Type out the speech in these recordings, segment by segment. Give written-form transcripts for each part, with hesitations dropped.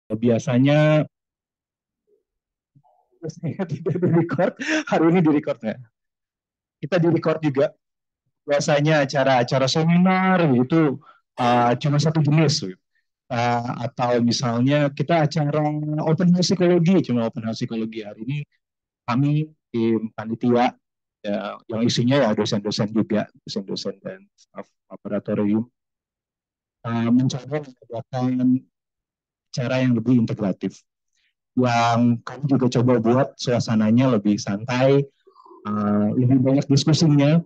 Biasanya biasanya tidak di record, hari ini di record nggak? Kita di record juga. Biasanya acara-acara seminar itu cuma satu jenis. Atau misalnya kita acara open house psikologi, cuma open house psikologi. Hari ini kami tim panitia yang isinya ya dosen-dosen juga, dosen-dosen dan staf laboratorium mencoba mengadakan cara yang lebih integratif. Yang kami juga coba buat suasananya lebih santai, lebih banyak diskusinya,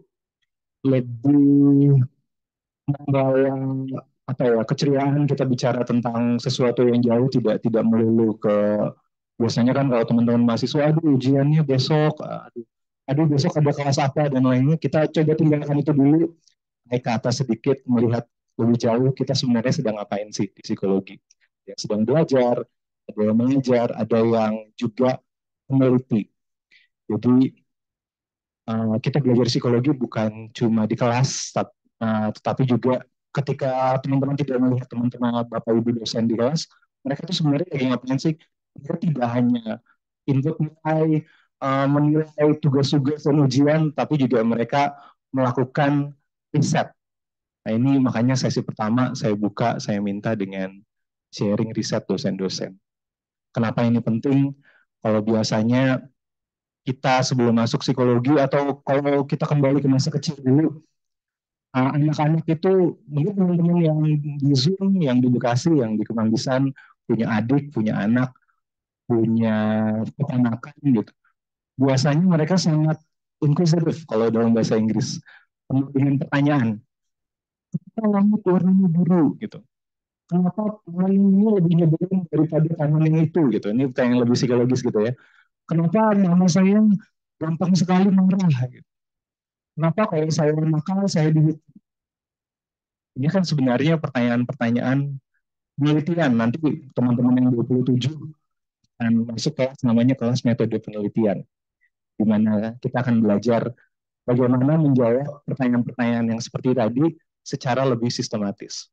lebih membawa apa ya keceriaan kita bicara tentang sesuatu yang jauh, tidak melulu ke biasanya kan kalau teman-teman mahasiswa aduh ujiannya besok, aduh besok ada kelas apa dan lainnya, kita coba tinggalkan itu dulu, naik ke atas sedikit, melihat lebih jauh kita sebenarnya sedang ngapain sih di psikologi, yang sedang belajar, ada yang mengajar, ada yang juga meneliti. Jadi kita belajar psikologi bukan cuma di kelas, tetapi juga ketika teman-teman tidak melihat teman-teman Bapak Ibu dosen di kelas, mereka itu sebenarnya lagi ngapain sih? Mereka tidak hanya input nilai, menilai tugas-tugas dan ujian, tapi juga mereka melakukan riset. Nah ini makanya sesi pertama saya buka, saya minta dengan sharing riset dosen-dosen. Kenapa ini penting? Kalau biasanya kita sebelum masuk psikologi atau kalau kita kembali ke masa kecil dulu, anak-anak itu mungkin teman-teman yang di Zoom, yang di Bekasi, yang di Kemanggisan punya adik, punya anak, punya keponakan gitu. Biasanya mereka sangat inquisitive kalau dalam bahasa Inggris, penuh dengan pertanyaan. Kenapa langit warnanya biru gitu? Kenapa tangan ini lebih nyebelin daripada tangan yang itu gitu? Ini pertanyaan lebih psikologis gitu ya. Kenapa mama saya gampang sekali marah gitu? Kenapa kalau saya nakal saya di ini kan sebenarnya pertanyaan-pertanyaan penelitian. Nanti teman-teman yang 27 akan masuk kelas namanya kelas metode penelitian, di mana kita akan belajar bagaimana menjawab pertanyaan-pertanyaan yang seperti tadi secara lebih sistematis.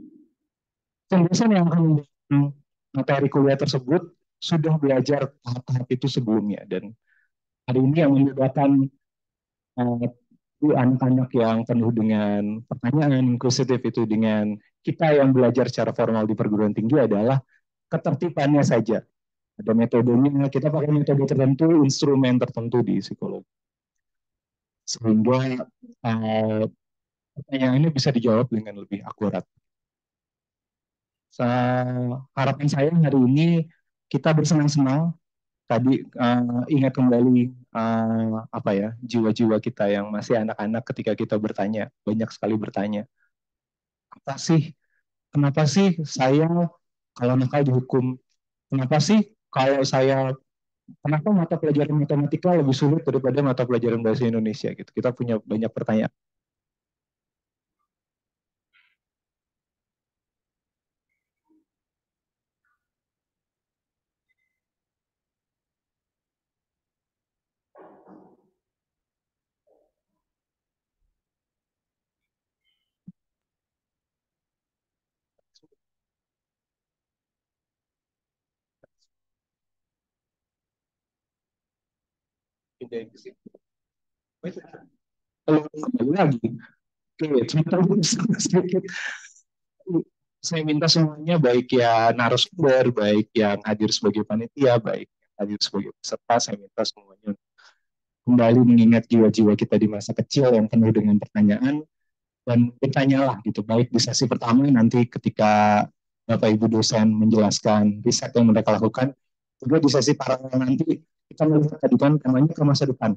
Dosen yang akan materi kuliah tersebut sudah belajar tahap-tahap itu sebelumnya, dan hari ini yang membedakan uh, anak-anak yang penuh dengan pertanyaan inklusif itu dengan kita yang belajar secara formal di perguruan tinggi adalah ketertibannya saja. Ada metodenya, kita pakai metode tertentu, instrumen tertentu di psikologi. Sehingga uh, pertanyaan ini bisa dijawab dengan lebih akurat. Harapan saya hari ini kita bersenang-senang, tadi ingat kembali apa ya jiwa-jiwa kita yang masih anak-anak ketika kita bertanya, banyak sekali bertanya, apa sih, kenapa sih saya kalau nakal dihukum, kenapa sih kalau saya, kenapa mata pelajaran matematika lebih sulit daripada mata pelajaran bahasa Indonesia gitu, kita punya banyak pertanyaan. Lalu kembali lagi, oke, sebentar sedikit, saya minta semuanya baik ya narasumber, baik yang hadir sebagai panitia, baik yang hadir sebagai peserta, saya minta semuanya kembali mengingat jiwa-jiwa kita di masa kecil yang penuh dengan pertanyaan, dan bertanyalah gitu, baik di sesi pertama nanti ketika Bapak Ibu dosen menjelaskan riset yang mereka lakukan, juga di sesi paralel nanti kita melihat tadi kan namanya ke masa depan.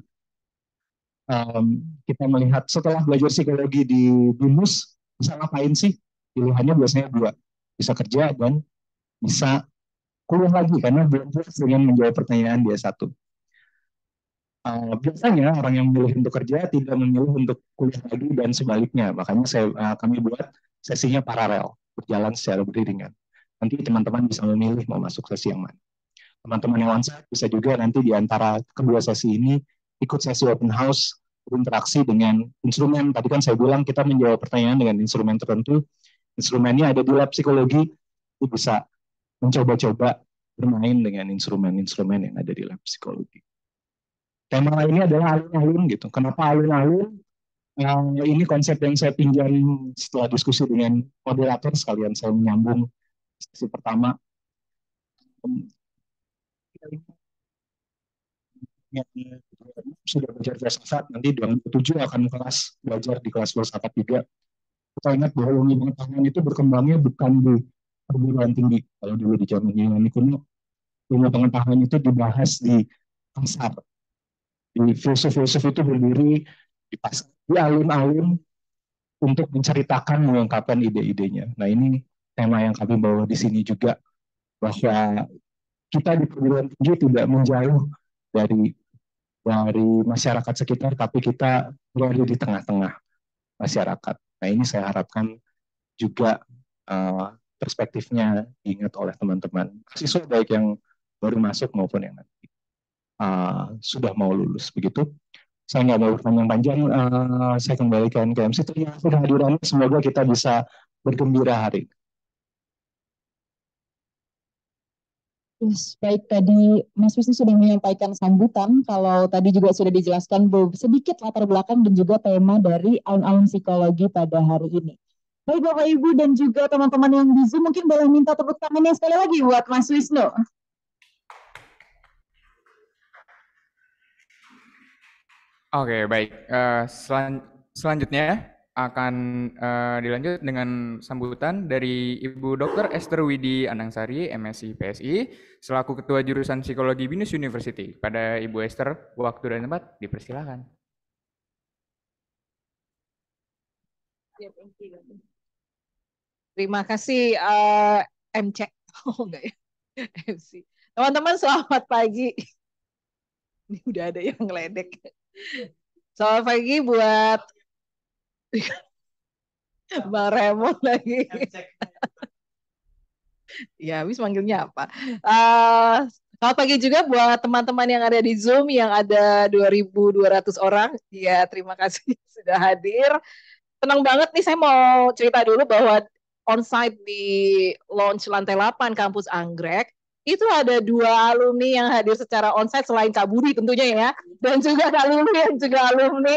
Kita melihat setelah belajar psikologi di BINUS bisa ngapain sih? Pilihannya biasanya dua, bisa kerja dan bisa kuliah lagi karena belum puas dengan menjawab pertanyaan dia satu. Biasanya orang yang memilih untuk kerja tidak memilih untuk kuliah lagi dan sebaliknya. Makanya kami buat sesinya paralel, berjalan secara beriringan. Nanti teman-teman bisa memilih mau masuk sesi yang mana. Teman-teman yang onsite bisa juga nanti di antara kedua sesi ini ikut sesi open house, berinteraksi dengan instrumen. Tadi kan saya bilang kita menjawab pertanyaan dengan instrumen tertentu. Instrumennya ada di lab psikologi, itu bisa mencoba-coba bermain dengan instrumen-instrumen yang ada di lab psikologi. Tema lainnya adalah alun-alun gitu. Kenapa alun-alun? Ini konsep yang saya pinjam setelah diskusi dengan moderator, sekalian saya menyambung sesi pertama. Yang sudah belajar filsafat, nanti 2007 akan belajar di kelas filsafat juga. Kita ingat bahwa ilmu pengetahuan itu berkembangnya bukan di perguruan tinggi. Kalau dulu di zaman Yunani kuno, ilmu pengetahuan itu dibahas di pasar. Di filsuf-filsuf itu berdiri di pasar, di alun-alun untuk menceritakan, mengungkapkan ide-idenya. Nah, ini tema yang kami bawa di sini juga, bahwa kita di perguruan tinggi tidak menjauh dari masyarakat sekitar, tapi kita berada di tengah-tengah masyarakat. Nah, ini saya harapkan juga perspektifnya diingat oleh teman-teman siswa, baik yang baru masuk maupun yang nanti sudah mau lulus. Begitu. Saya nggak mau panjang-panjang, saya kembalikan ke MC. Terima kasih kehadirannya, semoga kita bisa bergembira hari ini. Yes, baik, tadi Mas Wisnu sudah menyampaikan sambutan. Kalau tadi juga sudah dijelaskan sedikit latar belakang dan juga tema dari alun-alun psikologi pada hari ini. Baik Bapak Ibu dan juga teman-teman yang di Zoom, mungkin boleh minta tepuk tangannya sekali lagi buat Mas Wisnu. Oke, baik. Selanjutnya akan dilanjut dengan sambutan dari Ibu Dr. Esther Widi Anangsari, MSc PSI, selaku Ketua Jurusan Psikologi BINUS University. Pada Ibu Esther, waktu dan tempat dipersilakan. Terima kasih MC. Oh enggak ya, MC. Teman-teman selamat pagi. Ini udah ada yang ngeledek. Selamat pagi buat Bang Remon lagi. Ya, habis manggilnya apa? Selamat pagi juga buat teman-teman yang ada di Zoom, yang ada 2.200 orang. Ya, terima kasih sudah hadir. Senang banget nih, saya mau cerita dulu bahwa onsite di launch lantai 8 kampus Anggrek, itu ada 2 alumni yang hadir secara onsite selain Kak Budi tentunya ya, dan juga alumni yang juga alumni.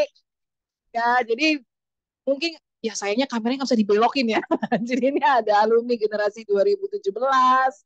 Ya, jadi mungkin ya sayangnya kameranya nggak bisa dibelokin ya. Jadi ini ada alumni generasi 2017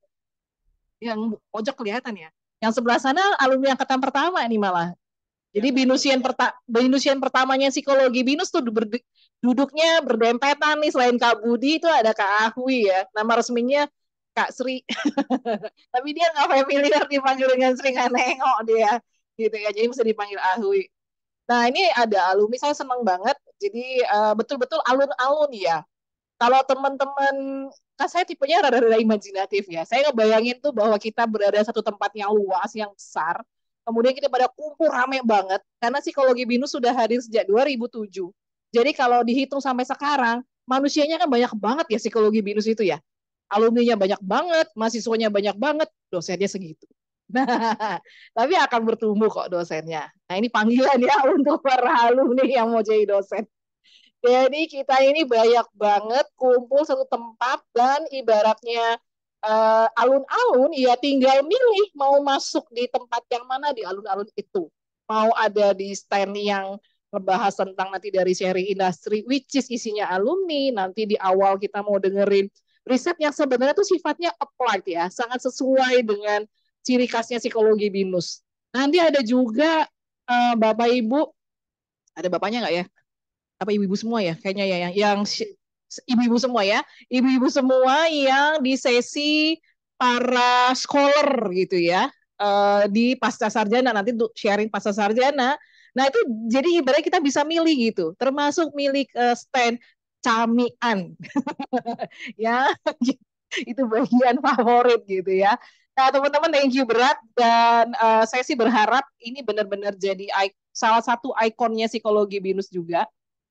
yang pojok kelihatan ya. Yang sebelah sana alumni angkatan pertama ini malah. Jadi binusian pertamanya psikologi binus tuh duduknya berdempetan nih, selain Kak Budi itu ada Kak Ahwi ya. Nama resminya Kak Sri. Tapi dia nggak familiar dipanggil dengan Sri, nggak nengok dia. Gitu ya, jadi bisa dipanggil Ahwi. Nah, ini ada alumni, saya senang banget. Jadi betul-betul alun-alun ya. Kalau teman-teman, kan saya tipenya rada-rada imajinatif ya. Saya ngebayangin tuh bahwa kita berada di satu tempat yang luas, yang besar. Kemudian kita pada kumpul rame banget. Karena psikologi BINUS sudah hadir sejak 2007. Jadi kalau dihitung sampai sekarang, manusianya kan banyak banget ya psikologi BINUS itu ya. Alumninya banyak banget, mahasiswanya banyak banget, dosennya segitu. Nah, tapi akan bertumbuh kok dosennya. Nah, ini panggilan ya untuk para alumni yang mau jadi dosen. Jadi kita ini banyak banget kumpul satu tempat, dan ibaratnya alun-alun ya tinggal milih mau masuk di tempat yang mana di alun-alun itu. Mau ada di stand yang ngebahas tentang nanti dari sharing industri, which is isinya alumni. Nanti di awal kita mau dengerin riset yang sebenarnya itu sifatnya applied ya, sangat sesuai dengan ciri khasnya psikologi BINUS. Nanti ada juga Bapak Ibu, ada bapaknya nggak ya? Apa ibu-ibu semua ya? Kayaknya ya yang ibu-ibu semua ya. Ibu-ibu semua yang di sesi para scholar gitu ya. Di pasca sarjana, nanti untuk sharing pasca sarjana. Nah, itu jadi ibaratnya kita bisa milih gitu. Termasuk milih stand camian. Ya, itu bagian favorit gitu ya. Nah, teman-teman, thank you berat, dan saya sih berharap ini benar-benar jadi salah satu ikonnya psikologi BINUS juga,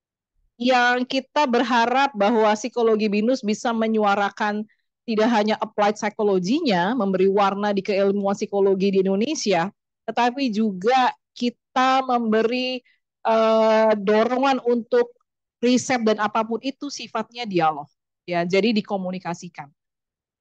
yang kita berharap bahwa psikologi BINUS bisa menyuarakan tidak hanya applied psikologinya, memberi warna di keilmuan psikologi di Indonesia, tetapi juga kita memberi dorongan untuk riset dan apapun itu sifatnya dialog. Ya, jadi dikomunikasikan.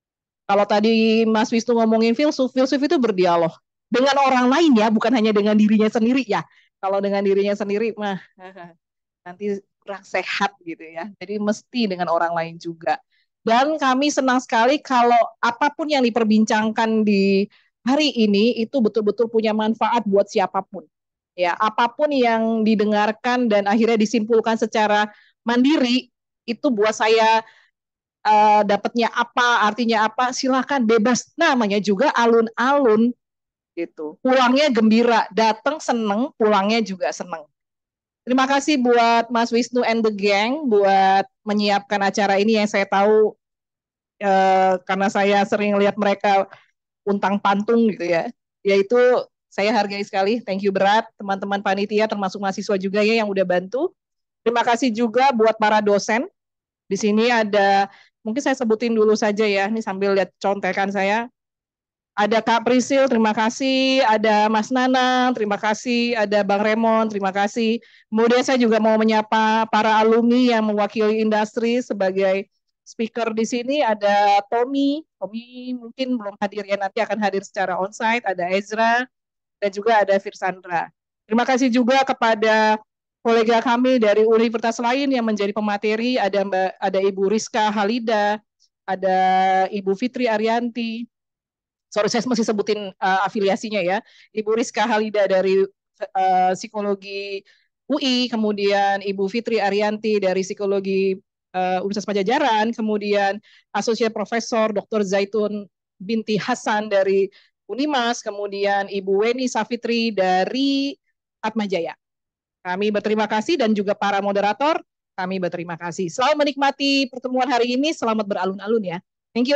Kalau tadi Mas Wisnu ngomongin filsuf itu berdialog dengan orang lain ya, bukan hanya dengan dirinya sendiri ya. Kalau dengan dirinya sendiri mah nanti kurang sehat gitu ya. Jadi mesti dengan orang lain juga. Dan kami senang sekali kalau apapun yang diperbincangkan di hari ini itu betul-betul punya manfaat buat siapapun. Ya, apapun yang didengarkan dan akhirnya disimpulkan secara mandiri itu buat saya dapatnya apa, artinya apa, silakan bebas. Namanya juga alun-alun gitu. Pulangnya gembira, datang seneng, pulangnya juga seneng. Terima kasih buat Mas Wisnu and the gang buat menyiapkan acara ini yang saya tahu karena saya sering lihat mereka untang pantung gitu ya. Yaitu saya hargai sekali, thank you berat teman-teman panitia termasuk mahasiswa juga ya yang udah bantu. Terima kasih juga buat para dosen. Di sini ada, mungkin saya sebutin dulu saja ya, ini sambil lihat contekan saya. Ada Kak Prisil, terima kasih. Ada Mas Nanang, terima kasih. Ada Bang Remon, terima kasih. Kemudian saya juga mau menyapa para alumni yang mewakili industri sebagai speaker di sini. Ada Tommy, Tommy mungkin belum hadir ya, nanti akan hadir secara onsite. Ada Ezra, dan juga ada Firsandra. Terima kasih juga kepada kolega kami dari universitas lain yang menjadi pemateri. Ada Ibu Rizka Halida, ada Ibu Fitri Arianti, sorry saya masih sebutin afiliasinya ya. Ibu Rizka Halida dari psikologi UI, kemudian Ibu Fitri Arianti dari psikologi Universitas Pajajaran, kemudian Asosiat Profesor Dr. Zaitun binti Hasan dari Unimas, kemudian Ibu Weni Safitri dari Atmajaya. Kami berterima kasih dan juga para moderator, kami berterima kasih. Selamat menikmati pertemuan hari ini, selamat beralun-alun ya. Thank you.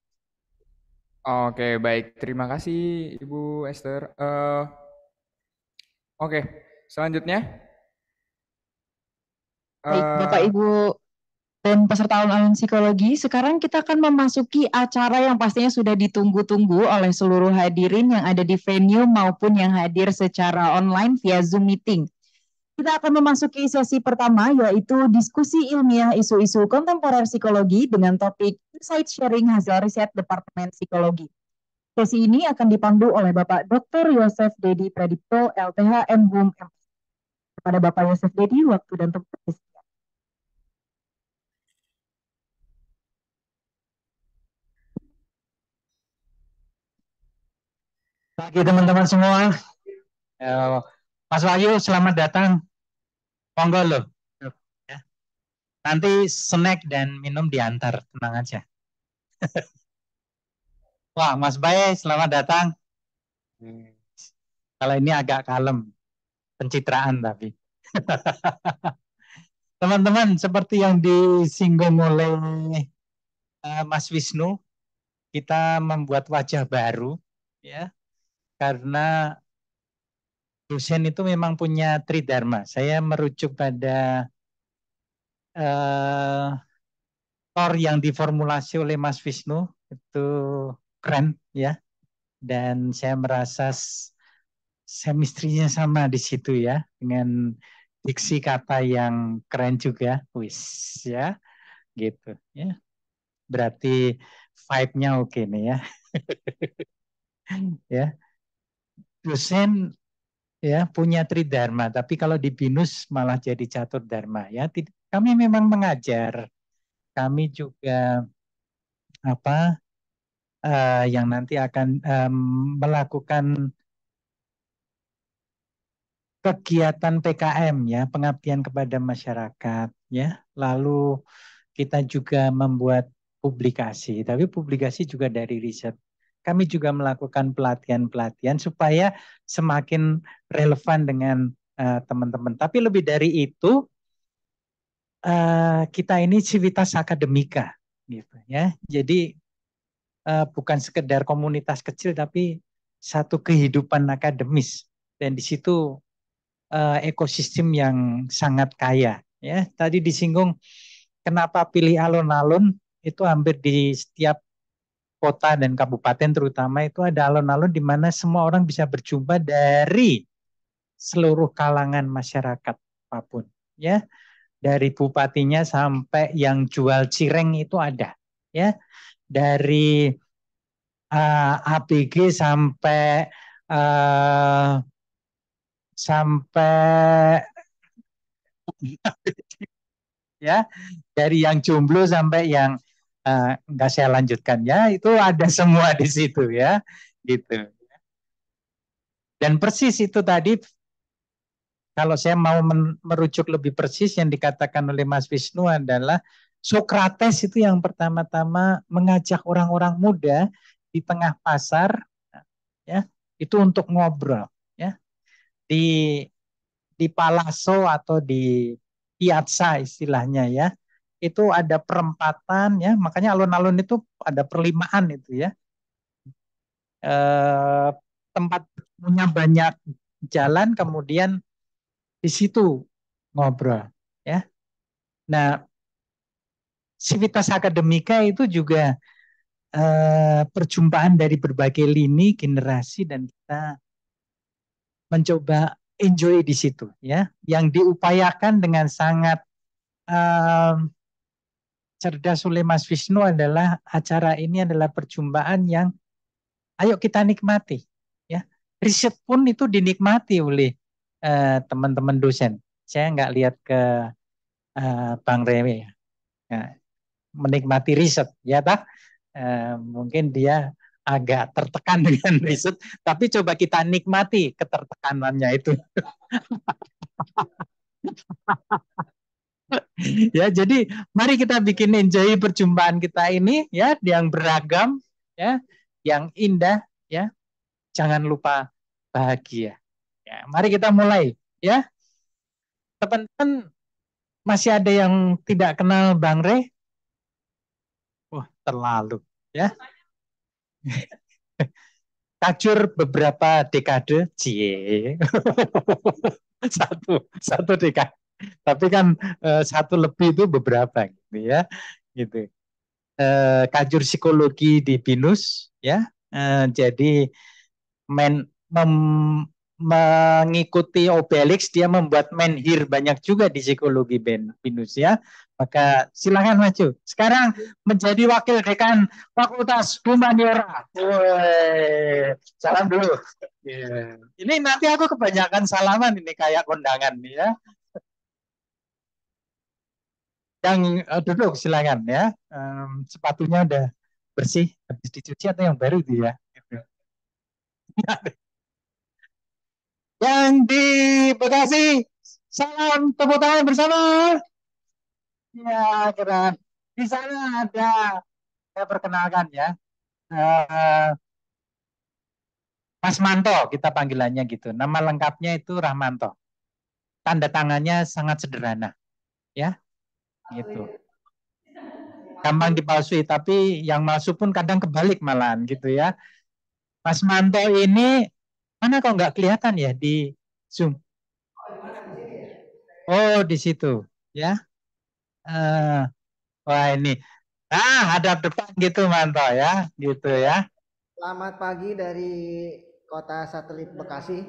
Oke, baik. Terima kasih Ibu Esther. Oke, selanjutnya. Baik, Bapak Ibu dan peserta alun-alun psikologi, sekarang kita akan memasuki acara yang pastinya sudah ditunggu-tunggu oleh seluruh hadirin yang ada di venue maupun yang hadir secara online via Zoom meeting. Kita akan memasuki sesi pertama, yaitu diskusi ilmiah isu-isu kontemporer psikologi dengan topik Insight Sharing Hasil Riset Departemen Psikologi. Sesi ini akan dipandu oleh Bapak Dr. Yosef Dedi Predipto, LPH MHUM. Kepada Bapak Yosef Dedi, waktu dan tempat. Pagi teman-teman semua. Mas Wahyu, selamat datang. Monggo loh. Ya. Nanti snack dan minum diantar, tenang aja. Wah, Mas Bae, selamat datang. Kalau ini agak kalem, pencitraan tapi. Teman-teman, seperti yang disinggung oleh Mas Wisnu, kita membuat wajah baru, ya, karena dosen itu memang punya tridharma. Saya merujuk pada tor yang diformulasi oleh Mas Wisnu, itu keren ya. Dan saya merasa chemistry-nya sama di situ ya, dengan diksi kata yang keren juga, wis ya, gitu ya. Berarti vibe-nya oke nih ya. Ya, dosen ya punya tridharma, tapi kalau di BINUS malah jadi catur dharma ya. Kami memang mengajar, kami juga yang nanti akan melakukan kegiatan PKM ya, pengabdian kepada masyarakat ya. Lalu kita juga membuat publikasi, tapi publikasi juga dari riset. Kami juga melakukan pelatihan-pelatihan supaya semakin relevan dengan teman-teman. Tapi lebih dari itu, kita ini civitas akademika, gitu ya. Jadi bukan sekedar komunitas kecil, tapi satu kehidupan akademis. Dan di situ ekosistem yang sangat kaya. Ya, tadi disinggung kenapa pilih alun-alun, itu hampir di setiap kota dan kabupaten terutama itu ada alun-alun di mana semua orang bisa berjumpa dari seluruh kalangan masyarakat apapun. Ya, dari bupatinya sampai yang jual cireng itu ada. Ya, dari ABG sampai ya, dari yang jomblo sampai yang nggak saya lanjutkan ya, itu ada semua di situ ya, gitu. Dan persis itu tadi, kalau saya mau merujuk lebih persis yang dikatakan oleh Mas Wisnu adalah Sokrates itu yang pertama-tama mengajak orang-orang muda di tengah pasar ya, itu untuk ngobrol ya, di Palazzo atau di piazza istilahnya ya. Itu ada perempatan ya, makanya alun-alun itu ada perlimaan itu ya. Tempat punya banyak jalan, kemudian di situ ngobrol ya. Nah, Civitas Akademika itu juga perjumpaan dari berbagai lini generasi, dan kita mencoba enjoy di situ ya. Yang diupayakan dengan sangat cerdas oleh Mas Wisnu adalah acara ini adalah perjumpaan yang ayo kita nikmati ya. Riset pun itu dinikmati oleh teman-teman dosen. Saya nggak lihat ke Bang Rewe ya. Nah, menikmati riset ya tak? Mungkin dia agak tertekan dengan riset, tapi coba kita nikmati ketertekanannya itu. Ya, jadi mari kita bikin enjoy perjumpaan kita ini ya, yang beragam ya, yang indah ya. Jangan lupa bahagia. Ya, mari kita mulai ya. Teman-teman, masih ada yang tidak kenal Bang Rey? Wah, terlalu ya. Kacur beberapa dekade, cie. satu dekade. Tapi kan satu lebih itu beberapa gitu ya. Gitu. Kajur psikologi di BINUS ya. Jadi mengikuti Obelix, dia membuat menhir banyak juga di psikologi BINUS ya. Maka silakan maju. Sekarang menjadi wakil dekan Fakultas Humaniora. Salam dulu. Ini nanti aku kebanyakan salaman ini kayak kondangan ya. Yang duduk silakan ya. Sepatunya udah bersih, habis dicuci atau yang baru itu ya. Yang di Bekasi, salam tepuk tangan bersama. Ya, keren. Di sana ada, saya perkenalkan ya, Mas Manto, kita panggilannya gitu. Nama lengkapnya itu Rahmanto. Tanda tangannya sangat sederhana, ya, gitu. Gampang dipalsui, tapi yang masuk pun kadang kebalik malahan gitu ya. Mas Manto ini mana kok nggak kelihatan ya di Zoom? Oh, di situ, ya. Wah ini, hadap depan gitu Manto ya, gitu ya. Selamat pagi dari kota satelit Bekasi.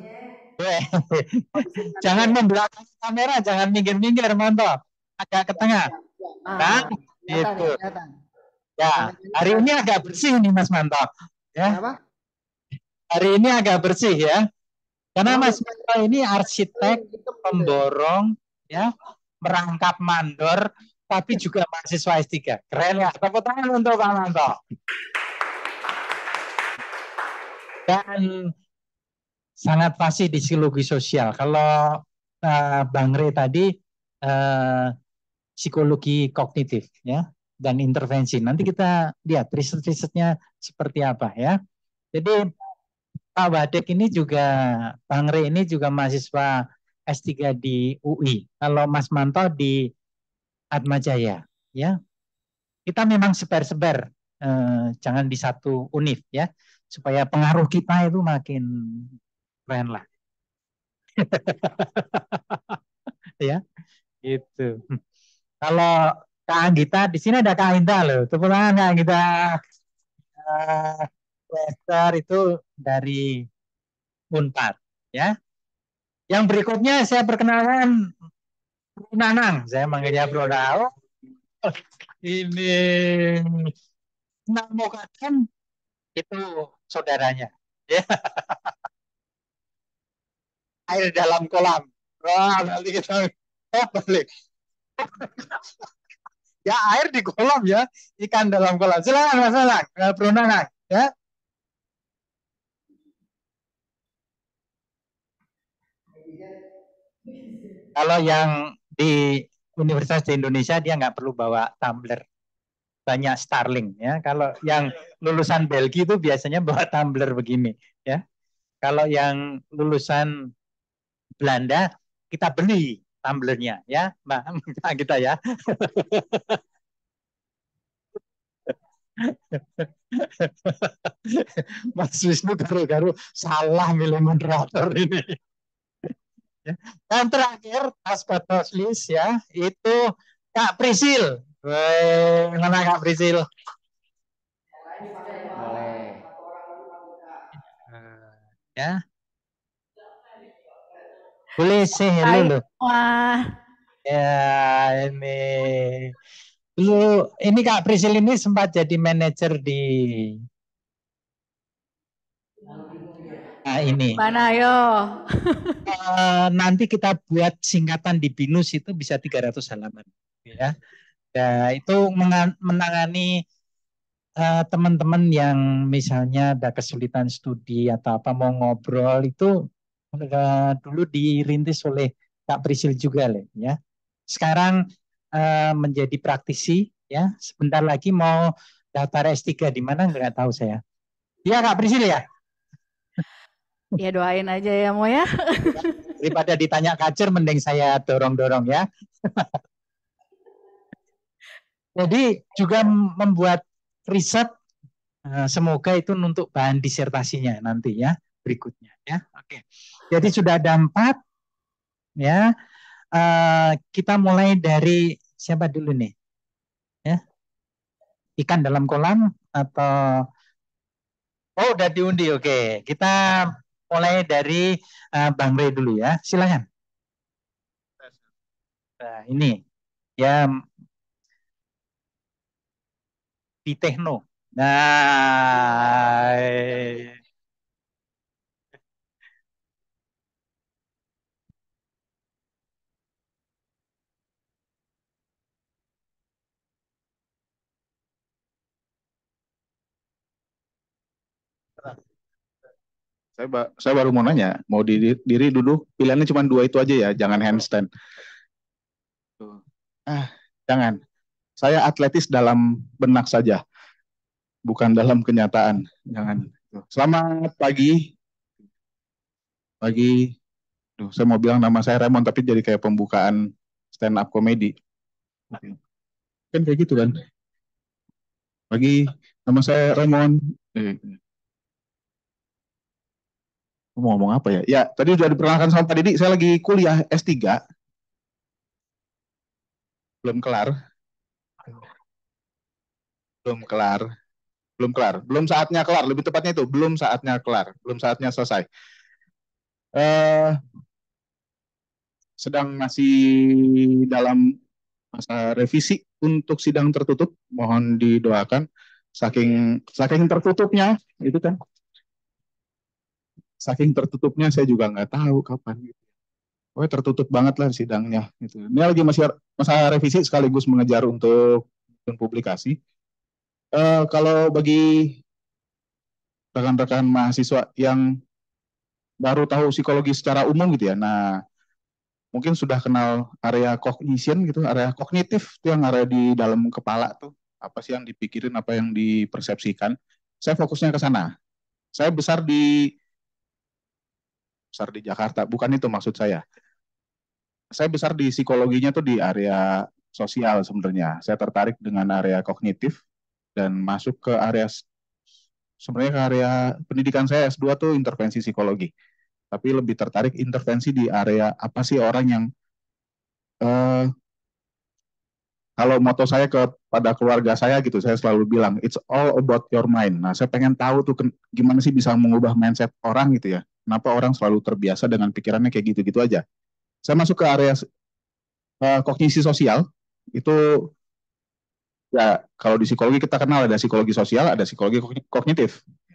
Jangan membelakangi kamera, jangan minggir-minggir Manto, agak ke tengah. Nah, gitu. Ya, hari ini agak bersih nih Mas Manto. Ya. Kenapa? Hari ini agak bersih ya. Karena Mas Manto ini arsitek, pemborong, ya, merangkap mandor, tapi juga mahasiswa S3. Keren ya. Tepuk tangan untuk Pak Manto. Dan sangat fasih di psikologi sosial. Kalau Bang Rey tadi psikologi kognitif ya, dan intervensi. Nanti kita lihat riset-risetnya seperti apa ya. Jadi Pak Wadek ini juga, Bang Rey ini juga mahasiswa S3 di UI. Kalau Mas Manto di Atmajaya ya. Kita memang sebar-sebar, jangan di satu univ ya, supaya pengaruh kita itu makin keren lah. Ya, gitu. Kalau Kak Anggita, di sini ada Kak Anggita loh. Tepuk tangan Kak Anggita. Wester itu dari Unpad ya. Yang berikutnya saya perkenalkan Bro Nanang. Saya manggilnya Bro Nanang. Ini Namo Kadam itu saudaranya. Ya, air dalam kolam. Wah, nanti kita balik. Ya, air di kolam ya, ikan dalam kolam. Silakan Mas Anang, Bro Nanang, ya. Kalau yang di Universitas di Indonesia dia nggak perlu bawa tumbler, banyak Starling ya. Kalau yang lulusan Belgia itu biasanya bawa tumbler begini ya. Kalau yang lulusan Belanda kita beli tumblernya ya, Mbak kita ya. Mas Wisnu garu-garu salah milih moderator ini. Ya. Dan terakhir, last but not least ya, itu Kak Prisil. Weh, mana Kak Prisil? Boleh. Ya, boleh say hello Hai loh. semua. Ya, ini Kak Prisil ini sempat jadi manajer di ini. Mana ayo? Nanti kita buat singkatan di BINUS itu bisa 300 halaman ya. Ya, itu menangani teman-teman yang misalnya ada kesulitan studi atau apa mau ngobrol itu dulu dirintis oleh Kak Prisil juga ya. Sekarang menjadi praktisi ya. Sebentar lagi mau daftar S3 di mana nggak tahu saya. Iya Kak Prisil ya. Ya doain aja ya Mo ya. Daripada ditanya kacer mending saya dorong-dorong ya. Jadi juga membuat riset, semoga itu untuk bahan disertasinya nanti ya berikutnya ya. Oke. Jadi sudah ada 4 ya. Kita mulai dari siapa dulu nih? Ya. Ikan dalam kolam atau udah diundi. Oke. Kita mulai dari Bang Rey dulu ya. Silakan. Nah, ini ya di Tekno. Nah, Saya baru mau nanya, mau diri duduk, pilihannya cuma 2 itu aja ya, jangan handstand. Jangan. Saya atletis dalam benak saja, bukan dalam kenyataan. Jangan. Selamat pagi. Pagi. Saya mau bilang nama saya Raymond, tapi jadi kayak pembukaan stand up comedy. Kan kayak gitu kan. Pagi, nama saya Raymond. Mau ngomong apa ya? Ya, tadi sudah diperkenalkan sama Pak Didi, saya lagi kuliah S3. Belum kelar. Belum saatnya kelar, lebih tepatnya itu, belum saatnya kelar, belum saatnya selesai. Sedang masih dalam masa revisi untuk sidang tertutup, mohon didoakan. Saking tertutupnya, itu kan. Saking tertutupnya saya juga nggak tahu kapan. Oh, tertutup banget lah sidangnya. Gitu. Ini lagi masih masa revisi sekaligus mengejar untuk publikasi. Kalau bagi rekan-rekan mahasiswa yang baru tahu psikologi secara umum gitu ya, nah mungkin sudah kenal area cognition gitu, area kognitif itu yang area di dalam kepala tuh, apa sih yang dipikirin, apa yang dipersepsikan. Saya fokusnya ke sana. Saya besar di Jakarta, bukan itu maksud saya. Saya besar di psikologinya tuh di area sosial sebenarnya. Saya tertarik dengan area kognitif dan masuk ke area, sebenarnya ke area pendidikan saya S2 tuh intervensi psikologi. Tapi lebih tertarik intervensi di area apa sih orang yang kalau moto saya kepada keluarga saya gitu, saya selalu bilang it's all about your mind. Nah, saya pengen tahu tuh gimana sih bisa mengubah mindset orang gitu ya. Kenapa orang selalu terbiasa dengan pikirannya kayak gitu-gitu aja. Saya masuk ke area kognisi sosial. Itu ya kalau di psikologi kita kenal ada psikologi sosial, ada psikologi kognitif.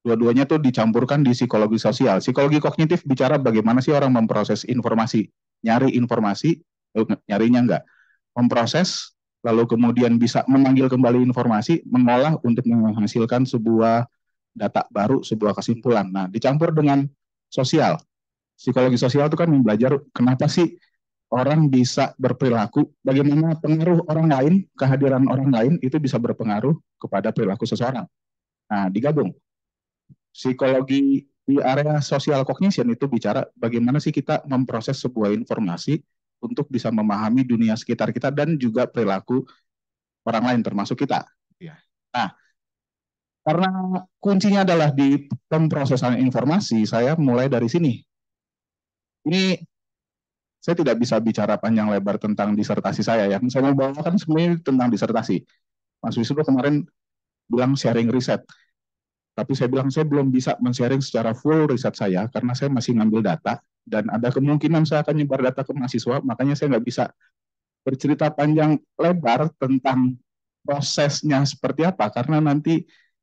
Dua-duanya tuh dicampurkan di psikologi sosial. Psikologi kognitif bicara bagaimana sih orang memproses informasi, nyari informasi, nyarinya enggak, memproses, lalu kemudian bisa memanggil kembali informasi, mengolah untuk menghasilkan sebuah data baru, sebuah kesimpulan. Nah, dicampur dengan sosial. Psikologi sosial itu kan belajar kenapa sih orang bisa berperilaku, bagaimana pengaruh orang lain, kehadiran orang lain itu bisa berpengaruh kepada perilaku seseorang. Nah, digabung. Psikologi di area social cognition itu bicara bagaimana sih kita memproses sebuah informasi untuk bisa memahami dunia sekitar kita dan juga perilaku orang lain termasuk kita. Ya. Nah, karena kuncinya adalah di pemrosesan informasi, saya mulai dari sini. Ini saya tidak bisa bicara panjang lebar tentang disertasi saya. Yang saya mau bawakan sebenarnya tentang disertasi. Mas Wisnu kemarin bilang sharing riset. Tapi saya bilang saya belum bisa men-sharing secara full riset saya karena saya masih ngambil data dan ada kemungkinan saya akan nyebar data ke mahasiswa, makanya saya nggak bisa bercerita panjang lebar tentang prosesnya seperti apa karena nanti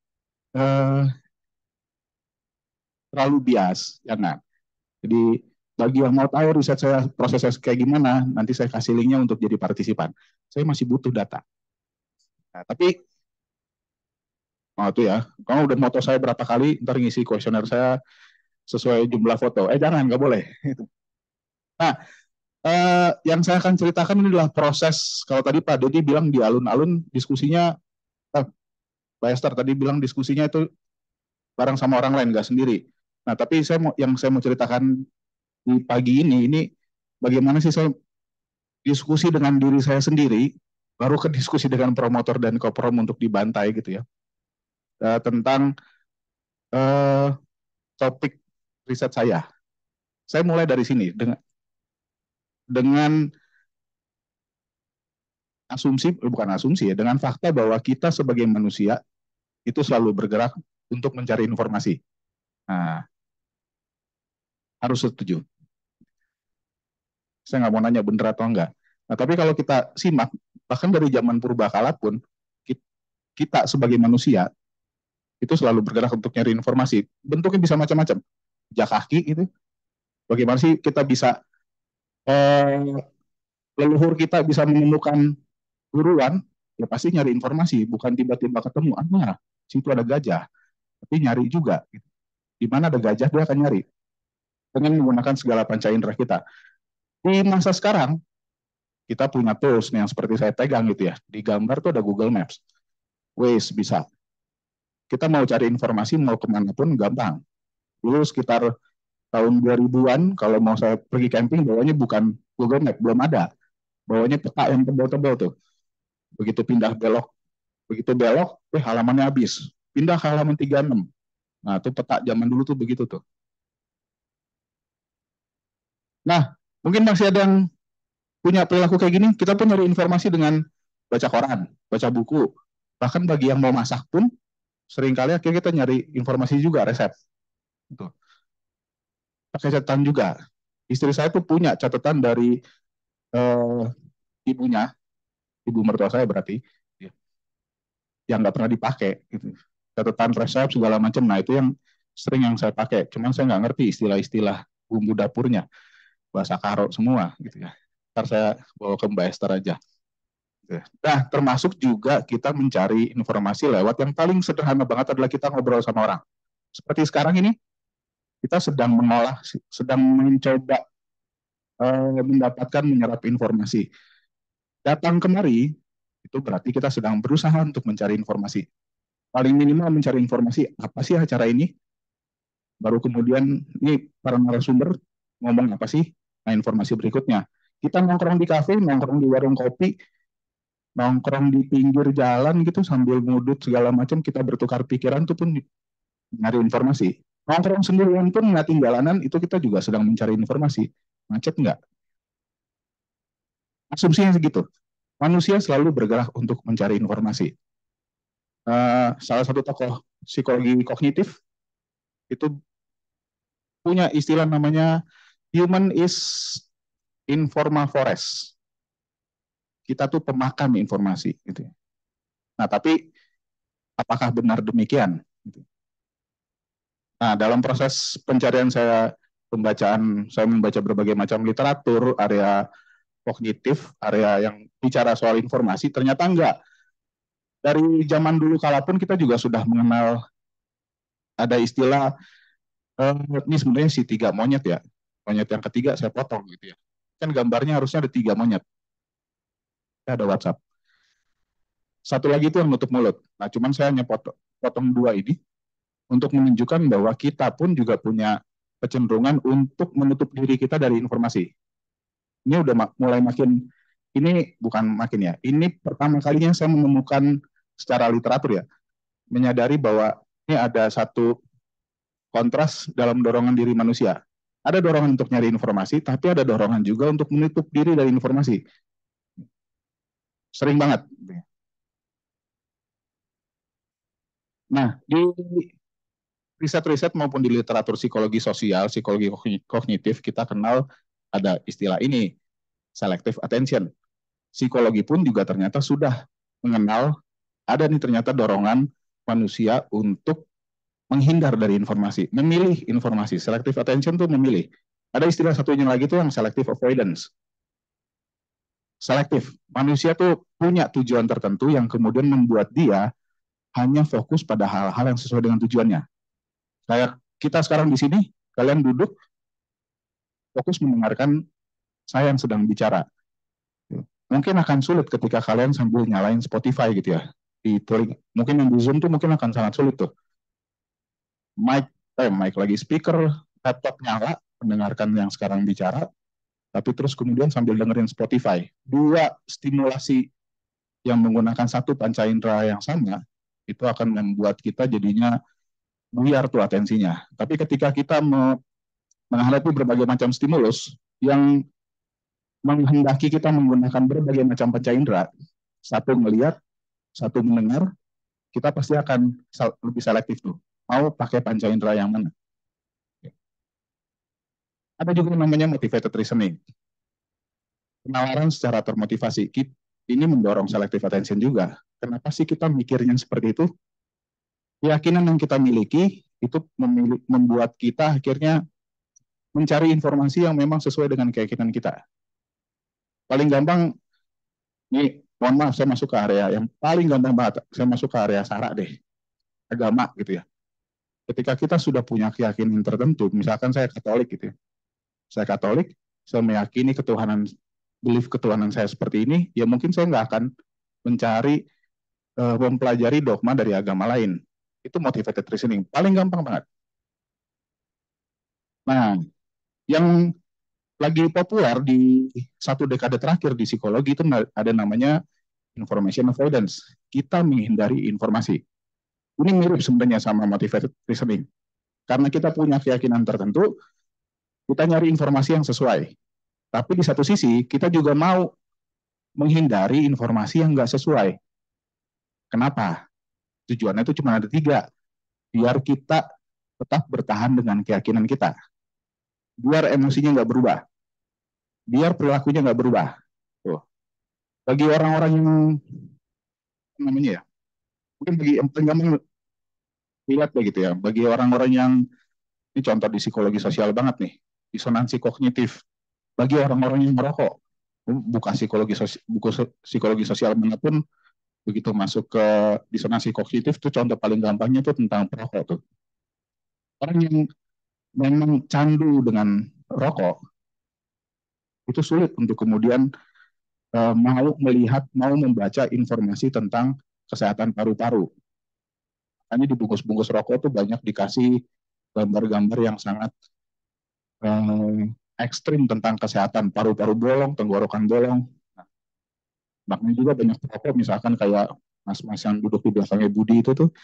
terlalu bias, ya nggak? Jadi bagi yang mau tahu riset saya prosesnya kayak gimana, nanti saya kasih linknya untuk jadi partisipan. Saya masih butuh data. Nah, tapi itu ya, kamu udah moto saya berapa kali, ntar ngisi kuesioner saya sesuai jumlah foto. Jangan, nggak boleh. Nah, yang saya akan ceritakan ini adalah proses, kalau tadi Pak Dodi bilang di alun-alun diskusinya, Pak Esther tadi bilang diskusinya itu bareng sama orang lain, nggak sendiri. Nah, tapi yang saya mau ceritakan di pagi ini bagaimana sih saya diskusi dengan diri saya sendiri, baru ke diskusi dengan promotor dan koprom untuk dibantai gitu ya. Tentang topik riset saya. Saya mulai dari sini dengan asumsi, bukan asumsi ya, dengan fakta bahwa kita sebagai manusia itu selalu bergerak untuk mencari informasi. Nah, harus setuju. Saya nggak mau nanya benar atau enggak. Nah, tapi kalau kita simak, bahkan dari zaman purbakala pun, kita sebagai manusia itu selalu bergerak untuk nyari informasi. Bentuknya bisa macam-macam. Jejak kaki itu, bagaimana sih kita bisa leluhur kita bisa menemukan buruan, ya pasti nyari informasi, bukan tiba-tiba ketemu, situ ada gajah, tapi nyari juga. Gitu. Di mana ada gajah, dia akan nyari. Dengan menggunakan segala panca indera kita. Di masa sekarang, kita punya tools yang seperti saya pegang gitu ya. Di gambar tuh ada Google Maps. Waze bisa. Kita mau cari informasi, mau kemanapun, gampang. Dulu sekitar tahun 2000-an, kalau mau saya pergi camping, bawanya bukan Google Map, belum ada. Bawanya peta yang tebal-tebal tuh. Begitu belok, halamannya habis. Pindah ke halaman 36. Nah, itu peta zaman dulu tuh begitu tuh. Nah, mungkin masih ada yang punya perilaku kayak gini, kita pun nyari informasi dengan baca koran, baca buku. Bahkan bagi yang mau masak pun, seringkali akhirnya kita nyari informasi juga, resep. Gitu. Pakai catatan juga. Istri saya tuh punya catatan dari ibunya, ibu mertua saya berarti, yang nggak pernah dipakai. Gitu. Catatan resep segala macam. Nah itu yang sering yang saya pakai. Cuman saya nggak ngerti istilah-istilah bumbu dapurnya, bahasa karo semua. Gitu ya. Ntar saya bawa ke Mbak Esther aja. Nah, termasuk juga kita mencari informasi lewat yang paling sederhana banget adalah kita ngobrol sama orang. Seperti sekarang ini, kita sedang mengolah, sedang mencoba mendapatkan, menyerap informasi. Datang kemari, itu berarti kita sedang berusaha untuk mencari informasi. Paling minimal mencari informasi, apa sih acara ini? Baru kemudian, ini para narasumber ngomong apa sih? Nah, informasi berikutnya. Kita nongkrong di kafe, nongkrong di warung kopi, nongkrong di pinggir jalan gitu sambil ngudut segala macam, kita bertukar pikiran itu pun nyari informasi. Nongkrong sendirian pun ngeliatin jalanan itu kita juga sedang mencari informasi. Macet nggak? Asumsinya segitu. Manusia selalu bergerak untuk mencari informasi. Salah satu tokoh psikologi kognitif itu punya istilah namanya human is informal forest. Kita tuh pemakan informasi. Gitu. Nah, tapi apakah benar demikian? Nah, dalam proses pencarian saya, saya membaca berbagai macam literatur, area kognitif, area yang bicara soal informasi, ternyata enggak. Dari zaman dulu kala pun kita juga sudah mengenal ada istilah, ini sebenarnya si tiga monyet ya. Monyet yang ketiga saya potong gitu ya. Kan gambarnya harusnya ada 3 monyet. Ada WhatsApp. Satu lagi itu yang nutup mulut. Nah, cuman saya hanya potong 2 ini untuk menunjukkan bahwa kita pun juga punya kecenderungan untuk menutup diri kita dari informasi. Ini udah mulai makin, ini bukan makin ya, ini pertama kalinya saya menemukan secara literatur ya, menyadari bahwa ini ada satu kontras dalam dorongan diri manusia. Ada dorongan untuk nyari informasi, tapi ada dorongan juga untuk menutup diri dari informasi. Sering banget. Nah, di riset-riset maupun di literatur psikologi sosial, psikologi kognitif, kita kenal ada istilah ini, selective attention. Psikologi pun juga ternyata sudah mengenal, ada nih ternyata dorongan manusia untuk menghindar dari informasi, memilih informasi. Selective attention itu memilih. Ada istilah satunya lagi tuh yang selective avoidance. Selektif. Manusia tuh punya tujuan tertentu yang kemudian membuat dia hanya fokus pada hal-hal yang sesuai dengan tujuannya. Kayak kita sekarang di sini, kalian duduk, fokus mendengarkan saya yang sedang bicara. Mungkin akan sulit ketika kalian sambil nyalain Spotify gitu ya. Mungkin yang di Zoom tuh mungkin akan sangat sulit tuh. Mic lagi speaker, laptop nyala, mendengarkan yang sekarang bicara, tapi terus kemudian sambil dengerin Spotify. 2 stimulasi yang menggunakan satu panca indera yang sama, itu akan membuat kita jadinya buyar tuh atensinya. Tapi ketika kita menghadapi berbagai macam stimulus yang menghendaki kita menggunakan berbagai macam panca indera, satu melihat, satu mendengar, kita pasti akan lebih selektif tuh. Mau pakai panca indera yang mana? Ada juga yang namanya motivated reasoning. Penawaran secara termotivasi. Ini mendorong selective attention juga. Kenapa sih kita mikirnya seperti itu? Keyakinan yang kita miliki itu membuat kita akhirnya mencari informasi yang memang sesuai dengan keyakinan kita. Paling gampang, nih, mohon maaf saya masuk ke area yang paling gampang banget. Saya masuk ke area sara deh, agama gitu ya. Ketika kita sudah punya keyakinan tertentu, misalkan saya Katolik gitu ya. Saya Katolik, saya meyakini belief ketuhanan saya seperti ini, ya mungkin saya nggak akan mempelajari dogma dari agama lain. Itu motivated reasoning, paling gampang banget. Nah, yang lagi populer di 1 dekade terakhir di psikologi itu ada namanya information avoidance. Kita menghindari informasi. Ini mirip sebenarnya sama motivated reasoning. Karena kita punya keyakinan tertentu, kita nyari informasi yang sesuai. Tapi di satu sisi, kita juga mau menghindari informasi yang nggak sesuai. Kenapa? Tujuannya itu cuma ada 3. Biar kita tetap bertahan dengan keyakinan kita. Biar emosinya nggak berubah. Biar perilakunya nggak berubah. Tuh. Bagi orang-orang yang namanya ya, mungkin bagi yang gampang lihat begitu ya, bagi orang-orang yang, ini contoh di psikologi sosial banget nih, disonansi kognitif. Bagi orang-orang yang merokok, buku psikologi sosial manapun, begitu masuk ke disonansi kognitif, itu contoh paling gampangnya itu tentang perokok tuh. Orang yang memang candu dengan rokok, itu sulit untuk kemudian mau membaca informasi tentang kesehatan paru-paru. Makanya di bungkus-bungkus rokok tuh banyak dikasih gambar-gambar yang sangat ekstrim tentang kesehatan, paru-paru bolong, tenggorokan bolong. Nah, makanya juga banyak perokok, misalkan kayak mas-mas yang duduk di belakangnya Budi itu tuh,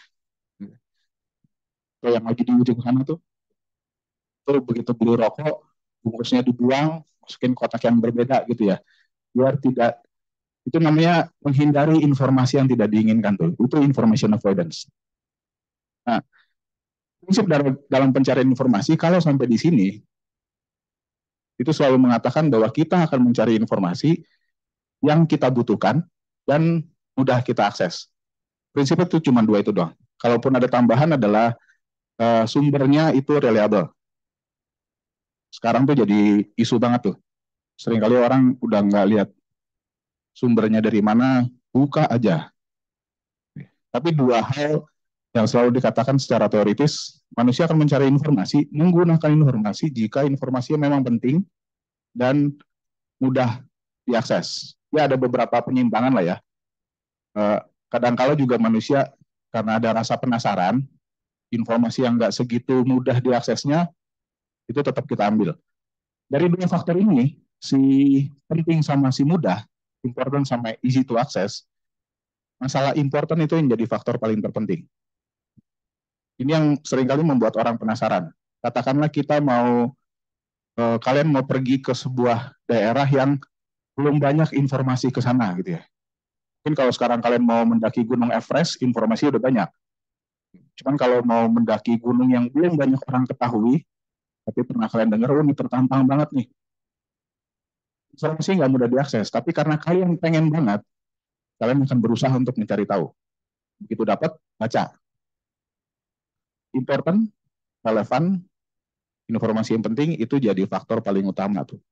yang lagi di ujung sana tuh begitu beli rokok, bungkusnya dibuang, masukin kotak yang berbeda gitu ya, biar tidak, itu namanya menghindari informasi yang tidak diinginkan tuh, itu information avoidance. Nah, prinsip dalam pencarian informasi, kalau sampai di sini, itu selalu mengatakan bahwa kita akan mencari informasi yang kita butuhkan dan mudah kita akses. Prinsipnya itu cuma 2 itu doang. Kalaupun ada tambahan adalah sumbernya itu reliable. Sekarang tuh jadi isu banget tuh. Seringkali orang udah nggak lihat sumbernya dari mana, buka aja. Tapi dua hal yang selalu dikatakan secara teoritis, manusia akan mencari informasi, menggunakan informasi jika informasinya memang penting dan mudah diakses. Ya ada beberapa penyimpangan lah ya. Kadang-kala juga manusia karena ada rasa penasaran, informasi yang nggak segitu mudah diaksesnya, itu tetap kita ambil. Dari dua faktor ini, si penting sama si mudah, important sama easy to access, masalah important itu yang jadi faktor paling terpenting. Ini yang seringkali membuat orang penasaran. Katakanlah kita mau, kalian mau pergi ke sebuah daerah yang belum banyak informasi ke sana gitu ya. Mungkin kalau sekarang kalian mau mendaki Gunung Everest, informasi udah banyak. Cuman kalau mau mendaki gunung yang belum banyak orang ketahui, tapi pernah kalian dengar, oh ini tertantang banget nih. Informasi nggak mudah diakses, tapi karena kalian pengen banget, kalian akan berusaha untuk mencari tahu. Begitu dapat, baca. Important, relevan, informasi yang penting itu jadi faktor paling utama tuh.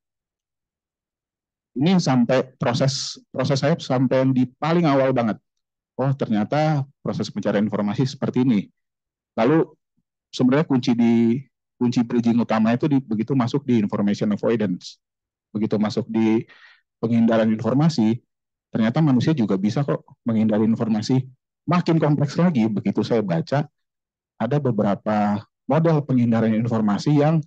Ini sampai proses saya sampai di paling awal banget. Oh ternyata proses pencarian informasi seperti ini. Lalu sebenarnya kunci bridging utama itu begitu masuk di information avoidance. Begitu masuk di penghindaran informasi, ternyata manusia juga bisa kok menghindari informasi. Makin kompleks lagi, begitu saya baca, ada beberapa model penghindaran informasi yang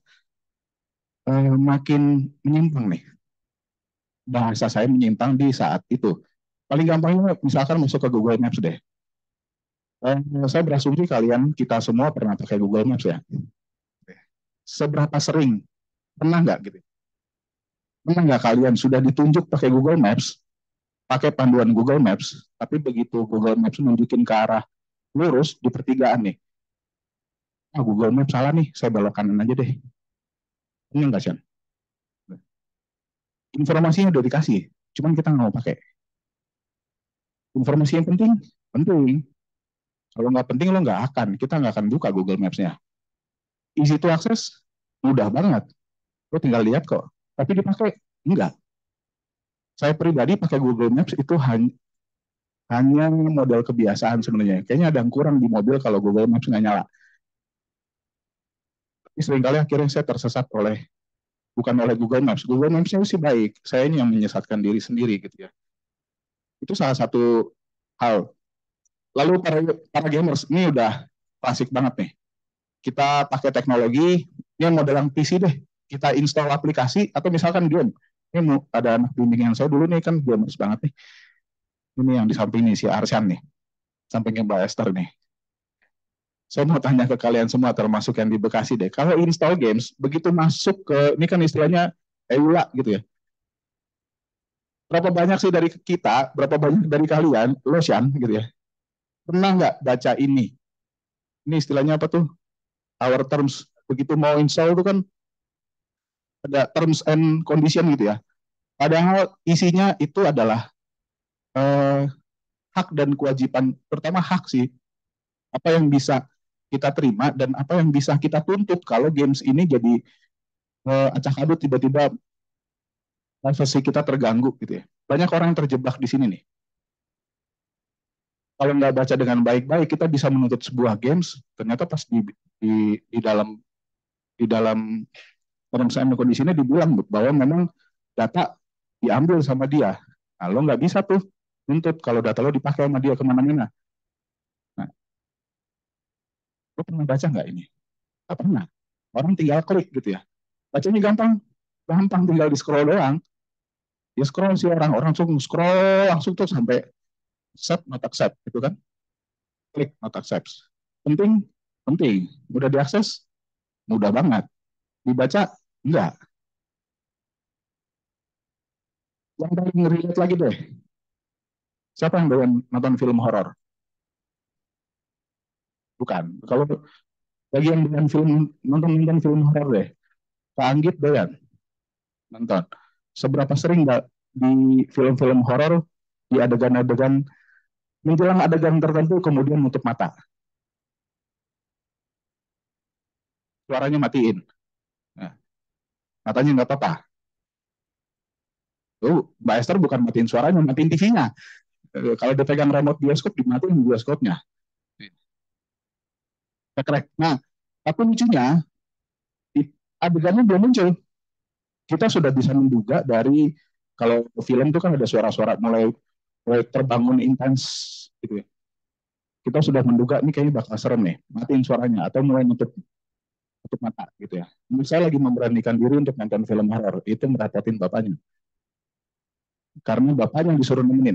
makin menyimpang nih. Bahasa saya menyimpang di saat itu. Paling gampangnya misalkan masuk ke Google Maps deh. Saya berasumsi kita semua pernah pakai Google Maps ya. Seberapa sering? Pernah nggak gitu? Pernah nggak kalian sudah ditunjuk pakai Google Maps, pakai panduan Google Maps, tapi begitu Google Maps nunjukin ke arah lurus di pertigaan nih, Google Maps salah nih, saya belok kanan aja deh. Ini nggak sih? Informasinya udah dikasih, cuman kita nggak mau pakai. Informasi yang penting, penting. Kalau nggak penting lo kita nggak akan buka Google Maps-nya. Easy to access, mudah banget. Lo tinggal lihat kok. Tapi dipakai, enggak. Saya pribadi pakai Google Maps itu hanya model kebiasaan sebenarnya. Kayaknya ada yang kurang di mobil kalau Google Maps nggak nyala. Tapi seringkali akhirnya saya tersesat bukan oleh Google Maps. Google Maps-nya sih baik. Saya ini yang menyesatkan diri sendiri gitu ya. Itu salah satu hal. Lalu para gamers, ini udah klasik banget nih. Kita pakai teknologi, ini model yang PC deh. Kita install aplikasi, atau misalkan game. Ini ada anak bimbingan saya dulu nih, kan gamers banget nih. Ini yang di samping nih, si Arsyan nih. Sampingnya Mbak Esther nih. Saya mau tanya ke kalian semua, termasuk yang di Bekasi deh. Kalau install games, begitu masuk ke, ini kan istilahnya EULA gitu ya. Berapa banyak sih dari kita, berapa banyak dari kalian, Losian gitu ya, pernah nggak baca ini? Ini istilahnya apa tuh? Our terms. Begitu mau install itu kan ada terms and condition gitu ya. Padahal isinya itu adalah hak dan kewajiban, terutama hak sih. Apa yang bisa kita terima dan apa yang bisa kita tuntut kalau games ini jadi acak adut tiba-tiba privasi kita terganggu gitu ya. Banyak orang yang terjebak di sini nih. Kalau nggak baca dengan baik-baik, kita bisa menuntut sebuah games, ternyata pas di dalam terms and condition-nya dibilang bahwa memang data diambil sama dia. Nah, lo nggak bisa tuh nuntut kalau data lo dipakai sama dia kemana-mana. Nah, lo pernah baca nggak ini? Nggak pernah. Orang tinggal klik gitu ya. Bacanya gampang tinggal di scroll doang. Dia scroll sih orang langsung scroll langsung tuh sampai accept, not accept gitu kan. Klik, not accept. Penting, mudah diakses, mudah banget. Dibaca, enggak. Yang paling relate lagi deh, siapa yang doyan nonton film horor? Bukan. Kalau bagi yang doyan nonton film horor deh, Kak Anggit doyan nonton. Seberapa sering nggak di film-film horor di adegan-adegan menjelang adegan tertentu kemudian nutup mata? suaranya matiin. Nah, katanya nggak apa-apa. Mbak Esther bukan matiin suaranya, matiin TV-nya. Kalau dia pegang remote bioskop, dimatiin bioskopnya. Nah, tapi lucunya, adegannya belum muncul. Kita sudah bisa menduga dari, kalau film itu kan ada suara-suara mulai terbangun intens gitu ya. Kita sudah menduga ini kayaknya bakal serem nih, matiin suaranya atau mulai nutup mata gitu ya. Saya lagi memberanikan diri untuk nonton film horor, itu merepotin bapaknya. Karena bapaknya disuruh nemenin.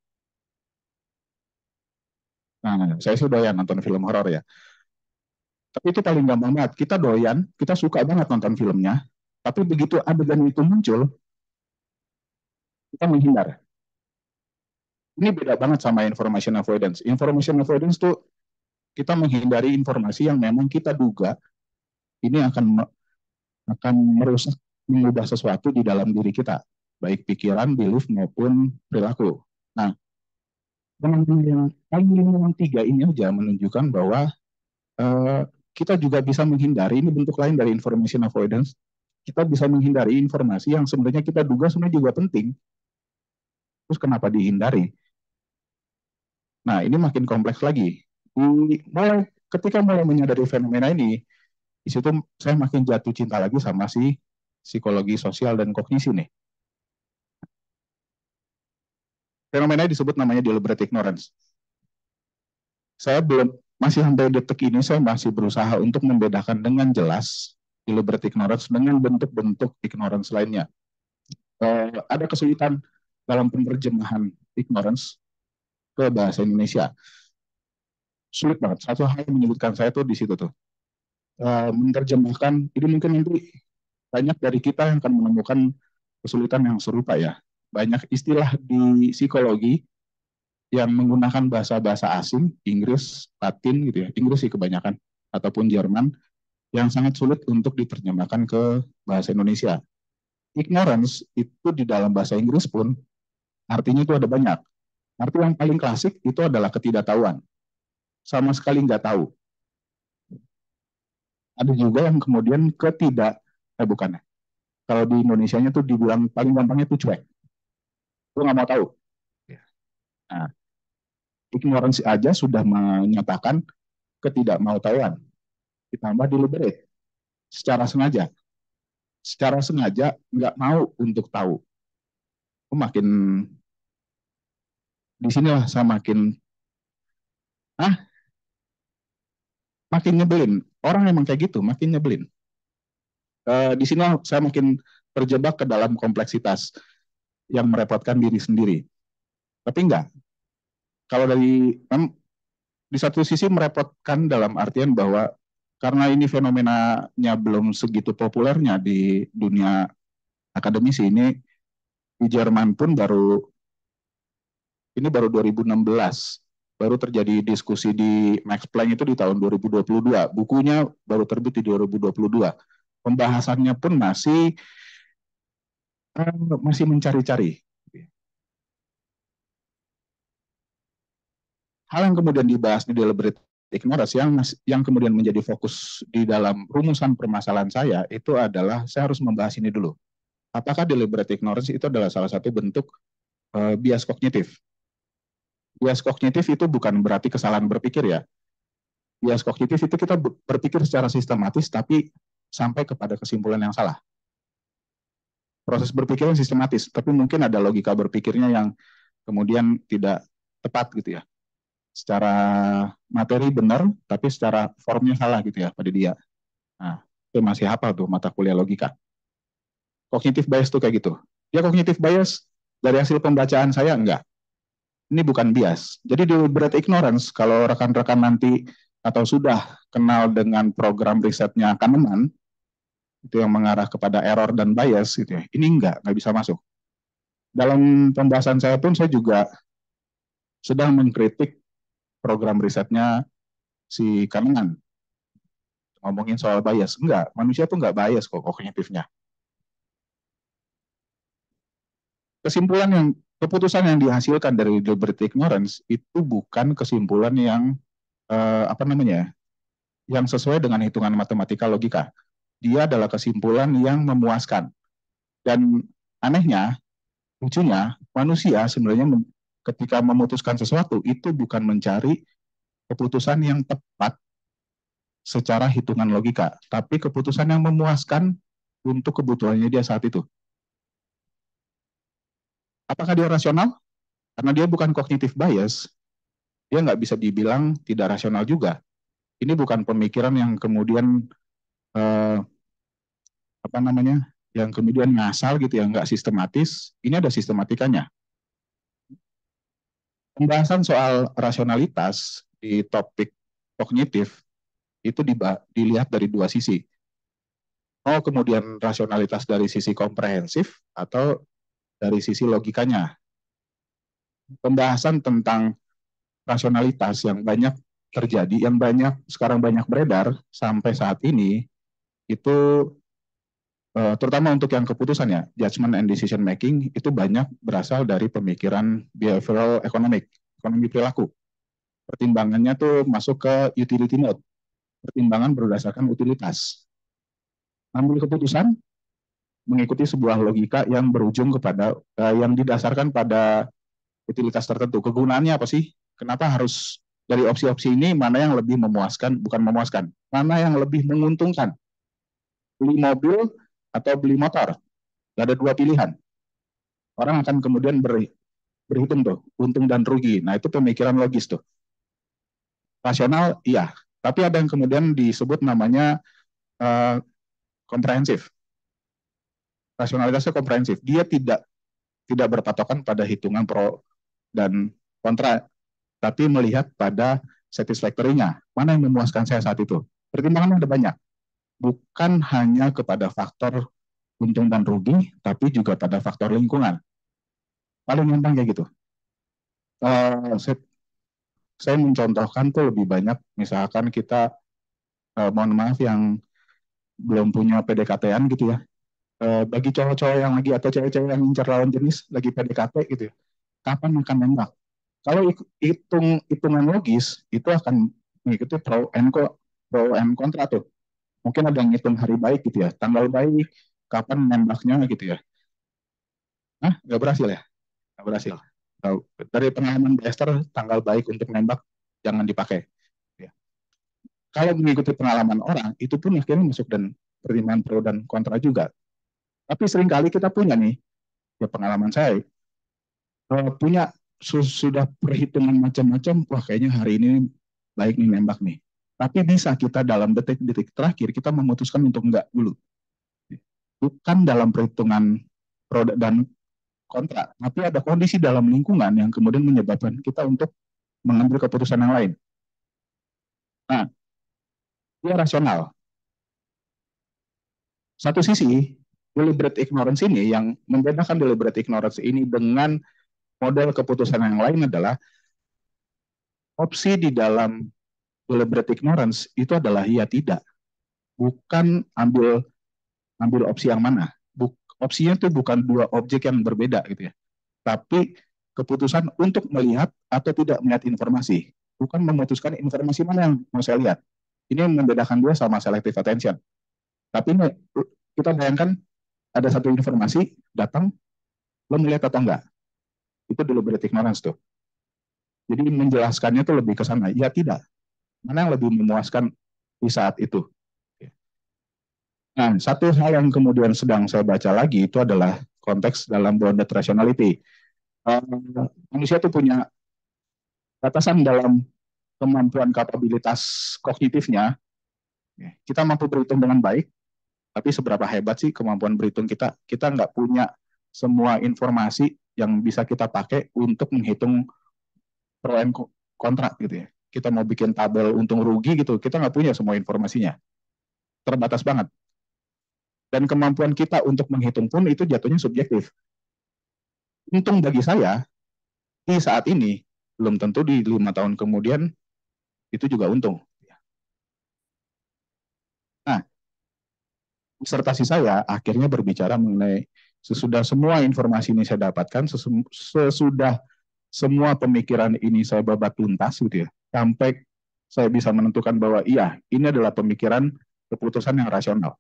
Nah, saya sih doyan nonton film horor ya. Tapi itu paling gampang banget. Kita doyan, kita suka banget nonton filmnya, tapi begitu adegan itu muncul, kita menghindar. Ini beda banget sama information avoidance. Information avoidance tuh kita menghindari informasi yang memang kita duga ini akan merusak, mengubah sesuatu di dalam diri kita, baik pikiran, belief maupun perilaku. Nah, yang tiga ini aja menunjukkan bahwa kita juga bisa menghindari, ini bentuk lain dari information avoidance, kita bisa menghindari informasi yang sebenarnya kita duga sebenarnya juga penting. Terus kenapa dihindari? Nah, ini makin kompleks lagi. Ketika mulai menyadari fenomena ini, di situ saya makin jatuh cinta lagi sama si psikologi sosial dan kognisi nih. Fenomena disebut namanya deliberate ignorance. Saya masih sampai detik ini saya masih berusaha untuk membedakan dengan jelas deliberate ignorance dengan bentuk-bentuk ignorance lainnya. Ada kesulitan dalam penerjemahan ignorance ke bahasa Indonesia. Sulit banget. Satu hal yang menyebutkan saya tuh di situ tuh. Menerjemahkan, ini mungkin nanti banyak dari kita yang akan menemukan kesulitan yang serupa ya. Banyak istilah di psikologi yang menggunakan bahasa-bahasa asing, Inggris, Latin gitu ya, Inggris sih kebanyakan, ataupun Jerman, yang sangat sulit untuk diterjemahkan ke bahasa Indonesia. Ignorance itu di dalam bahasa Inggris pun artinya itu ada banyak. Arti yang paling klasik itu adalah ketidaktahuan. Sama sekali nggak tahu. Ada juga yang kemudian bukan. Kalau di Indonesianya tuh dibilang paling gampangnya tuh cuek. Lu nggak mau tahu. Nah, ignorance aja sudah menyatakan ketidakmautawan. Ditambah deliberate. Secara sengaja. Secara sengaja nggak mau untuk tahu. Makin di sinilah saya makin nyebelin. Orang emang kayak gitu, makin nyebelin. Di sini saya makin terjebak ke dalam kompleksitas yang merepotkan diri sendiri. Tapi enggak. Kalau di satu sisi merepotkan dalam artian bahwa karena ini fenomenanya belum segitu populernya di dunia akademisi, ini di Jerman pun baru 2016 baru terjadi diskusi di Max Planck itu di tahun 2022. Bukunya baru terbit di 2022. Pembahasannya pun masih mencari-cari. Hal yang kemudian dibahas di deliberate ignorance yang kemudian menjadi fokus di dalam rumusan permasalahan saya itu adalah saya harus membahas ini dulu. Apakah deliberate ignorance itu adalah salah satu bentuk bias kognitif? Bias kognitif itu bukan berarti kesalahan berpikir ya. Bias kognitif itu kita berpikir secara sistematis tapi sampai kepada kesimpulan yang salah. Proses berpikirnya sistematis, tapi mungkin ada logika berpikirnya yang kemudian tidak tepat gitu ya. Secara materi benar, tapi secara formnya salah gitu ya pada dia. Nah, itu masih hafal tuh mata kuliah logika. Cognitive bias tuh kayak gitu. Ya cognitive bias dari hasil pembacaan saya enggak. Ini bukan bias. Jadi deliberate ignorance, kalau rekan-rekan nanti atau sudah kenal dengan program risetnya Kahneman, itu yang mengarah kepada error dan bias gitu ya. Ini nggak bisa masuk. Dalam pembahasan saya pun saya juga sedang mengkritik program risetnya si Kahneman. Ngomongin soal bias. Enggak, manusia tuh nggak bias kok kognitifnya. Keputusan yang dihasilkan dari deliberate ignorance itu bukan kesimpulan yang yang sesuai dengan hitungan matematika logika. Dia adalah kesimpulan yang memuaskan. Dan anehnya, lucunya, manusia sebenarnya ketika memutuskan sesuatu itu bukan mencari keputusan yang tepat secara hitungan logika, tapi keputusan yang memuaskan untuk kebutuhannya dia saat itu. Apakah dia rasional? Karena dia bukan cognitive bias, dia nggak bisa dibilang tidak rasional juga. Ini bukan pemikiran yang kemudian yang kemudian ngasal gitu ya, nggak sistematis. Ini ada sistematikanya. Pembahasan soal rasionalitas di topik kognitif itu dilihat dari dua sisi. Kemudian rasionalitas dari sisi komprehensif atau dari sisi logikanya. Pembahasan tentang rasionalitas yang banyak terjadi, yang sekarang banyak beredar sampai saat ini, itu terutama untuk yang keputusannya, judgment and decision making, itu banyak berasal dari pemikiran behavioral economic, ekonomi perilaku. Pertimbangannya tuh masuk ke utility mode, pertimbangan berdasarkan utilitas. Ambil keputusan mengikuti sebuah logika yang berujung kepada yang didasarkan pada utilitas tertentu. Kegunaannya apa sih? Kenapa harus dari opsi-opsi ini mana yang lebih memuaskan, bukan memuaskan, mana yang lebih menguntungkan? Beli mobil atau beli motor? Gak ada dua pilihan. Orang akan kemudian berhitung tuh, untung dan rugi. Nah, itu pemikiran logis tuh. Rasional, iya. Tapi ada yang kemudian disebut namanya komprehensif. Rasionalitasnya komprehensif. Dia tidak berpatokan pada hitungan pro dan kontra, tapi melihat pada satisfactory-nya. Mana yang memuaskan saya saat itu? Pertimbangan ada banyak. Bukan hanya kepada faktor untung dan rugi, tapi juga pada faktor lingkungan. Paling gampang kayak gitu. Saya mencontohkan tuh lebih banyak, misalkan kita, mohon maaf yang belum punya PDKT-an gitu ya, bagi cowok-cowok yang lagi atau cewek-cewek yang incar lawan jenis lagi PDKT gitu ya, kapan akan nembak? Kalau hitungan logis itu akan mengikuti pro and kontra tuh. Mungkin ada yang ngitung hari baik gitu ya, tanggal baik, kapan nembaknya gitu ya. Nggak berhasil ya? Nggak berhasil. Dari pengalaman Esther, tanggal baik untuk nembak jangan dipakai. Ya. Kalau mengikuti pengalaman orang, itu pun akhirnya masuk dan pertimbangan pro dan kontra juga. Tapi seringkali kita punya nih, ya pengalaman saya, punya sudah perhitungan macam-macam, wah kayaknya hari ini baik nih nembak nih. Tapi bisa kita dalam detik-detik terakhir, kita memutuskan untuk enggak dulu. Bukan dalam perhitungan pro dan kontra, tapi ada kondisi dalam lingkungan yang kemudian menyebabkan kita untuk mengambil keputusan yang lain. Nah, dia rasional. Satu sisi, deliberate ignorance ini, yang membedakan deliberate ignorance ini dengan model keputusan yang lain adalah opsi di dalam deliberate ignorance itu adalah ya tidak. Bukan ambil opsi yang mana. Opsinya itu bukan dua objek yang berbeda gitu ya. Tapi keputusan untuk melihat atau tidak melihat informasi. Bukan memutuskan informasi mana yang mau saya lihat. Ini membedakan dia sama selective attention. Tapi ini, kita bayangkan ada satu informasi datang, lo melihat atau enggak? Itu deliberate ignorance tuh. Jadi menjelaskannya tuh lebih ke sana. Ya tidak. Mana yang lebih memuaskan di saat itu. Nah, satu hal yang kemudian sedang saya baca lagi itu adalah konteks dalam bounded rationality. Manusia itu punya batasan dalam kemampuan kapabilitas kognitifnya. Kita mampu berhitung dengan baik, tapi seberapa hebat sih kemampuan berhitung kita? Kita nggak punya semua informasi yang bisa kita pakai untuk menghitung pro and kontra gitu ya. Kita mau bikin tabel untung rugi gitu, kita nggak punya semua informasinya. Terbatas banget. Dan kemampuan kita untuk menghitung pun itu jatuhnya subjektif. Untung bagi saya, di saat ini, belum tentu di 5 tahun kemudian, itu juga untung. Nah, disertasi saya akhirnya berbicara mengenai sesudah semua informasi ini saya dapatkan, sesudah semua pemikiran ini saya babat tuntas gitu ya, sampai saya bisa menentukan bahwa iya, ini adalah pemikiran keputusan yang rasional.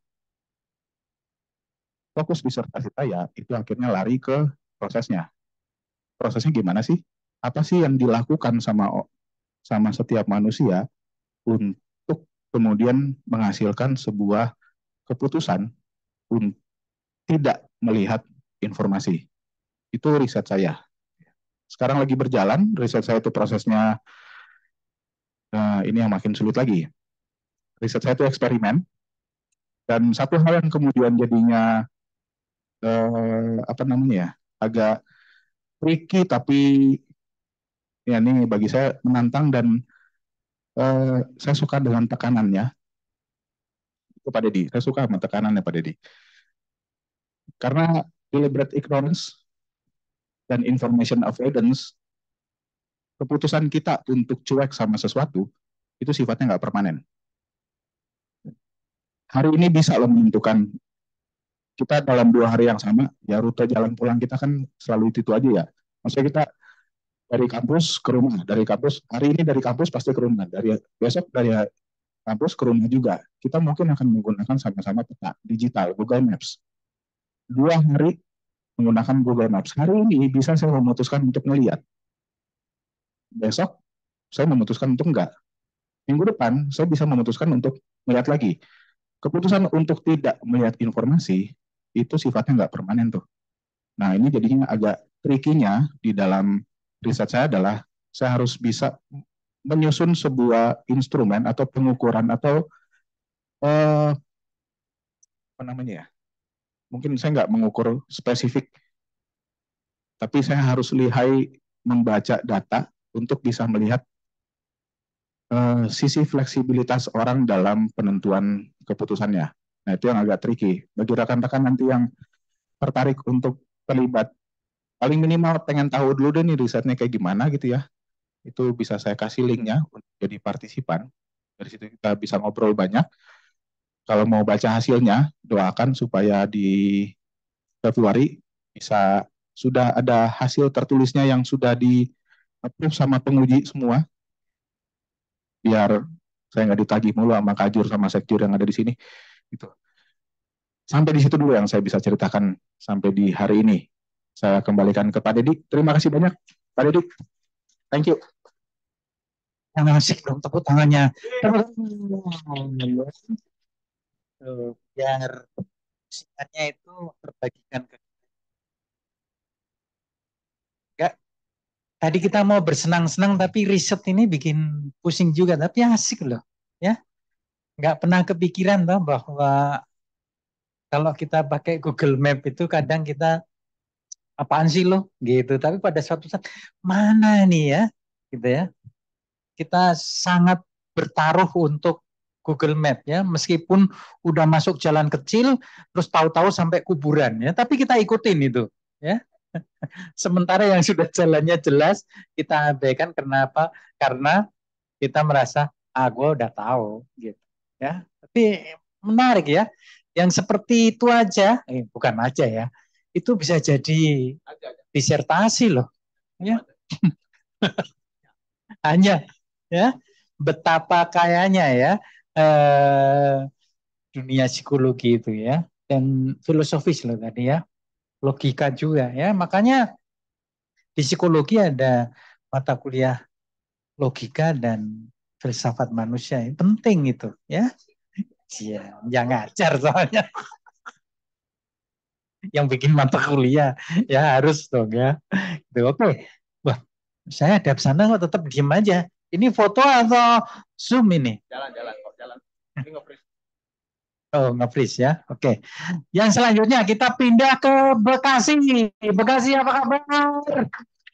Fokus disertasi saya itu akhirnya lari ke prosesnya. Prosesnya gimana sih? Apa sih yang dilakukan sama setiap manusia untuk kemudian menghasilkan sebuah keputusan untuk tidak melihat informasi. Itu riset saya. Sekarang lagi berjalan, riset saya itu prosesnya, ini yang makin sulit lagi. Riset saya itu eksperimen, dan satu hal yang kemudian jadinya agak tricky, tapi ya ini bagi saya menantang, dan saya suka dengan tekanannya. Itu Pak Deddy, saya suka sama tekanannya Pak Deddy. Karena deliberate ignorance dan information avoidance, keputusan kita untuk cuek sama sesuatu, itu sifatnya nggak permanen. Hari ini bisa loh menentukan, kita dalam 2 hari yang sama, ya rute jalan pulang kita kan selalu itu aja ya. Maksudnya kita dari kampus ke rumah, dari kampus, hari ini dari kampus pasti ke rumah, dari besok dari kampus ke rumah juga. Kita mungkin akan menggunakan sama-sama peta digital, Google Maps. 2 hari menggunakan Google Maps. Hari ini bisa saya memutuskan untuk melihat. Besok saya memutuskan untuk enggak. Minggu depan saya bisa memutuskan untuk melihat lagi. Keputusan untuk tidak melihat informasi itu sifatnya nggak permanen tuh. Nah ini jadinya agak tricky-nya di dalam riset saya adalah saya harus bisa menyusun sebuah instrumen atau pengukuran atau apa namanya ya, mungkin saya nggak mengukur spesifik, tapi saya harus lihai membaca data untuk bisa melihat sisi fleksibilitas orang dalam penentuan keputusannya. Nah itu yang agak tricky. Bagi rekan-rekan nanti yang tertarik untuk terlibat, paling minimal pengen tahu dulu deh nih risetnya kayak gimana gitu ya, itu bisa saya kasih linknya untuk jadi partisipan. Dari situ kita bisa ngobrol banyak. Kalau mau baca hasilnya, doakan supaya di Februari bisa sudah ada hasil tertulisnya yang sudah di approve sama penguji semua, biar saya nggak ditagih mulu sama kajur sama sekjur yang ada di sini. Gitu. Sampai di situ dulu yang saya bisa ceritakan sampai di hari ini. Saya kembalikan ke Pak Deddy. Terima kasih banyak, Pak Deddy. Thank you. Yang asik dong tepuk tangannya. Biar singkatnya itu terbagikan ke enggak. Tadi kita mau bersenang-senang tapi riset ini bikin pusing juga, tapi asik loh ya. Nggak pernah kepikiran toh bahwa kalau kita pakai Google Map itu kadang kita apaan sih lo gitu, tapi pada suatu saat mana nih ya gitu ya, kita sangat bertaruh untuk Google Map ya, meskipun udah masuk jalan kecil terus tahu-tahu sampai kuburan ya, tapi kita ikutin itu ya. Sementara yang sudah jalannya jelas kita abaikan. Kenapa? Karena kita merasa gue udah tahu gitu ya. Tapi menarik ya, yang seperti itu aja, bukan aja ya, itu bisa jadi disertasi loh ya. Hanya ya, betapa kayanya ya dunia psikologi itu ya, dan filosofis loh tadi ya, logika juga ya. Makanya di psikologi ada mata kuliah logika dan filsafat manusia, yang penting itu ya. Iya, yang ngajar soalnya yang bikin mata kuliah ya harus dong ya. Oke, wah saya ada sana kok tetap diem aja. Ini foto atau Zoom ini? Jalan kok, jalan. Ini nge-freeze. Oh, nge-freeze ya. Oke. Yang selanjutnya kita pindah ke Bekasi. Bekasi apa kabar?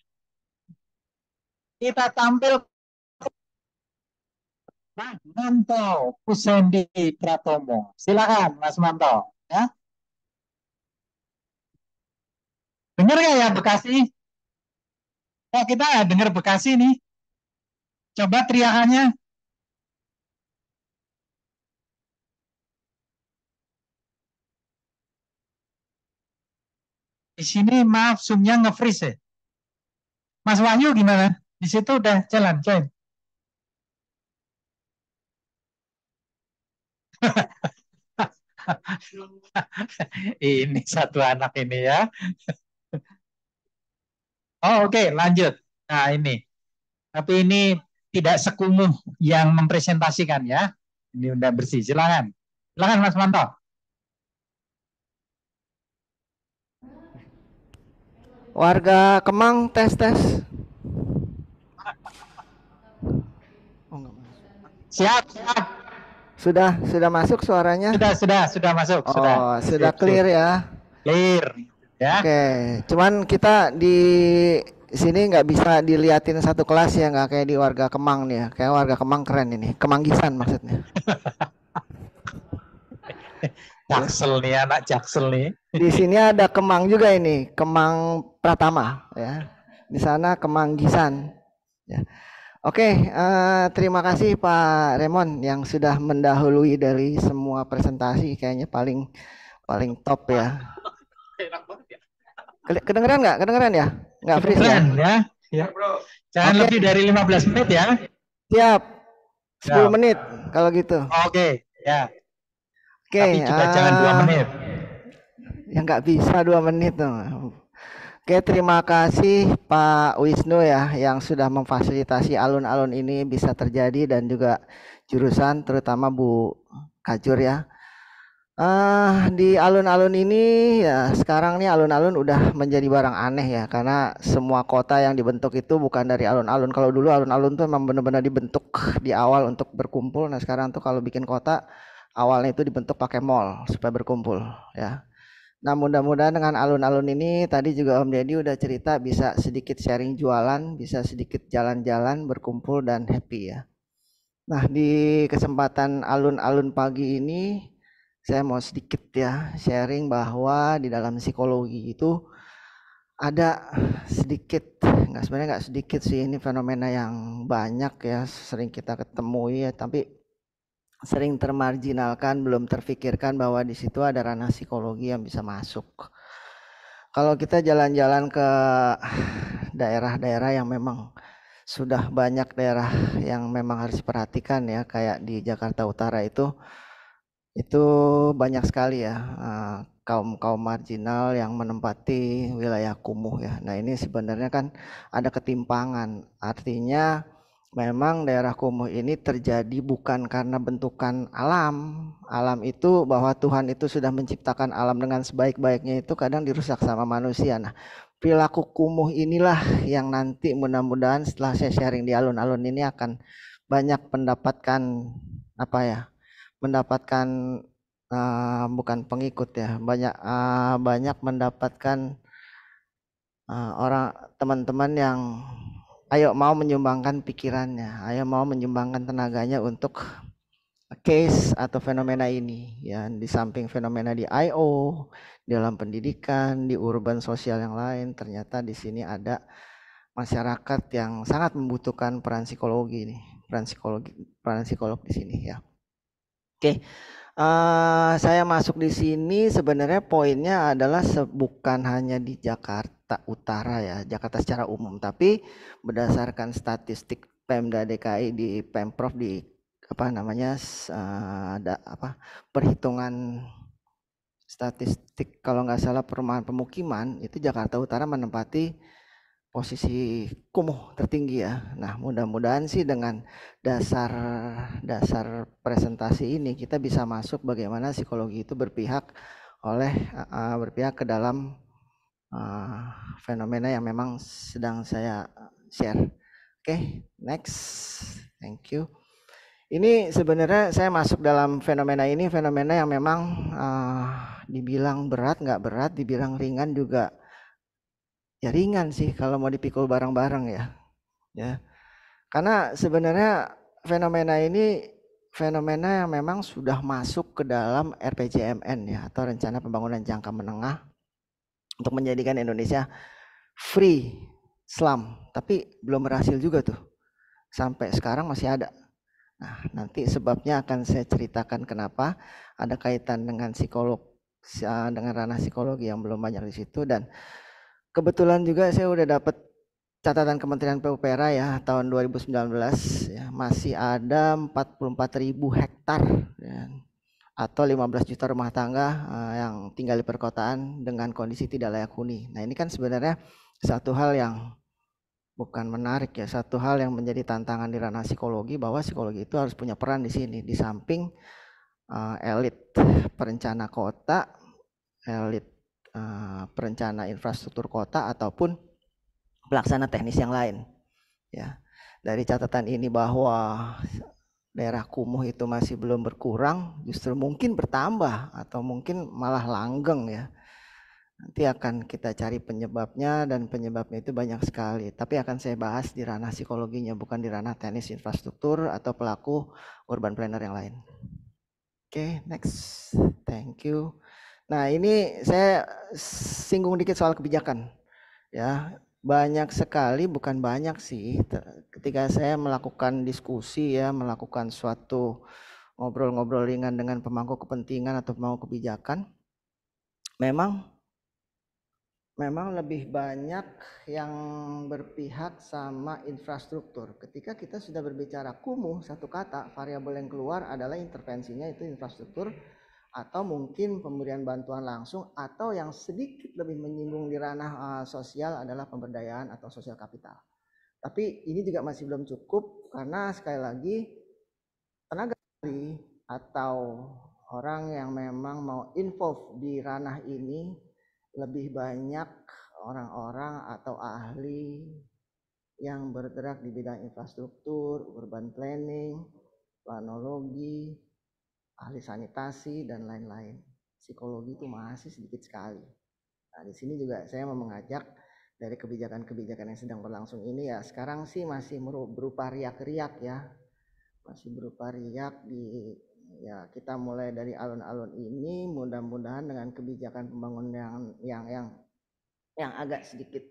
Kita tampil Mas Manto Kusendi Pratomo. Silakan Mas Manto. Ya. Dengar nggak ya Bekasi? Oh, kita dengar Bekasi nih. Coba teriakannya. Di sini maaf Zoom-nya nge-freeze ya. Mas Wahyu gimana? Di situ udah jalan, coy. Ini satu anak ini ya. Oh, oke, lanjut. Nah, ini. Tapi ini tidak sekumuh yang mempresentasikan ya. Ini udah bersih. Silakan. Silakan Mas Manto. Warga Kemang tes. Oh, enggak masuk. Siap. Sudah masuk suaranya? Sudah masuk. Oh, sudah clear ya. Clear. Ya. Oke, cuman kita di sini nggak bisa diliatin satu kelas ya, nggak kayak di warga Kemang nih ya. Kayak warga Kemang keren ini, Kemanggisan maksudnya. Jaksel nih, anak Jaksel nih. Di sini ada Kemang juga ini, Kemang Pratama ya. Di sana Kemanggisan. Ya. Oke, terima kasih Pak Remon yang sudah mendahului dari semua presentasi, kayaknya paling top ya. Kedengeran nggak? Kedengeran ya? Nggak freeze ya? Ya. Jangan lebih dari 15 menit ya. Siap. 10 menit kalau gitu. Oke, ya. Oke. Tapi juga jangan 2 menit. Ya nggak bisa 2 menit tuh. Oke, terima kasih Pak Wisnu ya yang sudah memfasilitasi alun-alun ini bisa terjadi dan juga jurusan terutama Bu Kajur ya. Di alun-alun ini ya sekarang nih alun-alun udah menjadi barang aneh ya karena semua kota yang dibentuk itu bukan dari alun-alun. Kalau dulu alun-alun tuh memang benar-benar dibentuk di awal untuk berkumpul. Nah sekarang tuh kalau bikin kota awalnya itu dibentuk pakai mall supaya berkumpul ya. Nah mudah-mudahan dengan alun-alun ini tadi juga Om Deddy udah cerita bisa sedikit sharing jualan, bisa sedikit jalan-jalan berkumpul dan happy ya. Nah di kesempatan alun-alun pagi ini saya mau sedikit ya sharing bahwa di dalam psikologi itu ada sedikit, sebenarnya nggak sedikit sih, ini fenomena yang banyak ya sering kita ketemui ya, tapi sering termarginalkan, belum terfikirkan bahwa di situ ada ranah psikologi yang bisa masuk. Kalau kita jalan-jalan ke daerah-daerah yang memang sudah banyak daerah yang memang harus diperhatikan ya, kayak di Jakarta Utara itu banyak sekali ya kaum marginal yang menempati wilayah kumuh ya. Nah ini sebenarnya kan ada ketimpangan, artinya memang daerah kumuh ini terjadi bukan karena bentukan alam itu bahwa Tuhan itu sudah menciptakan alam dengan sebaik-baiknya, itu kadang dirusak sama manusia. Nah perilaku kumuh inilah yang nanti mudah-mudahan setelah saya sharing di alun-alun ini akan banyak mendapatkan bukan pengikut ya, banyak mendapatkan orang teman-teman yang ayo mau menyumbangkan pikirannya, ayo mau menyumbangkan tenaganya untuk case atau fenomena ini ya. Di samping fenomena di IO, di dalam pendidikan, di urban sosial yang lain, ternyata di sini ada masyarakat yang sangat membutuhkan peran psikologi nih, peran psikolog di sini ya. Oke, saya masuk di sini sebenarnya poinnya adalah bukan hanya di Jakarta Utara ya, Jakarta secara umum, tapi berdasarkan statistik Pemda DKI di Pemprov di perhitungan statistik kalau nggak salah perumahan pemukiman itu Jakarta Utara menempati posisi kumuh tertinggi ya. Nah mudah-mudahan sih dengan dasar presentasi ini kita bisa masuk bagaimana psikologi itu berpihak ke dalam fenomena yang memang sedang saya share. Oke, next, thank you. Ini sebenarnya saya masuk dalam fenomena ini, fenomena yang memang dibilang berat nggak berat, dibilang ringan juga ya ringan sih kalau mau dipikul bareng-bareng ya. Karena sebenarnya fenomena ini fenomena yang memang sudah masuk ke dalam RPJMN ya, atau Rencana Pembangunan Jangka Menengah untuk menjadikan Indonesia free slum, tapi belum berhasil juga tuh. Sampai sekarang masih ada. Nah, nanti sebabnya akan saya ceritakan kenapa, ada kaitan dengan dengan ranah psikologi yang belum banyak di situ. Dan kebetulan juga saya udah dapat catatan Kementerian PUPR ya tahun 2019 ya, masih ada 44.000 hektar ya, atau 15 juta rumah tangga yang tinggal di perkotaan dengan kondisi tidak layak huni. Nah, ini kan sebenarnya satu hal yang bukan menarik ya, satu hal yang menjadi tantangan di ranah psikologi, bahwa psikologi itu harus punya peran di sini, di samping elit perencana kota, elit perencana infrastruktur kota ataupun pelaksana teknis yang lain. Ya, dari catatan ini bahwa daerah kumuh itu masih belum berkurang, justru mungkin bertambah atau mungkin malah langgeng ya. Nanti akan kita cari penyebabnya, dan penyebabnya itu banyak sekali. Tapi akan saya bahas di ranah psikologinya, bukan di ranah teknis infrastruktur atau pelaku urban planner yang lain. Oke, next. Thank you. Nah, ini saya singgung dikit soal kebijakan. Ya, banyak sekali, bukan banyak sih. Ketika saya melakukan diskusi ya, melakukan suatu ngobrol-ngobrol ringan dengan pemangku kepentingan atau pemangku kebijakan, memang lebih banyak yang berpihak sama infrastruktur. Ketika kita sudah berbicara kumuh, satu kata, variabel yang keluar adalah intervensinya itu infrastruktur, atau mungkin pemberian bantuan langsung, atau yang sedikit lebih menyinggung di ranah sosial adalah pemberdayaan atau sosial kapital. Tapi ini juga masih belum cukup, karena sekali lagi tenaga ahli atau orang yang memang mau involve di ranah ini lebih banyak orang-orang atau ahli yang bergerak di bidang infrastruktur, urban planning, planologi, ahli sanitasi, dan lain-lain. Psikologi itu masih sedikit sekali. Nah, di sini juga saya mau mengajak dari kebijakan-kebijakan yang sedang berlangsung ini ya, sekarang sih masih berupa riak-riak ya. Masih berupa riak di ya, kita mulai dari alun-alun ini, mudah-mudahan dengan kebijakan pembangunan yang agak sedikit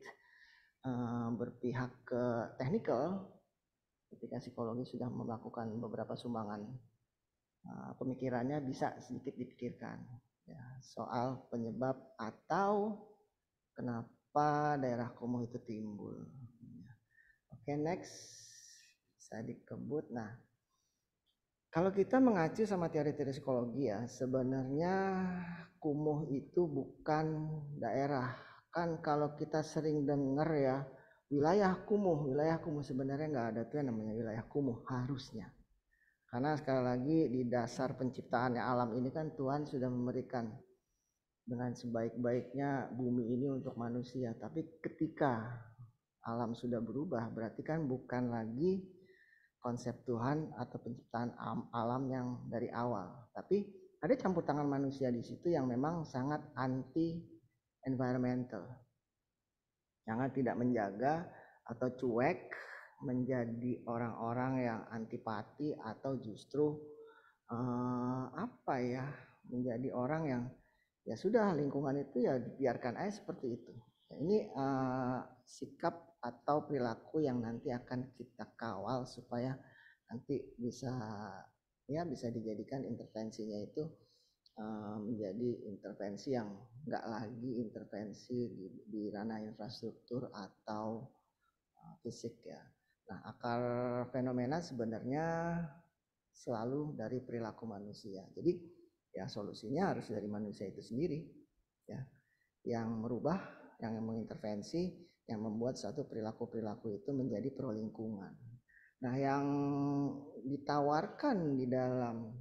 berpihak ke teknikal, ketika psikologi sudah melakukan beberapa sumbangan pemikirannya bisa sedikit dipikirkan ya, soal penyebab atau kenapa daerah kumuh itu timbul. Oke, next. Bisa dikebut. Nah, kalau kita mengacu sama teori-teori psikologi ya, sebenarnya kumuh itu bukan daerah. Kan kalau kita sering dengar ya, wilayah kumuh sebenarnya nggak ada tuh yang namanya wilayah kumuh harusnya. Karena sekali lagi di dasar penciptaannya alam ini kan Tuhan sudah memberikan dengan sebaik-baiknya bumi ini untuk manusia. Tapi ketika alam sudah berubah, berarti kan bukan lagi konsep Tuhan atau penciptaan alam yang dari awal, tapi ada campur tangan manusia di situ yang memang sangat anti environmental, sangat tidak menjaga atau cuek, menjadi orang-orang yang antipati atau justru menjadi orang yang ya sudah, lingkungan itu ya dibiarkan aja seperti itu. Nah, ini sikap atau perilaku yang nanti akan kita kawal supaya nanti bisa dijadikan intervensinya itu menjadi intervensi yang enggak lagi intervensi di ranah infrastruktur atau fisik ya. Nah, akar fenomena sebenarnya selalu dari perilaku manusia. Jadi ya solusinya harus dari manusia itu sendiri ya, yang merubah, yang mengintervensi, yang membuat satu perilaku-perilaku itu menjadi pro lingkungan. Nah, yang ditawarkan di dalam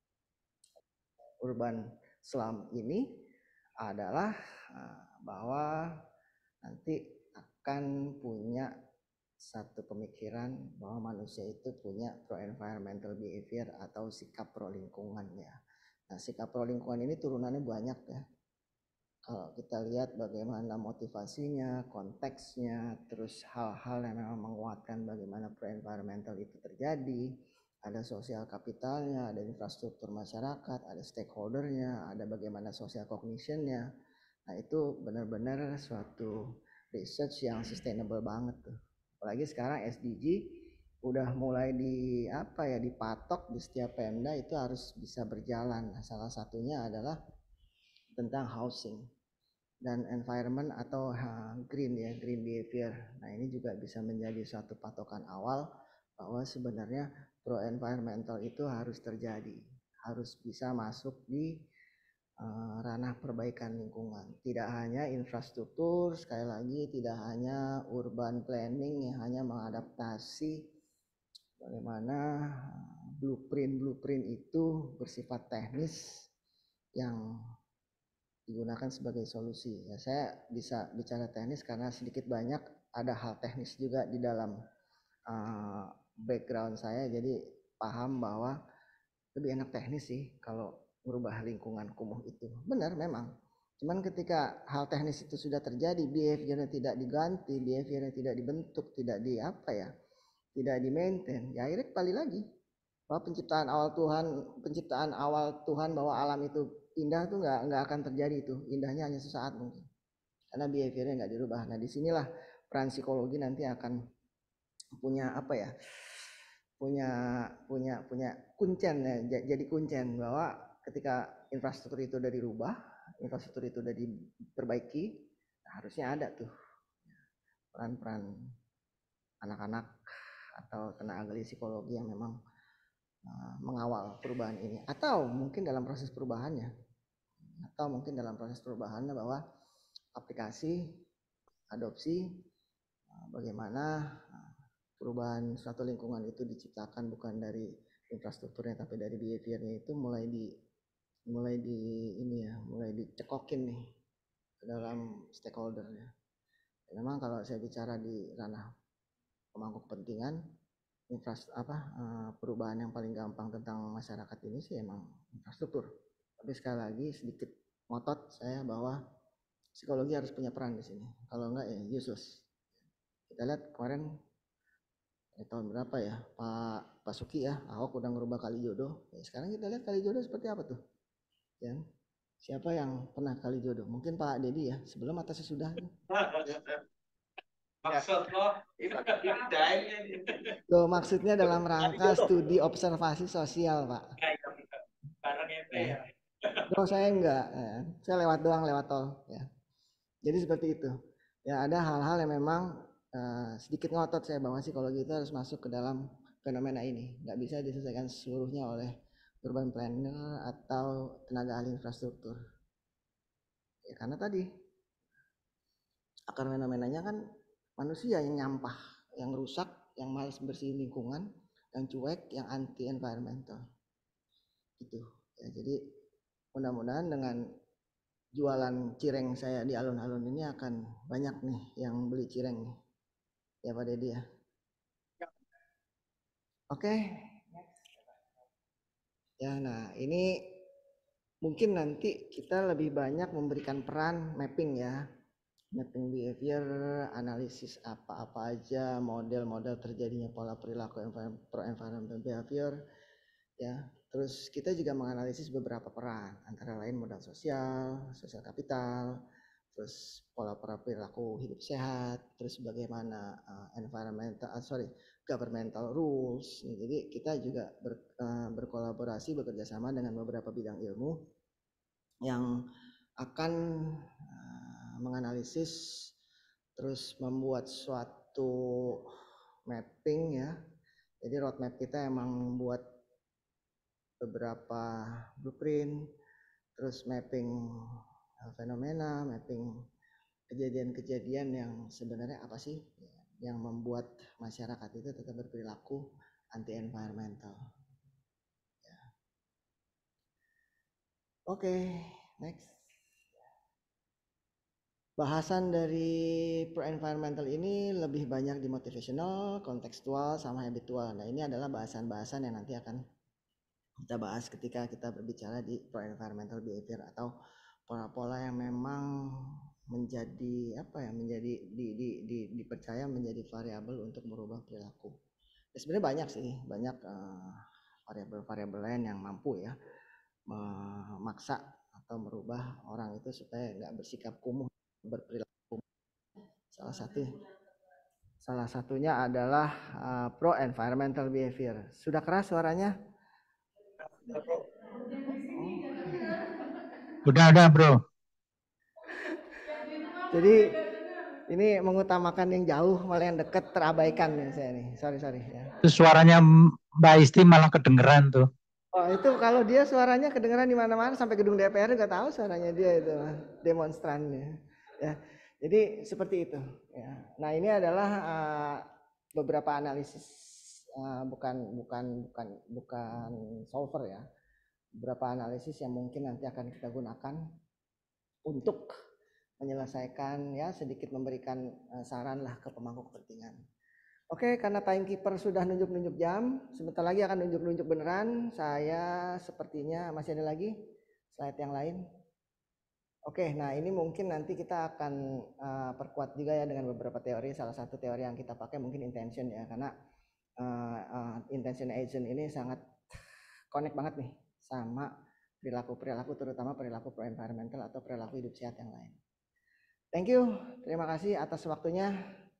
urban slum ini adalah bahwa nanti akan punya satu pemikiran bahwa manusia itu punya pro environmental behavior atau sikap pro lingkungan ya. Nah, sikap pro lingkungan ini turunannya banyak ya. Kalau kita lihat bagaimana motivasinya, konteksnya, terus hal-hal yang memang menguatkan bagaimana pro-environmental itu terjadi, ada sosial kapitalnya, ada infrastruktur masyarakat, ada stakeholdernya, ada bagaimana social cognitionnya. Nah, itu benar-benar suatu research yang sustainable banget tuh. Apalagi sekarang SDG udah mulai dipatok di setiap Pemda itu harus bisa berjalan. Nah, salah satunya adalah tentang housing dan environment atau green behavior. Nah, ini juga bisa menjadi suatu patokan awal bahwa sebenarnya pro environmental itu harus terjadi, harus bisa masuk di ranah perbaikan lingkungan. Tidak hanya infrastruktur, sekali lagi tidak hanya urban planning yang hanya mengadaptasi bagaimana blueprint itu bersifat teknis yang digunakan sebagai solusi. Ya, saya bisa bicara teknis karena sedikit banyak ada hal teknis juga di dalam background saya, jadi paham bahwa lebih enak teknis sih kalau merubah lingkungan kumuh itu. Benar memang. Cuman ketika hal teknis itu sudah terjadi, behaviornya tidak diganti, behaviornya tidak dibentuk, tidak tidak di-maintain, ya akhirnya kembali lagi bahwa penciptaan awal Tuhan bahwa alam itu indah tuh nggak akan terjadi itu. Indahnya hanya sesaat mungkin. Karena behaviornya nggak dirubah. Nah, disinilah peran psikologi nanti akan punya punya kuncen ya, jadi kuncen bahwa ketika infrastruktur itu udah dirubah, infrastruktur itu udah diperbaiki, nah harusnya ada tuh peran-peran anak-anak atau tenaga ahli psikologi yang memang mengawal perubahan ini, atau mungkin dalam proses perubahannya, bahwa aplikasi adopsi bagaimana perubahan suatu lingkungan itu diciptakan bukan dari infrastrukturnya tapi dari behaviornya, itu mulai dicekokin nih ke dalam stakeholdernya. Memang kalau saya bicara di ranah pemangku kepentingan, perubahan yang paling gampang tentang masyarakat ini sih emang infrastruktur. Tapi sekali lagi sedikit ngotot saya bahwa psikologi harus punya peran di sini. Kalau enggak ya useless. Kita lihat kemarin tahun berapa ya, Pak Basuki ya, Ahok udah ngerubah Kalijodo. Ya, sekarang kita lihat Kalijodo seperti apa tuh. Ya. Siapa yang pernah Kalijodo? Mungkin Pak Dedi ya, sebelum atau sesudah. Maksud lo ini tuh, maksudnya dalam rangka studi observasi sosial, Pak. Ya. No, saya enggak, ya. Saya lewat tol ya. Jadi seperti itu. Ya, ada hal-hal yang memang sedikit ngotot saya bahwa psikologi itu harus masuk ke dalam fenomena ini. Nggak bisa diselesaikan seluruhnya oleh urban planner atau tenaga ahli infrastruktur. Ya, karena tadi akar fenomenanya kan manusia yang nyampah, yang rusak, yang malas bersihin lingkungan, yang cuek, yang anti environmental. Gitu. Ya, jadi mudah-mudahan dengan jualan cireng saya di alun-alun ini akan banyak nih yang beli cireng nih. Ya Pak Dedi ya. Oke. Ya, nah ini mungkin nanti kita lebih banyak memberikan peran mapping ya. Mapping behavior, analisis apa-apa aja, model-model terjadinya pola perilaku pro-environmental behavior. Ya, terus kita juga menganalisis beberapa peran, antara lain modal sosial kapital, terus pola perilaku hidup sehat, terus bagaimana governmental rules. Jadi kita juga berkolaborasi, bekerjasama dengan beberapa bidang ilmu yang akan menganalisis, terus membuat suatu mapping ya. Jadi roadmap kita emang membuat beberapa blueprint, terus mapping fenomena, mapping kejadian-kejadian yang sebenarnya apa sih yang membuat masyarakat itu tetap berperilaku anti environmental. Ya. Oke, next. Bahasan dari pro-environmental ini lebih banyak di motivational, kontekstual, sama habitual. Nah, ini adalah bahasan-bahasan yang nanti akan kita bahas ketika kita berbicara di pro-environmental behavior atau pola-pola yang memang menjadi dipercaya menjadi variabel untuk merubah perilaku. Ya, sebenarnya banyak variabel-variabel lain yang mampu ya memaksa atau merubah orang itu supaya nggak bersikap kumuh, berperilaku. Salah satunya adalah pro-environmental behavior. Sudah keras suaranya? Udah bro. Jadi ini mengutamakan yang jauh, malah yang dekat terabaikan nih saya nih. Sorry ya. Terus suaranya Mbak Isti malah kedengeran tuh. Oh itu kalau dia suaranya kedengeran di mana-mana sampai gedung DPR juga tahu suaranya dia itu demonstrannya. Ya, jadi seperti itu. Ya. Nah ini adalah beberapa analisis bukan solver ya. Beberapa analisis yang mungkin nanti akan kita gunakan untuk menyelesaikan ya sedikit memberikan saran lah ke pemangku kepentingan. Oke, karena timekeeper sudah nunjuk-nunjuk jam, sebentar lagi akan nunjuk-nunjuk beneran. Saya sepertinya masih ada lagi slide yang lain. Oke, nah ini mungkin nanti kita akan perkuat juga ya dengan beberapa teori. Salah satu teori yang kita pakai mungkin intention ya, karena intention agent ini sangat connect banget nih sama perilaku-perilaku, terutama perilaku pro-environmental atau perilaku hidup sehat yang lain. Thank you, terima kasih atas waktunya.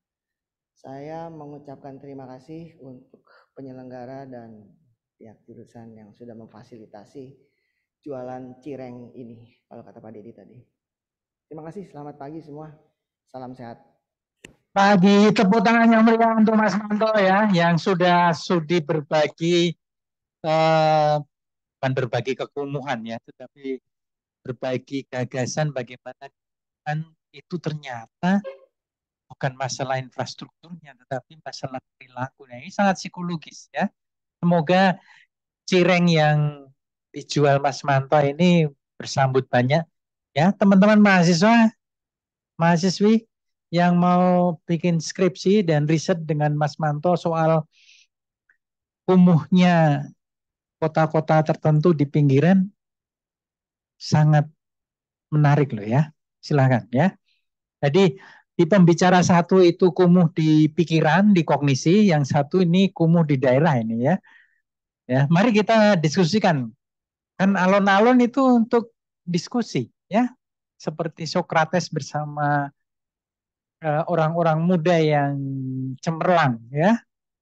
Saya mengucapkan terima kasih untuk penyelenggara dan pihak jurusan yang sudah memfasilitasi jualan cireng ini, kalau kata Pak Dedi tadi. Terima kasih, selamat pagi semua. Salam sehat. Pagi, tepuk tangan yang meriah untuk Mas Manto ya, yang sudah sudi berbagi, bukan berbagi kekumuhan ya, tetapi berbagi gagasan bagaimana kan itu ternyata bukan masalah infrastrukturnya, tetapi masalah perilakunya. Ini sangat psikologis ya. Semoga cireng yang dijual Mas Manto ini bersambut banyak ya, teman-teman mahasiswa, mahasiswi yang mau bikin skripsi dan riset dengan Mas Manto soal kumuhnya kota-kota tertentu di pinggiran, sangat menarik loh ya. Silakan ya. Jadi di pembicara satu itu kumuh di pikiran, di kognisi, yang satu ini kumuh di daerah ini ya. Ya, mari kita diskusikan. Kan alon-alon itu untuk diskusi ya. Seperti Sokrates bersama orang-orang muda yang cemerlang ya.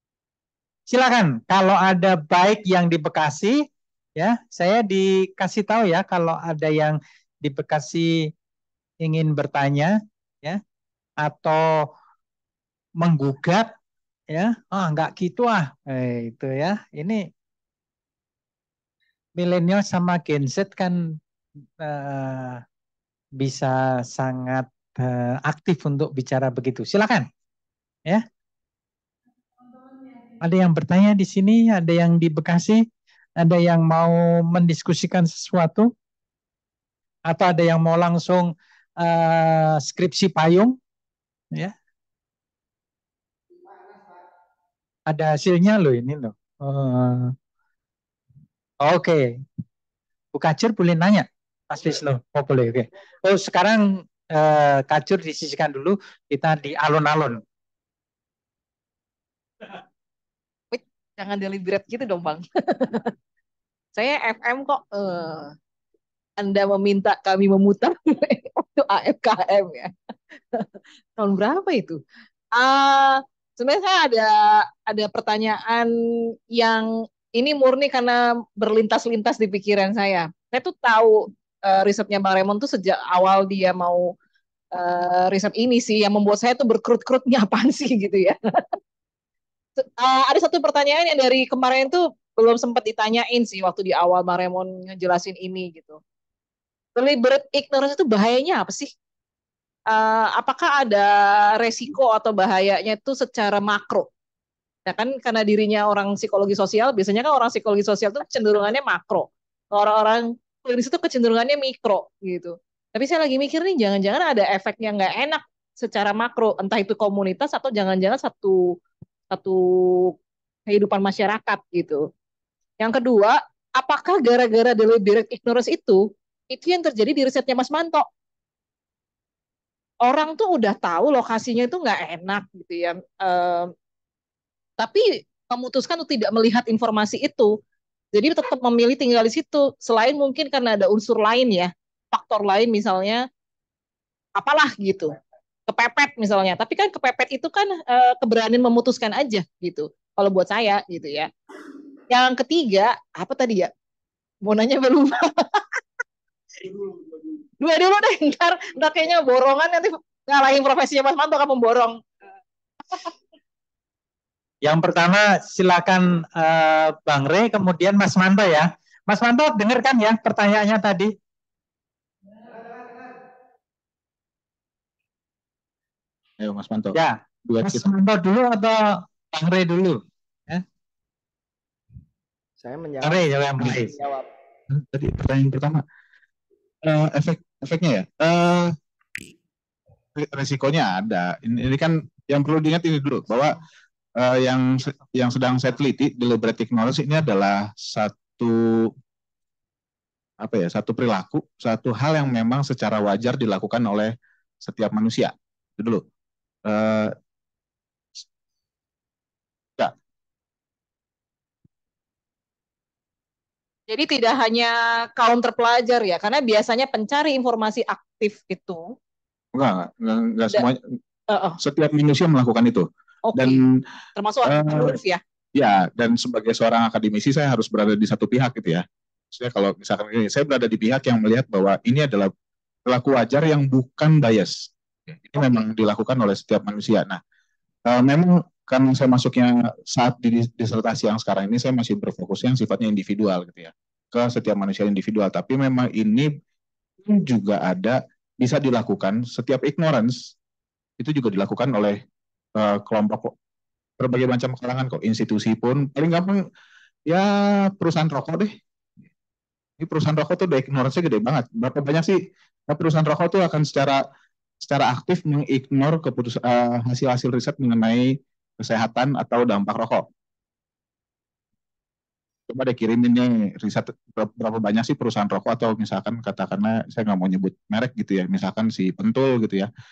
Silakan kalau ada baik yang di Bekasi ya, saya dikasih tahu ya kalau ada yang di Bekasi ingin bertanya ya atau menggugat ya, nggak gitu itu ya, ini milenial sama Gen Z kan bisa sangat aktif untuk bicara begitu. Silakan ya. Ada yang bertanya di sini, ada yang di Bekasi, ada yang mau mendiskusikan sesuatu, atau ada yang mau langsung skripsi payung ya. Ada hasilnya loh ini loh. Oke. Bu Kacur boleh nanya, Mas Wisnu. Oh boleh, oke. Oh sekarang Kacur disisikan dulu, kita di alun-alun. Wait, jangan deliberate gitu dong Bang. Saya FM kok. Anda meminta kami memutar waktu AFKM ya. Tahun berapa itu? Sebenarnya saya ada pertanyaan yang ini murni karena berlintas-lintas di pikiran saya. Saya tuh tahu risetnya Bang Raymond tuh sejak awal dia mau riset ini sih yang membuat saya tuh berkerut-kerutnya apaan sih gitu ya. Ada satu pertanyaan yang dari kemarin tuh belum sempat ditanyain sih waktu di awal Bang Raymond ngejelasin ini gitu. Deliberate ignorance itu bahayanya apa sih? Apakah ada resiko atau bahayanya itu secara makro? Ya kan karena dirinya orang psikologi sosial, biasanya kan orang psikologi sosial itu kecenderungannya makro. Orang-orang klinis itu kecenderungannya mikro gitu. Tapi saya lagi mikir nih, jangan-jangan ada efeknya nggak enak secara makro, entah itu komunitas atau jangan-jangan satu satu kehidupan masyarakat gitu. Yang kedua, apakah gara-gara deliberate ignorance itu yang terjadi di risetnya Mas Manto? Orang tuh udah tahu lokasinya itu nggak enak gitu ya, tapi memutuskan untuk tidak melihat informasi itu. Jadi tetap memilih tinggal di situ. Selain mungkin karena ada unsur lain ya, faktor lain misalnya apalah gitu, kepepet misalnya. Tapi kan kepepet itu kan keberanian memutuskan aja gitu. Kalau buat saya gitu ya. Yang ketiga apa tadi ya? Mau nanya belum? Dua dulu deh, ntar kayaknya borongan nanti ngalahin profesinya Mas Manto kan memborong. Yang pertama silakan Bang Rey, kemudian Mas Manto ya. Mas Manto dengarkan ya pertanyaannya tadi. Ayo Mas Manto. Ya, Mas Manto dulu atau Bang Rey dulu? Ya. Saya Bang Rey yang menjawab. Tadi pertanyaan pertama, efeknya ya. Resikonya ada. Ini kan yang perlu diingat ini dulu bahwa yang sedang saya teliti deliberate ignorance ini adalah satu perilaku, satu hal yang memang secara wajar dilakukan oleh setiap manusia. Itu dulu. Ya. Jadi tidak hanya kaum terpelajar ya, karena biasanya pencari informasi aktif itu. Enggak semuanya. Setiap manusia melakukan itu. Okay. Dan termasuk aktif ya. Ya, dan sebagai seorang akademisi saya harus berada di satu pihak gitu ya. Maksudnya kalau misalkan ini, saya berada di pihak yang melihat bahwa ini adalah perilaku wajar yang bukan bias. Ini memang dilakukan oleh setiap manusia. Nah, memang karena saya masuknya saat di disertasi yang sekarang ini, saya masih berfokus yang sifatnya individual gitu ya, ke setiap manusia individual. Tapi memang ini juga bisa dilakukan, setiap ignorance itu juga dilakukan oleh kelompok berbagai macam kalangan kok, institusi pun. Paling gampang ya perusahaan rokok deh. Ini perusahaan rokok tuh udah ignorance-nya gede banget. Berapa banyak sih perusahaan rokok tuh akan secara aktif mengignore hasil-hasil riset mengenai kesehatan atau dampak rokok. Coba deh kirimin nih riset berapa banyak sih perusahaan rokok, atau misalkan katakanlah saya nggak mau nyebut merek gitu ya, misalkan si Pentul gitu ya.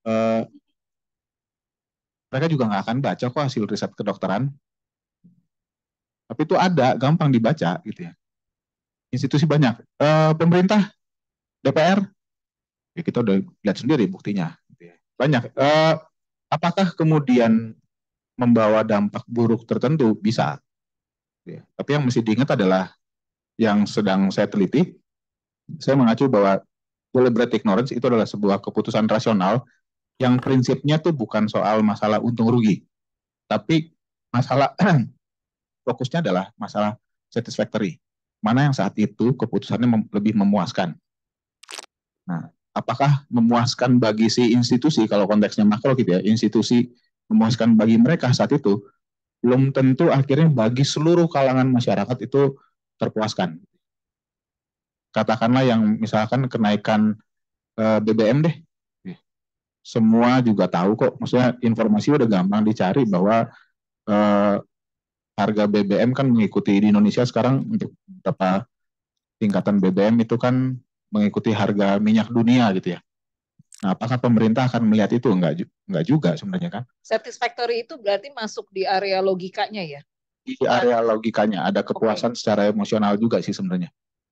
Mereka juga nggak akan baca kok hasil riset kedokteran. Tapi itu ada, gampang dibaca gitu ya. Institusi banyak. Pemerintah, DPR, ya kita udah lihat sendiri buktinya. Gitu ya. Banyak. Apakah kemudian membawa dampak buruk tertentu? Bisa. Gitu ya. Tapi yang mesti diingat adalah yang sedang saya teliti, saya mengacu bahwa deliberate ignorance itu adalah sebuah keputusan rasional yang prinsipnya tuh bukan soal masalah untung rugi, tapi masalah fokusnya adalah masalah satisfactory. Mana yang saat itu keputusannya lebih memuaskan. Nah, apakah memuaskan bagi si institusi, kalau konteksnya makro gitu ya, institusi memuaskan bagi mereka saat itu, belum tentu akhirnya bagi seluruh kalangan masyarakat itu terpuaskan. Katakanlah yang misalkan kenaikan BBM deh, semua juga tahu kok, maksudnya informasi udah gampang dicari bahwa harga BBM kan mengikuti di Indonesia sekarang untuk beberapa tingkatan BBM itu kan mengikuti harga minyak dunia gitu ya. Nah, apakah pemerintah akan melihat itu? Enggak juga sebenarnya kan. Satisfactory itu berarti masuk di area logikanya ya? Di area logikanya, ada kepuasan secara emosional juga sih sebenarnya.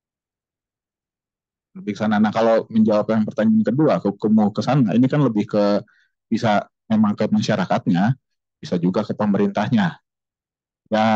Lebih ke sana. Nah, kalau menjawab yang pertanyaan kedua, mau ke sana, ini kan lebih ke bisa memang ke masyarakatnya, bisa juga ke pemerintahnya. Ya,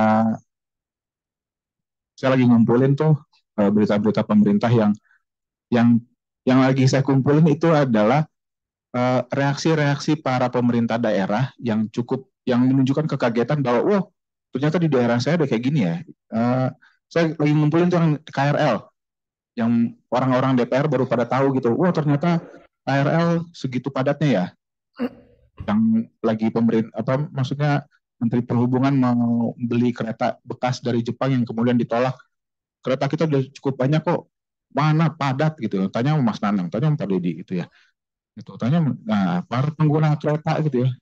saya lagi ngumpulin tuh berita-berita pemerintah yang lagi saya kumpulin itu adalah reaksi-reaksi para pemerintah daerah yang menunjukkan kekagetan bahwa wah ternyata di daerah saya ada kayak gini ya. Saya lagi ngumpulin tuh yang KRL, yang orang-orang DPR baru pada tahu gitu. Wah ternyata KRL segitu padatnya ya. Yang lagi maksudnya Menteri Perhubungan mau beli kereta bekas dari Jepang yang kemudian ditolak. Kereta kita udah cukup banyak kok, mana padat gitu. Tanya Mas Nanang, tanya Pak Deddy gitu ya. Itu tanya, nah para pengguna kereta gitu ya.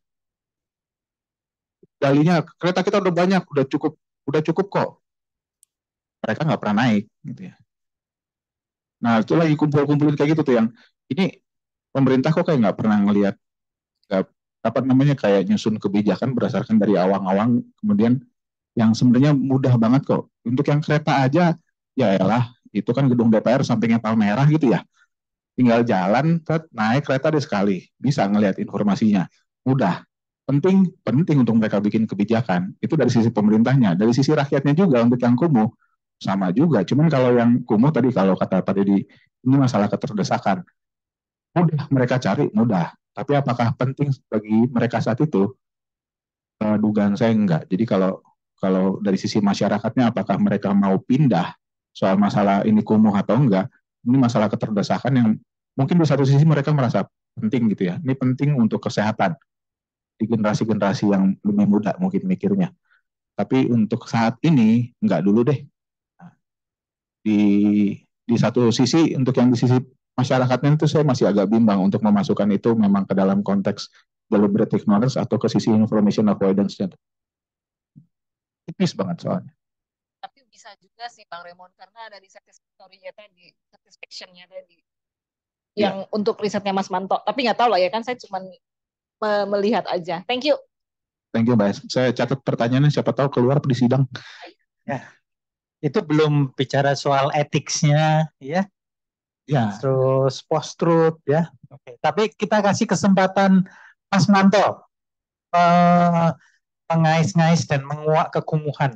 Dalinya kereta kita udah banyak, udah cukup kok. Mereka nggak pernah naik gitu ya. Nah itu lagi kumpul-kumpulin kayak gitu tuh yang ini pemerintah kok kayak nggak pernah ngelihat kayak nyusun kebijakan berdasarkan dari awang-awang, kemudian yang sebenarnya mudah banget kok. Untuk yang kereta aja, ya elah, itu kan gedung DPR sampingnya Palmerah gitu ya. Tinggal jalan, naik kereta deh sekali. Bisa ngelihat informasinya. Mudah. Penting untuk mereka bikin kebijakan. Itu dari sisi pemerintahnya. Dari sisi rakyatnya juga untuk yang kumuh. Sama juga. Cuman kalau yang kumuh tadi, kalau kata Pak Deddy, ini masalah keterdesakan. Mudah mereka cari, mudah. Tapi apakah penting bagi mereka saat itu? dugaan saya enggak. Jadi kalau kalau dari sisi masyarakatnya apakah mereka mau pindah soal masalah ini kumuh atau enggak, ini masalah keterdesakan yang mungkin di satu sisi mereka merasa penting gitu ya. Ini penting untuk kesehatan di generasi-generasi yang lebih muda mungkin mikirnya. Tapi untuk saat ini enggak dulu deh. Di satu sisi untuk yang di sisi masyarakatnya itu saya masih agak bimbang untuk memasukkan itu memang ke dalam konteks deliberate ignorance atau ke sisi information avoidance-nya. Tipis banget soalnya. Tapi bisa juga sih Bang Raymond karena ada di satisfactory-nya tadi, satisfaction-nya tadi. Yang untuk risetnya Mas Manto. Tapi nggak tahu lah ya kan saya cuma melihat aja. Thank you. Thank you, Mbak. Saya catat pertanyaannya siapa tahu keluar di sidang. Ya, itu belum bicara soal etiknya, ya. Ya. Terus post-truth, ya. Oke. Tapi kita kasih kesempatan Mas Manto mengais-ngais dan menguak kekumuhan.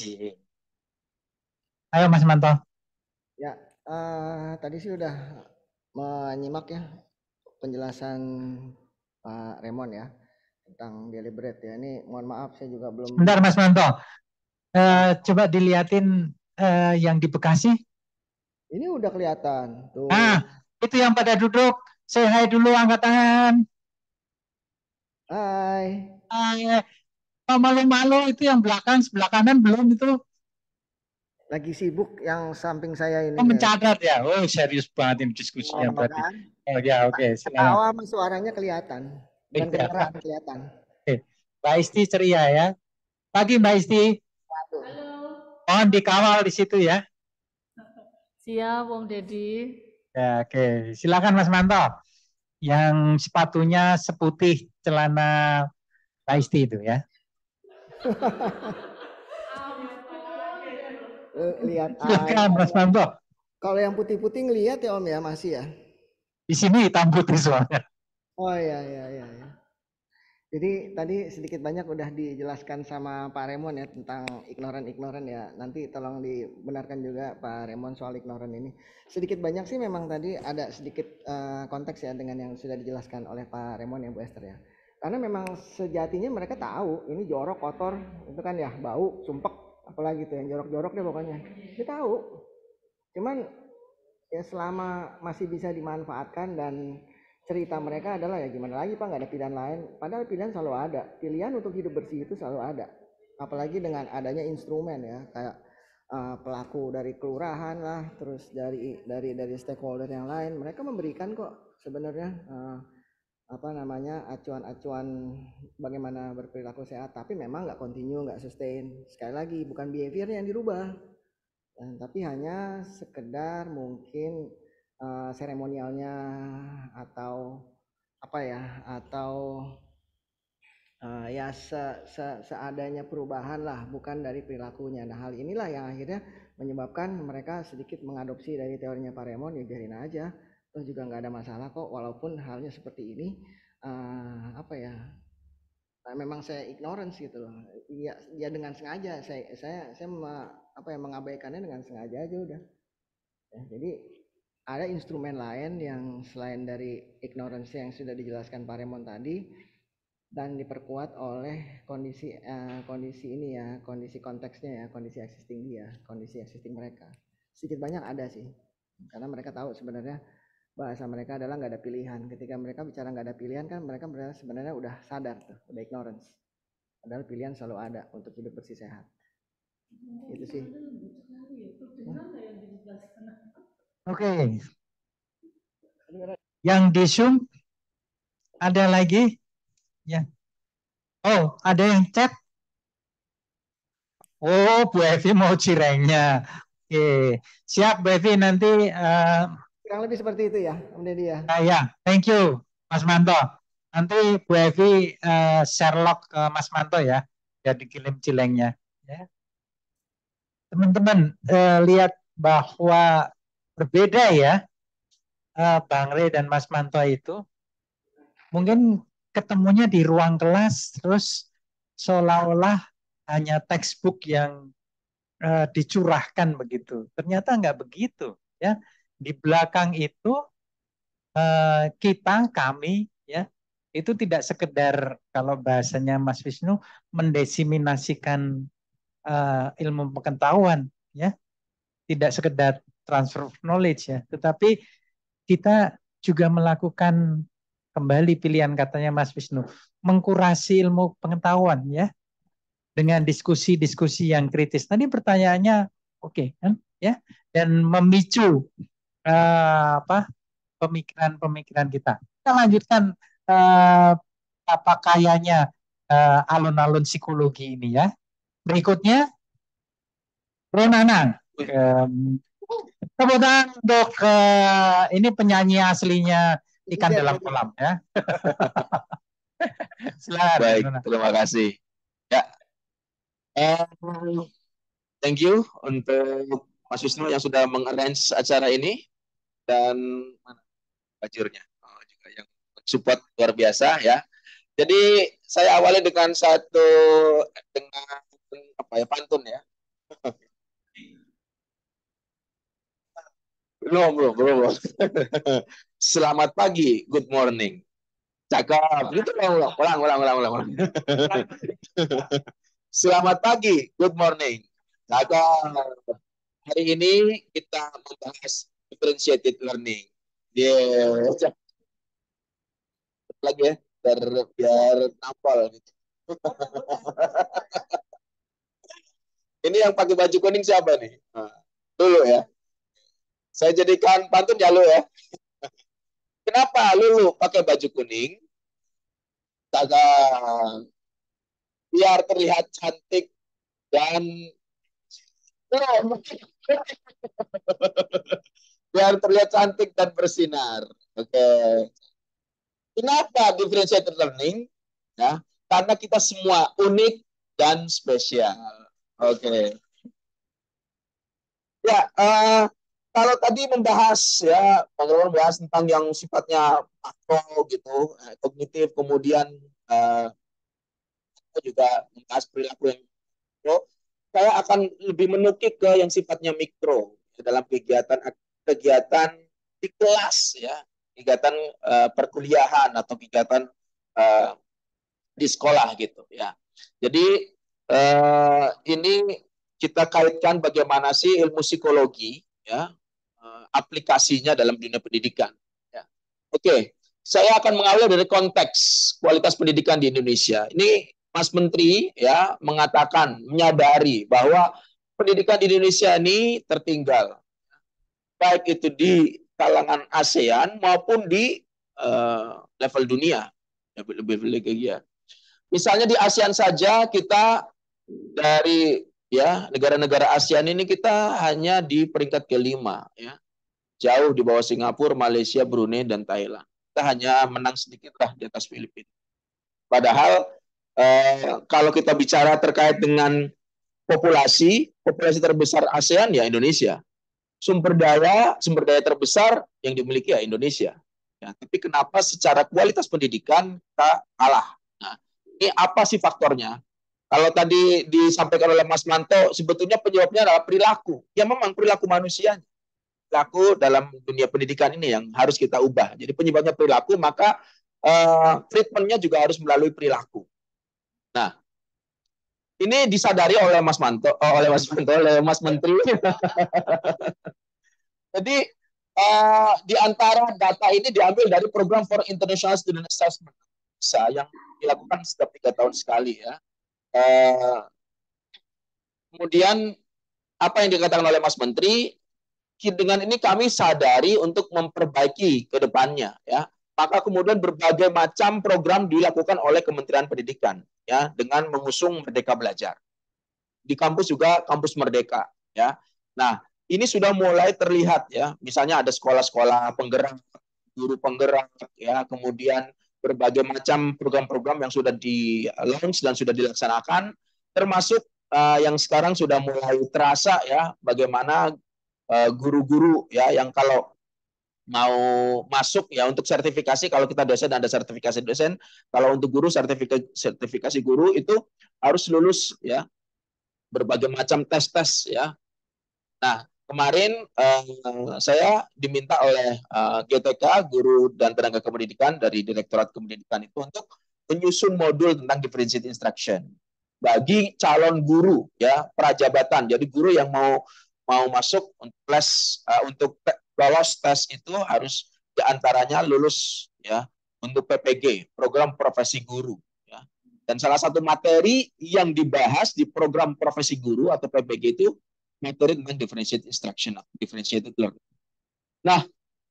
Ayo Mas Manto. Ya, tadi sih udah menyimak ya penjelasan Pak Raymond ya tentang deliberate ya. Ini mohon maaf saya juga belum. Bentar Mas Manto. Coba diliatin yang di Bekasi. Ini udah kelihatan. Tuh. Nah, itu yang pada duduk. Say hi dulu, angkat tangan. Hai. Hai. Malu-malu itu yang belakang, sebelah kanan belum itu. Lagi sibuk yang samping saya ini. Oh, mencatat ya. Oh, serius banget ini diskusinya berarti. Oh ya, oke. Ketawa sama suaranya kelihatan. Dan kedengeran kelihatan. Oke. Mbak Isti ceria ya. Pagi Mbak Isti. Halo. Mohon dikawal di situ ya. Siap, Om Deddy. Ya, oke. Silakan Mas Manto. Yang sepatunya seputih celana Mbak Isti itu ya. Lihat silakan Mas Manto. Kalau yang putih-putih ngelihat ya Om ya masih ya. Di sini hitam putih soalnya. Oh iya. Jadi tadi sedikit banyak udah dijelaskan sama Pak Raymond ya tentang ignoran ya. Nanti tolong dibenarkan juga Pak Raymond soal ignoran ini. Sedikit banyak sih memang tadi ada sedikit konteks ya dengan yang sudah dijelaskan oleh Pak Raymond ya Bu Esther ya. Karena memang sejatinya mereka tahu ini jorok, kotor, itu kan ya bau, sumpek, apalagi tuh yang jorok-jorok deh pokoknya. Dia tahu. Cuman ya selama masih bisa dimanfaatkan dan cerita mereka adalah ya gimana lagi Pak, nggak ada pilihan lain. Padahal pilihan selalu ada. Pilihan untuk hidup bersih itu selalu ada. Apalagi dengan adanya instrumen ya kayak pelaku dari kelurahan lah, terus dari stakeholder yang lain, mereka memberikan kok sebenarnya acuan-acuan bagaimana berperilaku sehat. Tapi memang nggak continue, nggak sustain. Sekali lagi bukan behaviornya yang dirubah, tapi hanya sekedar mungkin seremonialnya atau seadanya perubahan lah, bukan dari perilakunya. Nah hal inilah yang akhirnya menyebabkan mereka sedikit mengadopsi dari teorinya Pak Raymond, ya biarin aja, toh juga nggak ada masalah kok walaupun halnya seperti ini. Memang saya ignorance gitu loh. Ya dengan sengaja saya mengabaikannya dengan sengaja aja udah. Ya, jadi ada instrumen lain yang selain dari ignorance yang sudah dijelaskan Pak Raymond tadi dan diperkuat oleh kondisi ini ya, kondisi konteksnya ya, kondisi existing mereka. Sedikit banyak ada sih, karena mereka tahu sebenarnya bahasa mereka adalah nggak ada pilihan. Ketika mereka bicara nggak ada pilihan kan mereka sebenarnya udah sadar tuh, udah ignorance. Padahal pilihan selalu ada untuk hidup bersih sehat. Itu sih. Oke. Yang di Zoom ada lagi? Ya. Oh, ada yang chat? Oh, Bu Evi mau cirengnya. Oke. Siap Bu Evi nanti. Kurang lebih seperti itu ya, Om Deddy ya. Ya, thank you Mas Manto. Nanti Bu Evi share log ke Mas Manto ya, biar dikirim cilengnya. Ya. Teman-teman lihat bahwa berbeda ya Bang Rey dan Mas Manto itu. Mungkin ketemunya di ruang kelas, terus seolah-olah hanya textbook yang dicurahkan begitu. Ternyata nggak begitu. Ya, di belakang itu kami ya itu tidak sekedar kalau bahasanya Mas Wisnu mendesiminasikan ilmu pengetahuan, ya, tidak sekedar transfer of knowledge, ya, tetapi kita juga melakukan kembali pilihan katanya Mas Wisnu, mengkurasi ilmu pengetahuan, ya, dengan diskusi-diskusi yang kritis. Tadi pertanyaannya oke, kan, ya, dan memicu pemikiran-pemikiran kita. Kita lanjutkan apa kayanya alun-alun psikologi ini, ya. Berikutnya, Ronanang. Tepuk tangan untuk ini penyanyi aslinya Ikan Dalam Kolam, ya. Silakan. Baik, terima kasih. Ya, thank you untuk Mas Wisnu yang sudah mengarrange acara ini dan bajurnya juga yang support luar biasa, ya. Jadi saya awali dengan pantun, ya. Belum. Selamat pagi, good morning. Cakep. Gitu ulang. Selamat pagi, good morning. Cakep. Hari ini kita membahas differentiated learning. Lagi ya, biar nampol gitu. Ini yang pakai baju kuning siapa nih? Dulu ya. Saya jadikan pantun ya, Lu, ya. Kenapa Lulu pakai baju kuning? Biar terlihat cantik dan biar terlihat cantik dan bersinar. Oke. Kenapa differentiated learning? Ya, karena kita semua unik dan spesial. Oke. Ya, kalau tadi membahas, ya, Bang Rowan membahas tentang yang sifatnya makro gitu, kognitif, kemudian juga membahas perilaku yang mikro. Saya akan lebih menukik ke yang sifatnya mikro dalam kegiatan di kelas, ya, kegiatan perkuliahan atau kegiatan di sekolah gitu, ya. Jadi ini kita kaitkan bagaimana sih ilmu psikologi, ya, aplikasinya dalam dunia pendidikan, ya. Oke, saya akan mengawali dari konteks kualitas pendidikan di Indonesia. Ini Mas Menteri, ya, menyadari bahwa pendidikan di Indonesia ini tertinggal, baik itu di kalangan ASEAN maupun di level dunia, ya. Misalnya di ASEAN saja kita dari, ya, negara-negara ASEAN ini kita hanya di peringkat kelima, ya. Jauh di bawah Singapura, Malaysia, Brunei, dan Thailand. Kita hanya menang sedikit lah di atas Filipina. Padahal kalau kita bicara terkait dengan populasi terbesar ASEAN, ya Indonesia. Sumber daya terbesar yang dimiliki ya Indonesia. Ya, tapi kenapa secara kualitas pendidikan kita kalah? Nah, ini apa sih faktornya? Kalau tadi disampaikan oleh Mas Manto, sebetulnya penyebabnya adalah perilaku. Ya memang perilaku manusianya. Perilaku dalam dunia pendidikan ini yang harus kita ubah. Jadi penyebabnya perilaku, maka treatmentnya juga harus melalui perilaku. Nah, ini disadari oleh Mas Menteri. Jadi di antara data ini diambil dari program for International Student Assessment yang dilakukan setiap 3 tahun sekali, ya. Kemudian apa yang dikatakan oleh Mas Menteri, dengan ini kami sadari untuk memperbaiki ke depannya, ya. Maka kemudian berbagai macam program dilakukan oleh Kementerian Pendidikan, ya, dengan mengusung Merdeka Belajar. Di kampus juga kampus Merdeka, ya. Nah, ini sudah mulai terlihat, ya. Misalnya ada sekolah-sekolah penggerak, guru penggerak, ya, kemudian berbagai macam program-program yang sudah di launch dan sudah dilaksanakan, termasuk yang sekarang sudah mulai terasa, ya, bagaimana guru-guru, ya, yang kalau mau masuk, ya, untuk sertifikasi, kalau kita dosen ada sertifikasi dosen, kalau untuk guru sertifikasi guru itu harus lulus, ya, berbagai macam tes, ya. Nah, kemarin saya diminta oleh GTK, Guru dan Tenaga Kependidikan dari Direktorat Kependidikan itu untuk menyusun modul tentang differentiated instruction bagi calon guru ya prajabatan. Jadi guru yang mau masuk untuk lolos tes itu harus diantaranya lulus ya untuk PPG, program profesi guru. Ya. Dan salah satu materi yang dibahas di program profesi guru atau PPG itu materi tentang differentiated instruction, differentiated learning. Nah,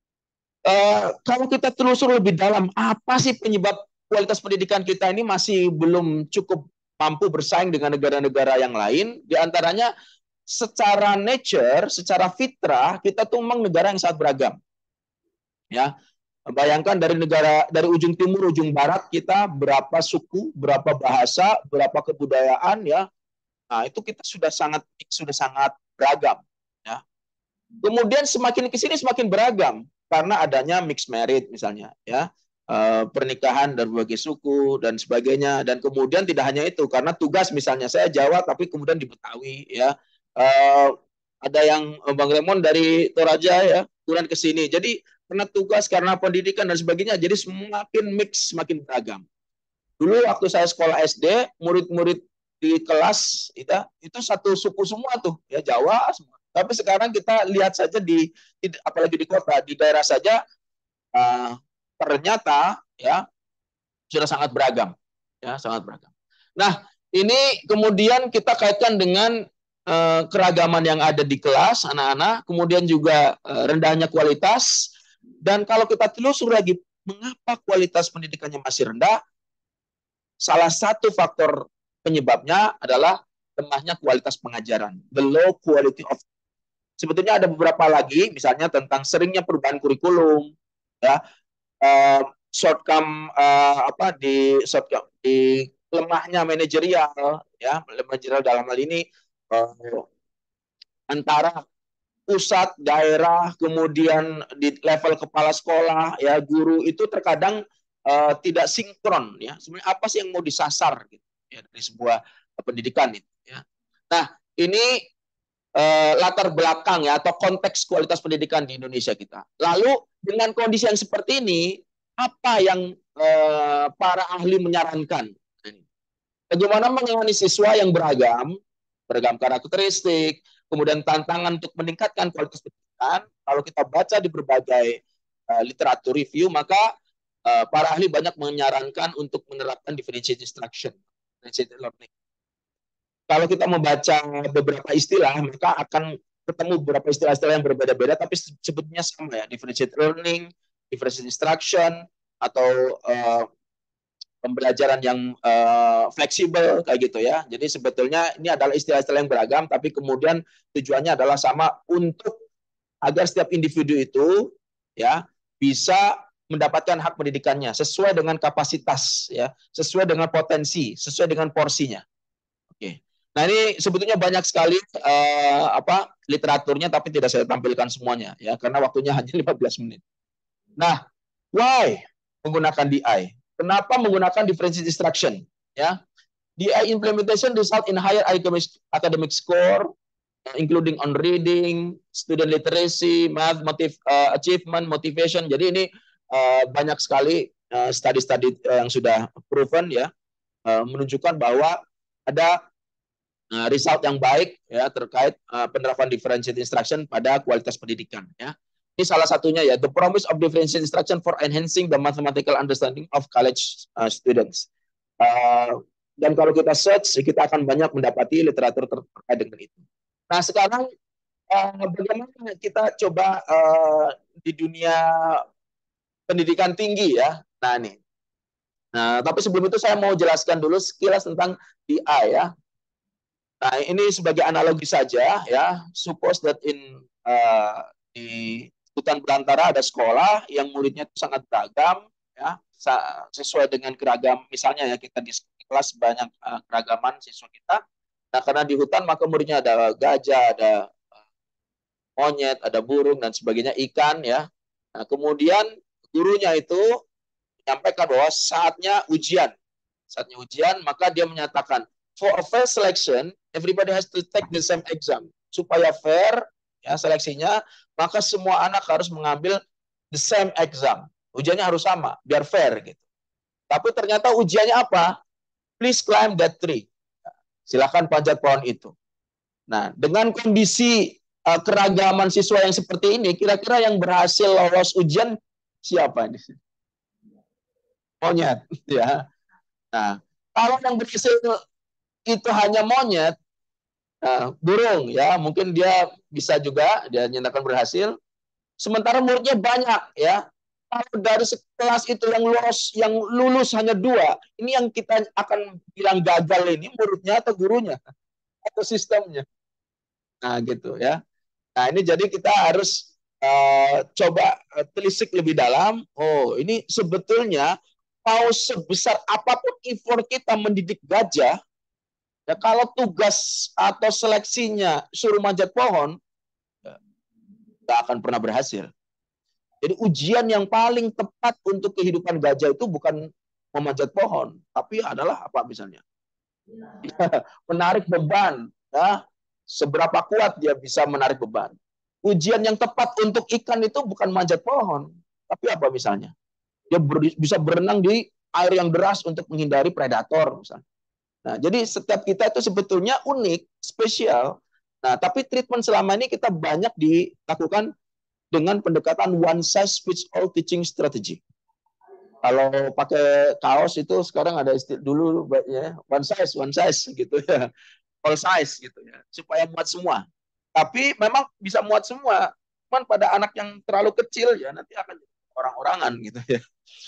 kalau kita telusur lebih dalam, apa sih penyebab kualitas pendidikan kita ini masih belum cukup mampu bersaing dengan negara-negara yang lain? Di antaranya secara nature, secara fitrah, kita tuh memang negara yang sangat beragam. Ya, bayangkan dari ujung timur, ujung barat kita berapa suku, berapa bahasa, berapa kebudayaan ya. Nah, itu kita sudah sangat beragam ya. Kemudian semakin ke sini semakin beragam karena adanya mixed marriage misalnya ya. Pernikahan dari berbagai suku dan sebagainya, dan kemudian tidak hanya itu karena tugas misalnya saya Jawa tapi kemudian di Betawi ya. Ada yang Bang Remon dari Toraja ya turun ke sini. Jadi karena tugas, karena pendidikan dan sebagainya, jadi semakin mix, semakin beragam. Dulu waktu saya sekolah SD, murid-murid di kelas itu satu suku semua tuh ya, Jawa semua. Tapi sekarang kita lihat saja apalagi di kota, di daerah saja ternyata ya sudah sangat beragam ya, sangat beragam. Nah, ini kemudian kita kaitkan dengan keragaman yang ada di kelas anak-anak, kemudian juga rendahnya kualitas. Dan kalau kita telusur lagi mengapa kualitas pendidikannya masih rendah, salah satu faktor penyebabnya adalah lemahnya kualitas pengajaran, the low quality of. Sebetulnya ada beberapa lagi, misalnya tentang seringnya perubahan kurikulum, ya, di lemahnya manajerial, ya, manajerial dalam hal ini antara pusat, daerah, kemudian di level kepala sekolah, ya, guru itu terkadang tidak sinkron, ya. Sebenarnya apa sih yang mau disasar gitu, ya, dari sebuah pendidikan itu, ya. Nah, ini latar belakang ya atau konteks kualitas pendidikan di Indonesia kita. Lalu dengan kondisi yang seperti ini, apa yang para ahli menyarankan? Bagaimana menangani siswa yang beragam karakteristik, kemudian tantangan untuk meningkatkan kualitas pendidikan. Kalau kita baca di berbagai literatur review, maka para ahli banyak menyarankan untuk menerapkan differentiated instruction, differentiated learning. Kalau kita membaca beberapa istilah, maka akan ketemu beberapa istilah-istilah yang berbeda-beda, tapi sebetulnya sama ya, differentiated learning, differentiated instruction, atau pembelajaran yang fleksibel kayak gitu ya. Jadi sebetulnya ini adalah istilah-istilah yang beragam, tapi kemudian tujuannya adalah sama untuk agar setiap individu itu ya bisa mendapatkan hak pendidikannya sesuai dengan kapasitas ya, sesuai dengan potensi, sesuai dengan porsinya. Oke. Nah, ini sebetulnya banyak sekali literaturnya, tapi tidak saya tampilkan semuanya ya karena waktunya hanya 15 menit. Nah, why menggunakan DI? Kenapa menggunakan differentiated instruction? Ya, DI implementation result in higher academic score, including on reading, student literacy, math, achievement, motivation. Jadi ini banyak sekali study-study yang sudah proven ya, menunjukkan bahwa ada result yang baik ya terkait penerapan differentiated instruction pada kualitas pendidikan ya. Ini salah satunya ya, the promise of differentiated instruction for enhancing the mathematical understanding of college students. Dan kalau kita search, kita akan banyak mendapati literatur terkait dengan itu. Nah, sekarang bagaimana kita coba di dunia pendidikan tinggi ya. Nah, ini. Nah, tapi sebelum itu saya mau jelaskan dulu sekilas tentang DI ya. Nah, ini sebagai analogi saja ya. Suppose that di hutan belantara ada sekolah yang muridnya itu sangat beragam ya, sesuai dengan keragam, misalnya ya kita di kelas banyak keragaman siswa kita. Nah, karena di hutan maka muridnya ada gajah, ada monyet, ada burung dan sebagainya, ikan ya. Nah, kemudian gurunya itu menyampaikan bahwa saatnya ujian. Saatnya ujian, maka dia menyatakan for a fair selection, everybody has to take the same exam. Supaya fair, ya seleksinya, maka semua anak harus mengambil the same exam. Ujiannya harus sama, biar fair gitu. Tapi ternyata ujiannya apa? Please climb that tree. Silakan panjat pohon itu. Nah, dengan kondisi keragaman siswa yang seperti ini, kira-kira yang berhasil lolos ujian siapa ini? Monyet, ya. Nah, kalau yang berhasil itu hanya monyet, burung, ya, mungkin dia bisa juga dia nyatakan berhasil. Sementara muridnya banyak, ya. Kalau dari kelas itu yang lulus hanya 2, ini yang kita akan bilang gagal ini muridnya atau gurunya atau sistemnya. Nah, gitu ya. Nah, ini jadi kita harus coba telisik lebih dalam. Oh, ini sebetulnya mau sebesar apapun effort kita mendidik gajah, ya kalau tugas atau seleksinya suruh manjat pohon, nggak akan pernah berhasil. Jadi ujian yang paling tepat untuk kehidupan gajah itu bukan memanjat pohon, tapi adalah apa misalnya? Menarik beban, ya. Seberapa kuat dia bisa menarik beban. Ujian yang tepat untuk ikan itu bukan manjat pohon, tapi apa misalnya? Dia bisa berenang di air yang deras untuk menghindari predator misalnya. Nah, jadi setiap kita itu sebetulnya unik, spesial. Nah, tapi treatment selama ini kita banyak dilakukan dengan pendekatan one size fits all teaching strategy. Kalau pakai kaos itu sekarang ada dulu ya, one size gitu ya. All size gitu ya, supaya muat semua. Tapi memang bisa muat semua. Cuman pada anak yang terlalu kecil ya nanti akan orang-orangan gitu ya.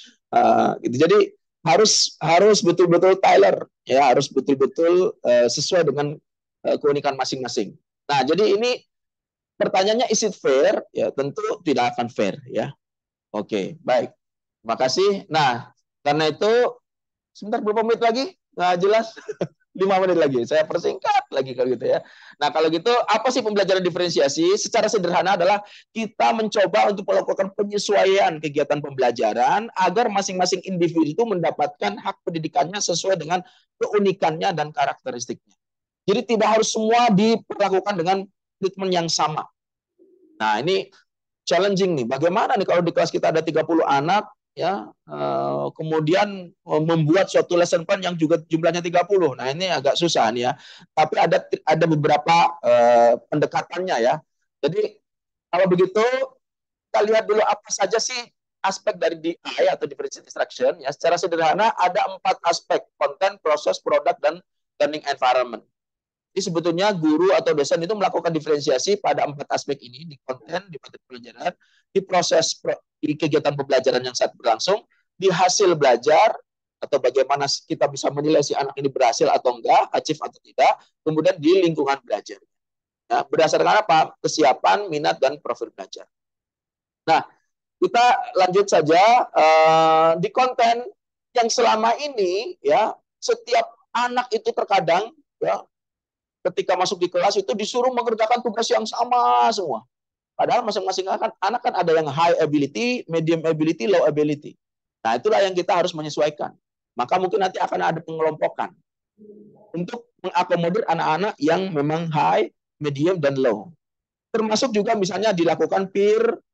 Gitu. Jadi harus betul-betul tailor ya, harus betul-betul sesuai dengan keunikan masing-masing. Nah, jadi ini pertanyaannya is it fair? Ya, tentu tidak akan fair ya. Oke, baik. Terima kasih. Nah, karena itu sebentar berapa menit lagi? Nggak jelas. 5 menit lagi. Saya persingkat lagi kalau gitu ya. Nah, kalau gitu apa sih pembelajaran diferensiasi? Secara sederhana adalah kita mencoba untuk melakukan penyesuaian kegiatan pembelajaran agar masing-masing individu itu mendapatkan hak pendidikannya sesuai dengan keunikannya dan karakteristiknya. Jadi tidak harus semua diperlakukan dengan treatment yang sama. Nah, ini challenging nih. Bagaimana nih kalau di kelas kita ada 30 anak, ya, kemudian membuat suatu lesson plan yang juga jumlahnya 30. Nah, ini agak susah nih ya. Tapi ada beberapa pendekatannya ya. Jadi kalau begitu kita lihat dulu apa saja sih aspek dari DI atau differentiated instruction ya. Secara sederhana ada 4 aspek: konten, proses, produk, dan learning environment. Jadi sebetulnya guru atau dosen itu melakukan diferensiasi pada 4 aspek ini, di konten, di materi pelajaran, di proses di kegiatan pembelajaran yang saat berlangsung, di hasil belajar atau bagaimana kita bisa menilai si anak ini berhasil atau enggak, achieve atau tidak, kemudian di lingkungan belajar. Ya, berdasarkan apa? Kesiapan, minat, dan profil belajar. Nah, kita lanjut saja di konten yang selama ini ya, setiap anak itu terkadang ya, ketika masuk di kelas itu disuruh mengerjakan tugas yang sama semua. Padahal masing-masing anak kan ada yang high ability, medium ability, low ability. Nah, itulah yang kita harus menyesuaikan. Maka mungkin nanti akan ada pengelompokan untuk mengakomodir anak-anak yang memang high, medium, dan low. Termasuk juga misalnya dilakukan peer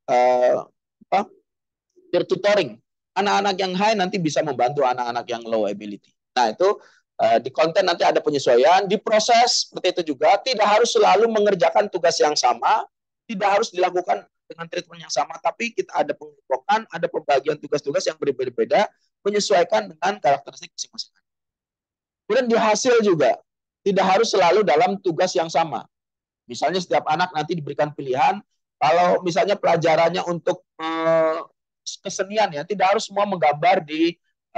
tutoring. Anak-anak yang high nanti bisa membantu anak-anak yang low ability. Nah, itu di konten nanti ada penyesuaian, di proses seperti itu juga, tidak harus selalu mengerjakan tugas yang sama, tidak harus dilakukan dengan treatment yang sama, tapi kita ada pengelompokan, ada pembagian tugas-tugas yang berbeda-beda, menyesuaikan dengan karakteristik masing-masing. Kemudian di hasil juga, tidak harus selalu dalam tugas yang sama. Misalnya setiap anak nanti diberikan pilihan, kalau misalnya pelajarannya untuk kesenian ya, tidak harus semua menggambar di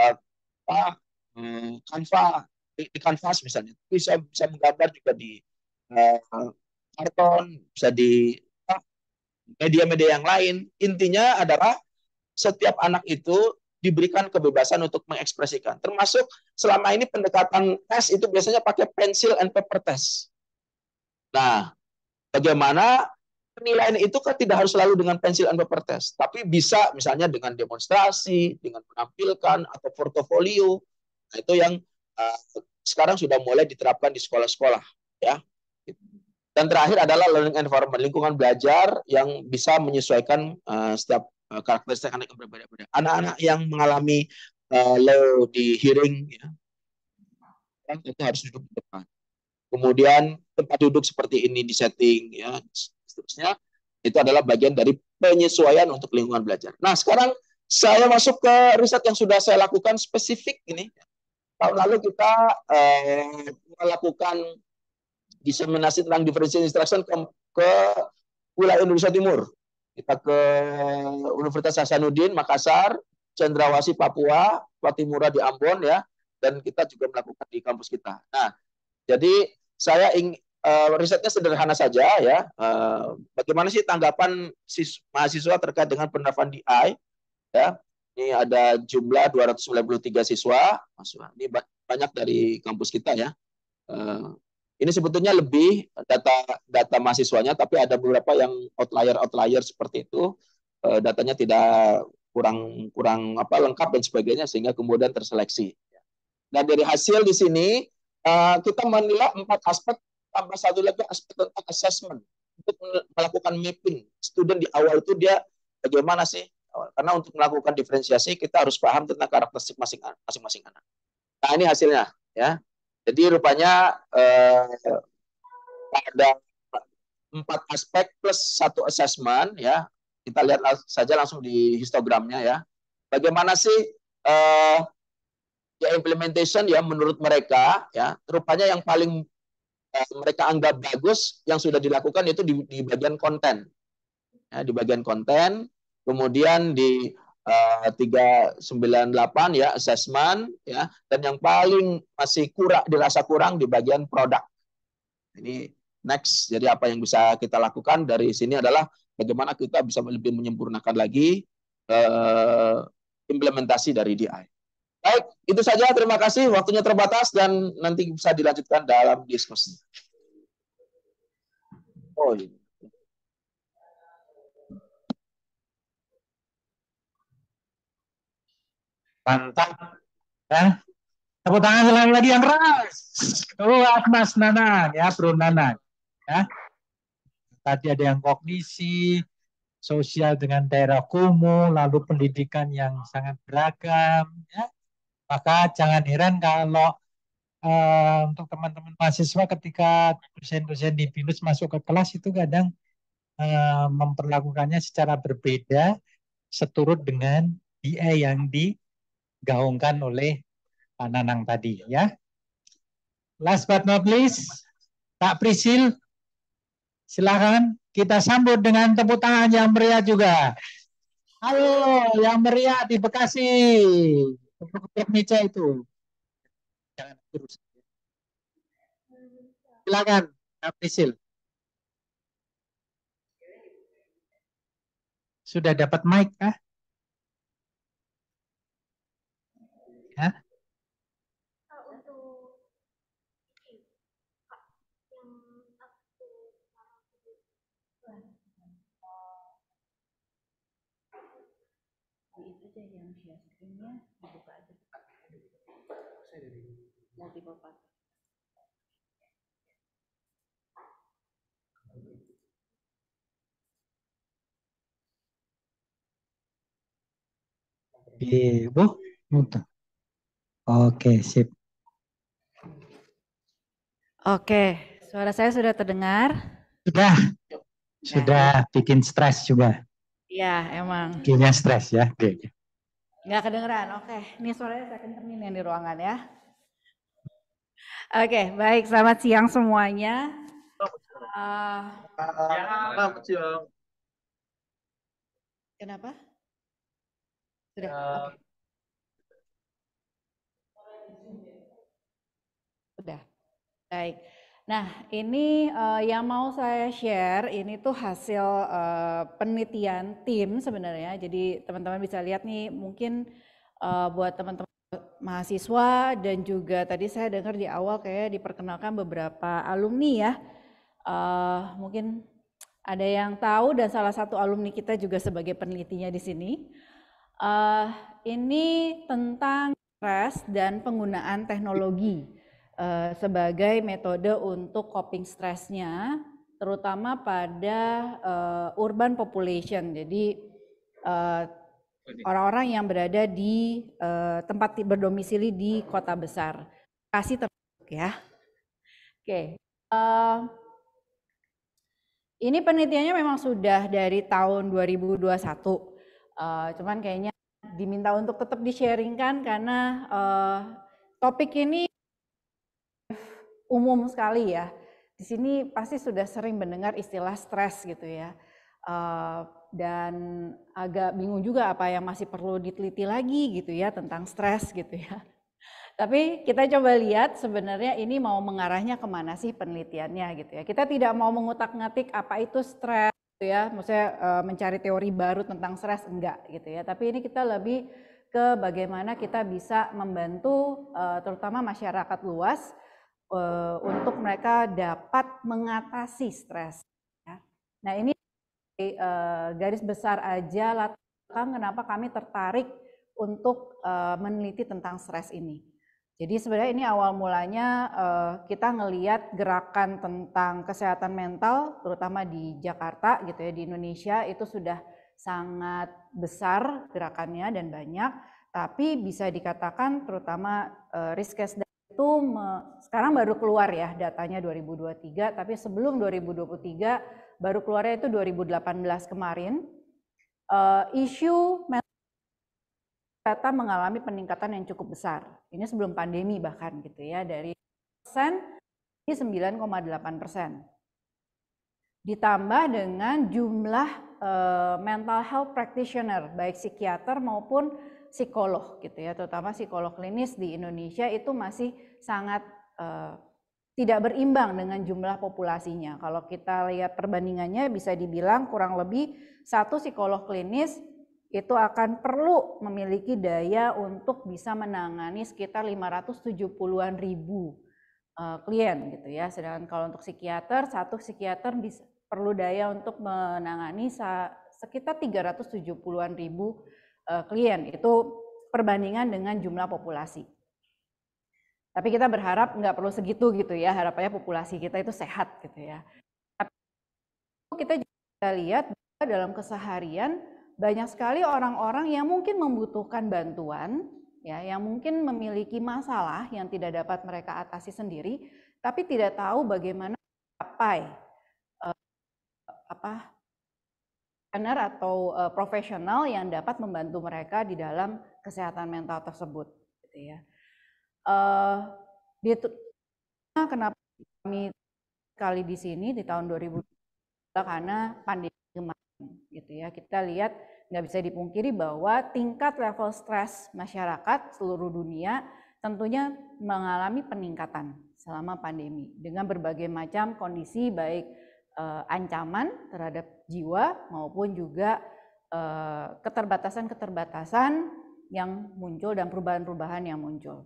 kanvas misalnya, bisa menggambar juga di karton, bisa di media-media yang lain. Intinya adalah setiap anak itu diberikan kebebasan untuk mengekspresikan. Termasuk selama ini pendekatan tes itu biasanya pakai pencil and paper test. Nah, bagaimana penilaian itu kan tidak harus selalu dengan pencil and paper test, tapi bisa misalnya dengan demonstrasi, dengan menampilkan atau portofolio. Nah, itu yang sekarang sudah mulai diterapkan di sekolah-sekolah ya. Dan terakhir adalah learning environment, lingkungan belajar yang bisa menyesuaikan setiap karakteristik anak yang berbeda-beda. Anak-anak yang mengalami low di hearing, ya, itu harus duduk di depan. Kemudian tempat duduk seperti ini di setting, ya, seterusnya. Itu adalah bagian dari penyesuaian untuk lingkungan belajar. Nah, sekarang saya masuk ke riset yang sudah saya lakukan spesifik ini. Tahun lalu kita melakukan diseminasi tentang differential instruction ke wilayah Indonesia Timur. Kita ke Universitas Hasanuddin Makassar, Cendrawasih Papua, Patimura di Ambon, ya, dan kita juga melakukan di kampus kita. Nah, jadi saya risetnya sederhana saja, ya. Bagaimana sih tanggapan mahasiswa terkait dengan penerapan DI, ya. Ini ada jumlah 293 siswa. Ini banyak dari kampus kita, ya. Ini sebetulnya lebih data mahasiswanya, tapi ada beberapa yang outlier seperti itu, datanya tidak kurang lengkap dan sebagainya, sehingga kemudian terseleksi. Dan dari hasil di sini kita menilai 4 aspek, tambah satu lagi aspek tentang assessment untuk melakukan mapping student di awal itu dia bagaimana sih, karena untuk melakukan diferensiasi kita harus paham tentang karakteristik masing-masing anak. Nah, ini hasilnya, ya. Jadi rupanya ada 4 aspek plus 1 assessment, ya. Kita lihat saja langsung di histogramnya, ya. Bagaimana sih ya implementation, ya, menurut mereka, ya, rupanya yang paling mereka anggap bagus yang sudah dilakukan itu di bagian konten, ya, di bagian konten. Kemudian di 398, ya, assessment, ya, dan yang paling masih dirasa kurang di bagian produk. Ini next. Jadi apa yang bisa kita lakukan dari sini adalah bagaimana kita bisa lebih menyempurnakan lagi implementasi dari DI. Baik, itu saja. Terima kasih. Waktunya terbatas dan nanti bisa dilanjutkan dalam diskusi. Oh, iya. Mantap. Ya. Tepuk tangan sekali lagi yang keras. Mas Nanang, ya, Bro Nanang. Ya. Tadi ada yang kognisi, sosial dengan daerah kumuh, lalu pendidikan yang sangat beragam. Ya. Maka jangan heran kalau untuk teman-teman mahasiswa ketika dosen-dosen di BINUS masuk ke kelas itu kadang memperlakukannya secara berbeda seturut dengan DI yang digaungkan oleh Pak Nanang tadi, ya. Last but not least, Pak Prisil, silakan kita sambut dengan tepuk tangan yang meriah juga. Halo, yang meriah di Bekasi, untuk meja itu. Jangan terus. Silakan, Pak Prisil. Sudah dapat mic kah? Ya. Yang share screen-nya dibuka aja. Multiple part. Ibu, oke, sip. Oke, suara saya sudah terdengar? Sudah bikin stres juga. Iya, emang. Bikinnya stres, ya. Oke. Nggak kedengeran, oke. Ini suaranya saya kencemin yang di ruangan, ya. Oke, baik. Selamat siang semuanya. Selamat siang. Kenapa? Sudah. Okay. Sudah. Baik. Nah, ini yang mau saya share ini tuh hasil penelitian tim sebenarnya. Jadi teman-teman bisa lihat nih, mungkin buat teman-teman mahasiswa dan juga tadi saya dengar di awal kayak diperkenalkan beberapa alumni ya. Mungkin ada yang tahu dan salah satu alumni kita juga sebagai penelitinya di sini. Ini tentang stres dan penggunaan teknologi sebagai metode untuk coping stresnya terutama pada urban population. Jadi orang-orang yang berada di tempat berdomisili di kota besar. Kasih termasuk ya. Oke. Ini penelitiannya memang sudah dari tahun 2021. Cuman kayaknya diminta untuk tetap di-sharingkan karena topik ini umum sekali ya. Di sini pasti sudah sering mendengar istilah stres gitu ya. Dan agak bingung juga apa yang masih perlu diteliti lagi gitu ya tentang stres gitu ya. Tapi kita coba lihat sebenarnya ini mau mengarahnya kemana sih penelitiannya gitu ya. Kita tidak mau mengutak-ngatik apa itu stres gitu ya, maksudnya mencari teori baru tentang stres, enggak gitu ya. Tapi ini kita lebih ke bagaimana kita bisa membantu terutama masyarakat luas untuk mereka dapat mengatasi stres. Ya. Nah ini garis besar aja latar belakang kenapa kami tertarik untuk meneliti tentang stres ini. Jadi sebenarnya ini awal mulanya kita ngelihat gerakan tentang kesehatan mental, terutama di Jakarta gitu ya, di Indonesia itu sudah sangat besar gerakannya dan banyak. Tapi bisa dikatakan terutama Riskesdas itu sekarang baru keluar ya datanya 2023, tapi sebelum 2023 baru keluarnya itu 2018 kemarin. Isu data mengalami peningkatan yang cukup besar. Ini sebelum pandemi bahkan gitu ya, dari persen ini 9,8%. Ditambah dengan jumlah mental health practitioner baik psikiater maupun psikolog gitu ya, terutama psikolog klinis di Indonesia itu masih sangat tidak berimbang dengan jumlah populasinya. Kalau kita lihat perbandingannya bisa dibilang kurang lebih satu psikolog klinis itu akan perlu memiliki daya untuk bisa menangani sekitar 570-an ribu klien gitu ya. Sedangkan kalau untuk psikiater, satu psikiater bisa perlu daya untuk menangani sekitar 370-an ribu klien. Itu perbandingan dengan jumlah populasi. Tapi kita berharap nggak perlu segitu gitu ya, harapannya populasi kita itu sehat gitu ya. Tapi kita juga lihat bahwa dalam keseharian banyak sekali orang-orang yang mungkin membutuhkan bantuan, ya, yang mungkin memiliki masalah yang tidak dapat mereka atasi sendiri, tapi tidak tahu bagaimana mencapai partner atau profesional yang dapat membantu mereka di dalam kesehatan mental tersebut. Gitu ya. Kenapa kami kali di sini di tahun 2020 karena pandemi kemarin. Gitu ya, kita lihat nggak bisa dipungkiri bahwa tingkat level stres masyarakat seluruh dunia tentunya mengalami peningkatan selama pandemi dengan berbagai macam kondisi baik ancaman terhadap jiwa maupun juga keterbatasan-keterbatasan yang muncul dan perubahan-perubahan yang muncul.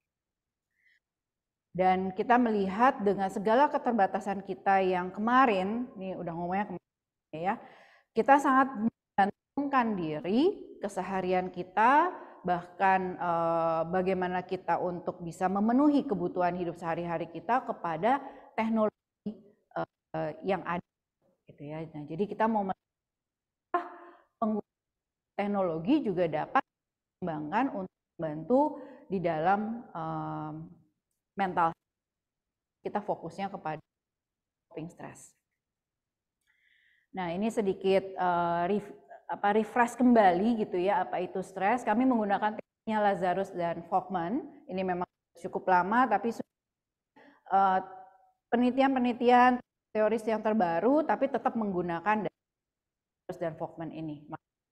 Dan kita melihat dengan segala keterbatasan kita yang kemarin, ini udah ngomongnya kemarin ya, kita sangat menggantungkan diri, keseharian kita, bahkan bagaimana kita untuk bisa memenuhi kebutuhan hidup sehari-hari kita kepada teknologi yang ada, gitu ya. Nah, jadi kita mau penggunaan teknologi juga dapat dikembangkan untuk membantu di dalam mental. Kita fokusnya kepada coping stress. Nah, ini sedikit refresh kembali gitu ya, apa itu stres. Kami menggunakan tekniknya Lazarus dan Folkman. Ini memang cukup lama, tapi penelitian-penelitian teoris yang terbaru, tapi tetap menggunakan Lazarus dan Folkman ini.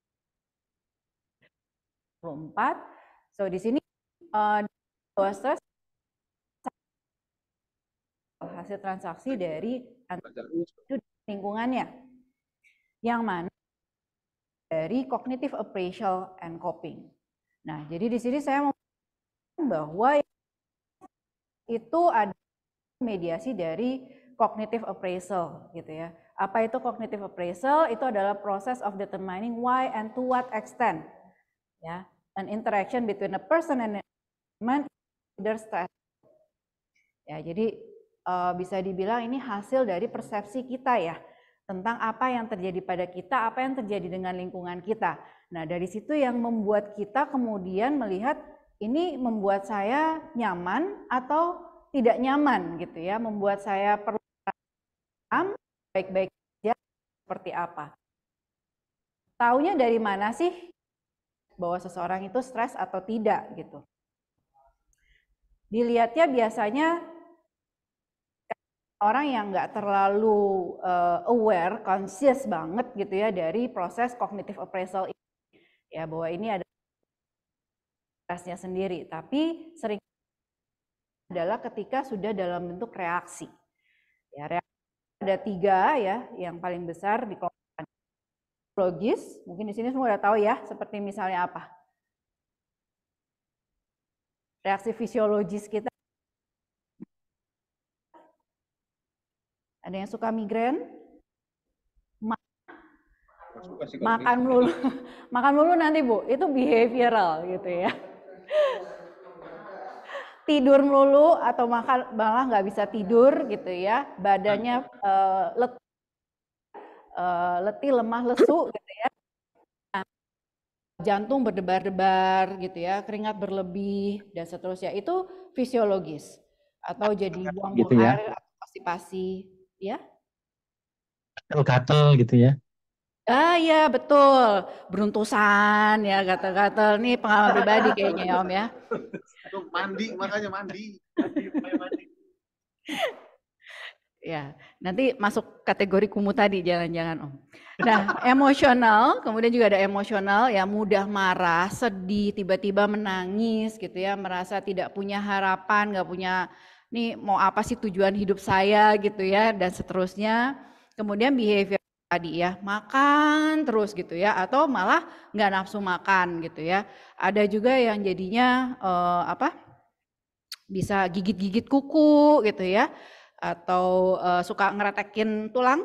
4. So di sini bahwa stres hasil transaksi dari lingkungannya. Yang mana dari cognitive appraisal and coping. Nah, jadi di sini saya mau bahwa itu ada mediasi dari cognitive appraisal gitu ya. Apa itu cognitive appraisal? Itu adalah process of determining why and to what extent ya, an interaction between a person and an environment under stress. Ya, jadi bisa dibilang ini hasil dari persepsi kita ya, tentang apa yang terjadi pada kita, apa yang terjadi dengan lingkungan kita. Nah, dari situ yang membuat kita kemudian melihat ini membuat saya nyaman atau tidak nyaman gitu ya, membuat saya perlu baik-baik saja seperti apa. Taunya dari mana sih bahwa seseorang itu stres atau tidak gitu. Dilihatnya biasanya orang yang nggak terlalu aware, conscious banget gitu ya dari proses cognitive appraisal ini. Ya, bahwa ini ada stresnya sendiri, tapi sering adalah ketika sudah dalam bentuk reaksi. Ya, reaksi ada 3 ya, yang paling besar dikelompokkan logis. Mungkin di sini semua udah tahu ya, seperti misalnya apa? Reaksi fisiologis kita. Ada yang suka migrain? Makan melulu. Makan melulu nanti Bu, itu behavioral gitu ya. Tidur melulu atau makan malah nggak bisa tidur gitu ya. Badannya letih, lemah, lesu gitu ya. Nah, jantung berdebar-debar gitu ya, keringat berlebih dan seterusnya. Itu fisiologis. Atau jadi buang-buang gitu ya, air atau konstipasi ya. Gatel gitu ya. Iya betul, beruntusan ya, gatel-gatel. Nih pengalaman pribadi kayaknya ya Om ya. Mandi, makanya mandi. Ya, nanti masuk kategori kumuh tadi jangan-jangan Om. Nah, emosional, kemudian juga ada emosional ya, mudah marah, sedih, tiba-tiba menangis gitu ya, merasa tidak punya harapan, nggak punya nih mau apa sih tujuan hidup saya gitu ya, dan seterusnya. Kemudian behavior tadi ya, makan terus gitu ya, atau malah nggak nafsu makan gitu ya. Ada juga yang jadinya bisa gigit-gigit kuku gitu ya, atau suka ngeretekin tulang.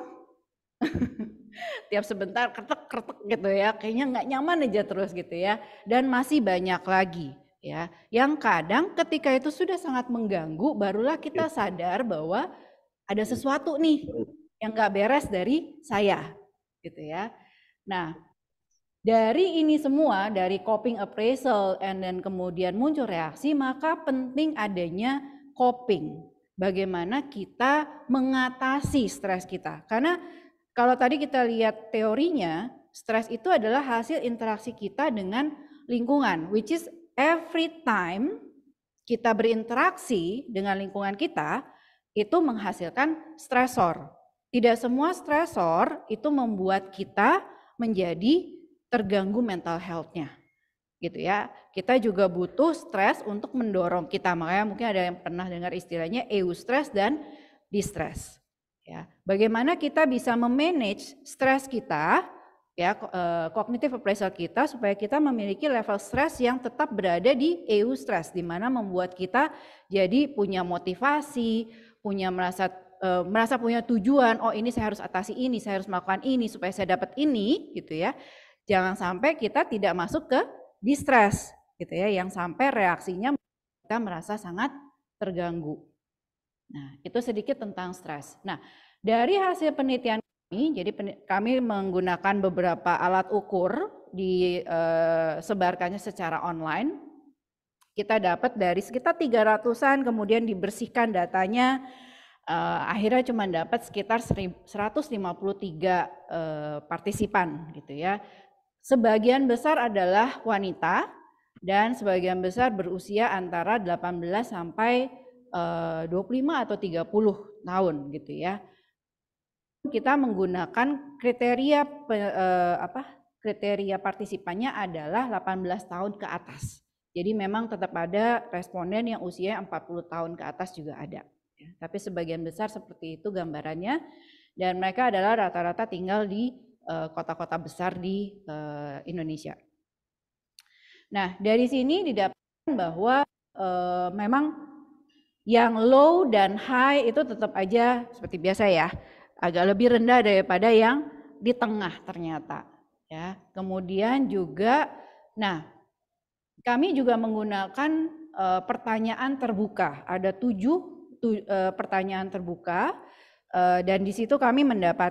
Tiap sebentar kretek-kretek gitu ya, kayaknya nggak nyaman aja terus gitu ya. Dan masih banyak lagi ya, yang kadang ketika itu sudah sangat mengganggu, barulah kita sadar bahwa ada sesuatu nih yang nggak beres dari saya gitu ya. Nah, dari ini semua, dari coping appraisal and then kemudian muncul reaksi, maka penting adanya coping. Bagaimana kita mengatasi stres kita. Karena kalau tadi kita lihat teorinya, stres itu adalah hasil interaksi kita dengan lingkungan, which is every time kita berinteraksi dengan lingkungan kita, itu menghasilkan stresor. Tidak semua stresor itu membuat kita menjadi terganggu mental health-nya. Gitu ya. Kita juga butuh stres untuk mendorong kita. Makanya mungkin ada yang pernah dengar istilahnya eustress dan distress. Ya, bagaimana kita bisa memanage stres kita, ya, cognitive appraisal kita supaya kita memiliki level stres yang tetap berada di eustress, di mana membuat kita jadi punya motivasi, punya merasa punya tujuan, oh ini saya harus atasi ini, saya harus melakukan ini supaya saya dapat ini gitu ya. Jangan sampai kita tidak masuk ke distress gitu ya, yang sampai reaksinya kita merasa sangat terganggu. Nah, itu sedikit tentang stres. Nah, dari hasil penelitian ini, jadi kami menggunakan beberapa alat ukur disebarkannya secara online. Kita dapat dari sekitar 300-an, kemudian dibersihkan datanya. Akhirnya cuma dapat sekitar 153 partisipan gitu ya. Sebagian besar adalah wanita dan sebagian besar berusia antara 18 sampai 25 atau 30 tahun gitu ya. Kita menggunakan kriteria partisipannya adalah 18 tahun ke atas. Jadi memang tetap ada responden yang usianya 40 tahun ke atas juga ada. Ya, tapi sebagian besar seperti itu gambarannya, dan mereka adalah rata-rata tinggal di kota-kota besar di Indonesia. Nah, dari sini didapatkan bahwa memang yang low dan high itu tetap aja seperti biasa ya, agak lebih rendah daripada yang di tengah ternyata. Ya, kemudian juga, nah kami juga menggunakan pertanyaan terbuka, ada 7 pertanyaan terbuka, dan di situ kami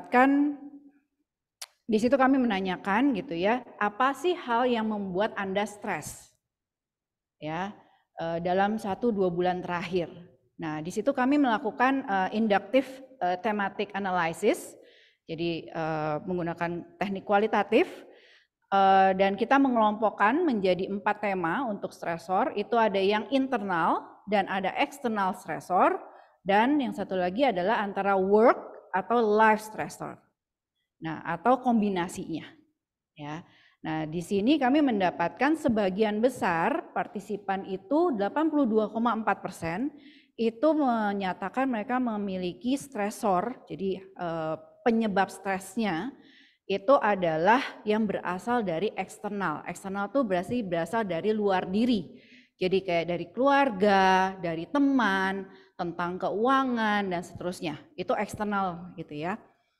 menanyakan gitu ya, apa sih hal yang membuat Anda stres ya dalam 1-2 bulan terakhir. Nah, di situ kami melakukan inductive thematic analysis, jadi menggunakan teknik kualitatif, dan kita mengelompokkan menjadi 4 tema untuk stresor. Itu ada yang internal dan ada external stressor, dan yang satu lagi adalah antara work atau life stressor. Nah, atau kombinasinya. Ya. Nah, di sini kami mendapatkan sebagian besar partisipan itu 82,4% itu menyatakan mereka memiliki stresor. Jadi penyebab stresnya itu adalah yang berasal dari eksternal. Eksternal itu berasal dari luar diri. Jadi kayak dari keluarga, dari teman, tentang keuangan dan seterusnya. Itu eksternal gitu ya.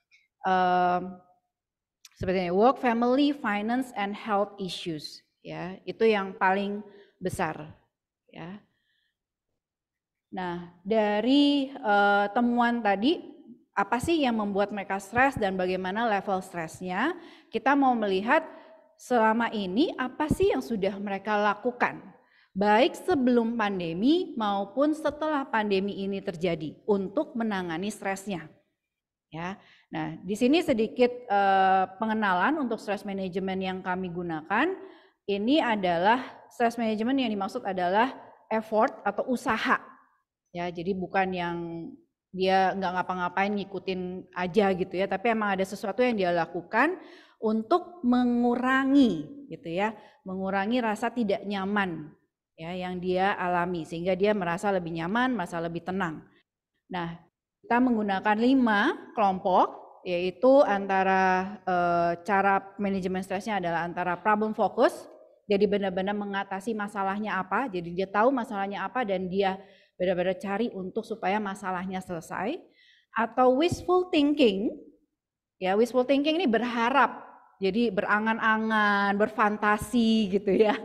Seperti work, family, finance, and health issues. Ya, itu yang paling besar. Ya. Nah, dari temuan tadi, apa sih yang membuat mereka stres dan bagaimana level stresnya? Kita mau melihat selama ini apa sih yang sudah mereka lakukan, baik sebelum pandemi maupun setelah pandemi ini terjadi untuk menangani stresnya. Ya, nah di sini sedikit pengenalan untuk stress management yang kami gunakan. Ini adalah stress management yang dimaksud adalah effort atau usaha. Ya, jadi bukan yang dia nggak ngapa-ngapain ngikutin aja gitu ya, tapi emang ada sesuatu yang dia lakukan untuk mengurangi gitu ya, mengurangi rasa tidak nyaman ya yang dia alami sehingga dia merasa lebih nyaman, merasa lebih tenang. Nah, kita menggunakan 5 kelompok, yaitu antara cara manajemen stresnya adalah antara problem focus, jadi benar-benar mengatasi masalahnya apa, jadi dia tahu masalahnya apa dan dia benar-benar cari untuk supaya masalahnya selesai, atau wishful thinking. Ya, wishful thinking ini berharap, jadi berangan-angan, berfantasi gitu ya.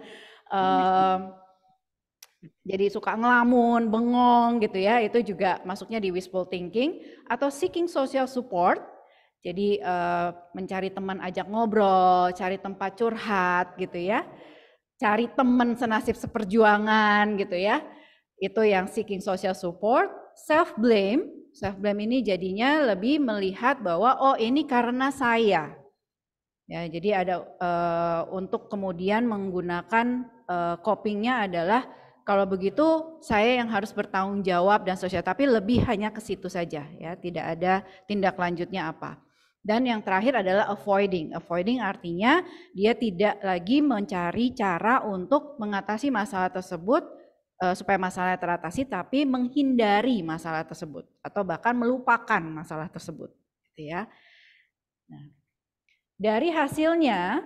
Jadi suka ngelamun, bengong gitu ya, itu juga masuknya di wishful thinking. Atau seeking social support, jadi mencari teman ajak ngobrol, cari tempat curhat gitu ya, cari teman senasib seperjuangan gitu ya. Itu yang seeking social support. Self blame ini jadinya lebih melihat bahwa oh ini karena saya. Ya, jadi ada untuk kemudian menggunakan copingnya adalah kalau begitu saya yang harus bertanggung jawab dan sosial, tapi lebih hanya ke situ saja ya, tidak ada tindak lanjutnya apa. Dan yang terakhir adalah avoiding. Avoiding artinya dia tidak lagi mencari cara untuk mengatasi masalah tersebut supaya masalah teratasi, tapi menghindari masalah tersebut atau bahkan melupakan masalah tersebut gitu ya. Nah, dari hasilnya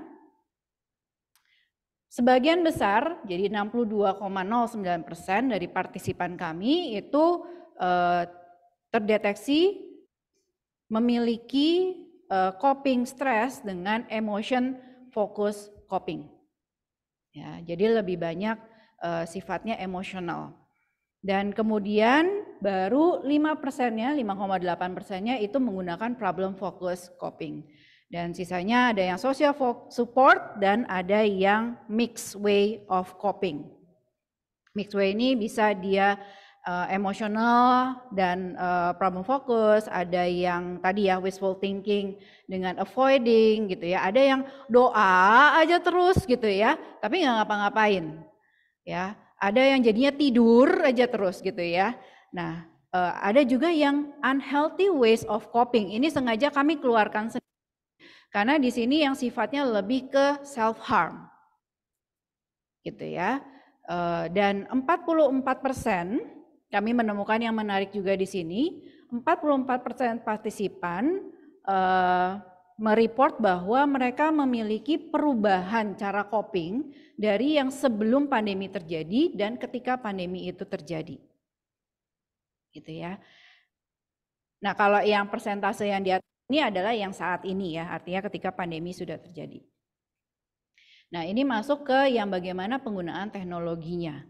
sebagian besar, jadi 62,09% dari partisipan kami itu terdeteksi memiliki coping stres dengan emotion focus coping. Ya, jadi lebih banyak sifatnya emosional. Dan kemudian baru 5%-nya, 5,8%-nya itu menggunakan problem focus coping. Dan sisanya ada yang social support dan ada yang mixed way of coping. Mixed way ini bisa dia emosional dan problem focus, ada yang tadi ya wishful thinking dengan avoiding gitu ya, ada yang doa aja terus gitu ya, tapi nggak ngapa-ngapain. Ya, ada yang jadinya tidur aja terus gitu ya. Nah, ada juga yang unhealthy ways of coping. Ini sengaja kami keluarkan sendiri karena di sini yang sifatnya lebih ke self harm, gitu ya. Dan 44% kami menemukan yang menarik juga di sini. 44% partisipan mereport bahwa mereka memiliki perubahan cara coping dari yang sebelum pandemi terjadi dan ketika pandemi itu terjadi. Gitu ya. Nah, kalau yang persentase yang di atas ini adalah yang saat ini ya, artinya ketika pandemi sudah terjadi. Nah, ini masuk ke yang bagaimana penggunaan teknologinya.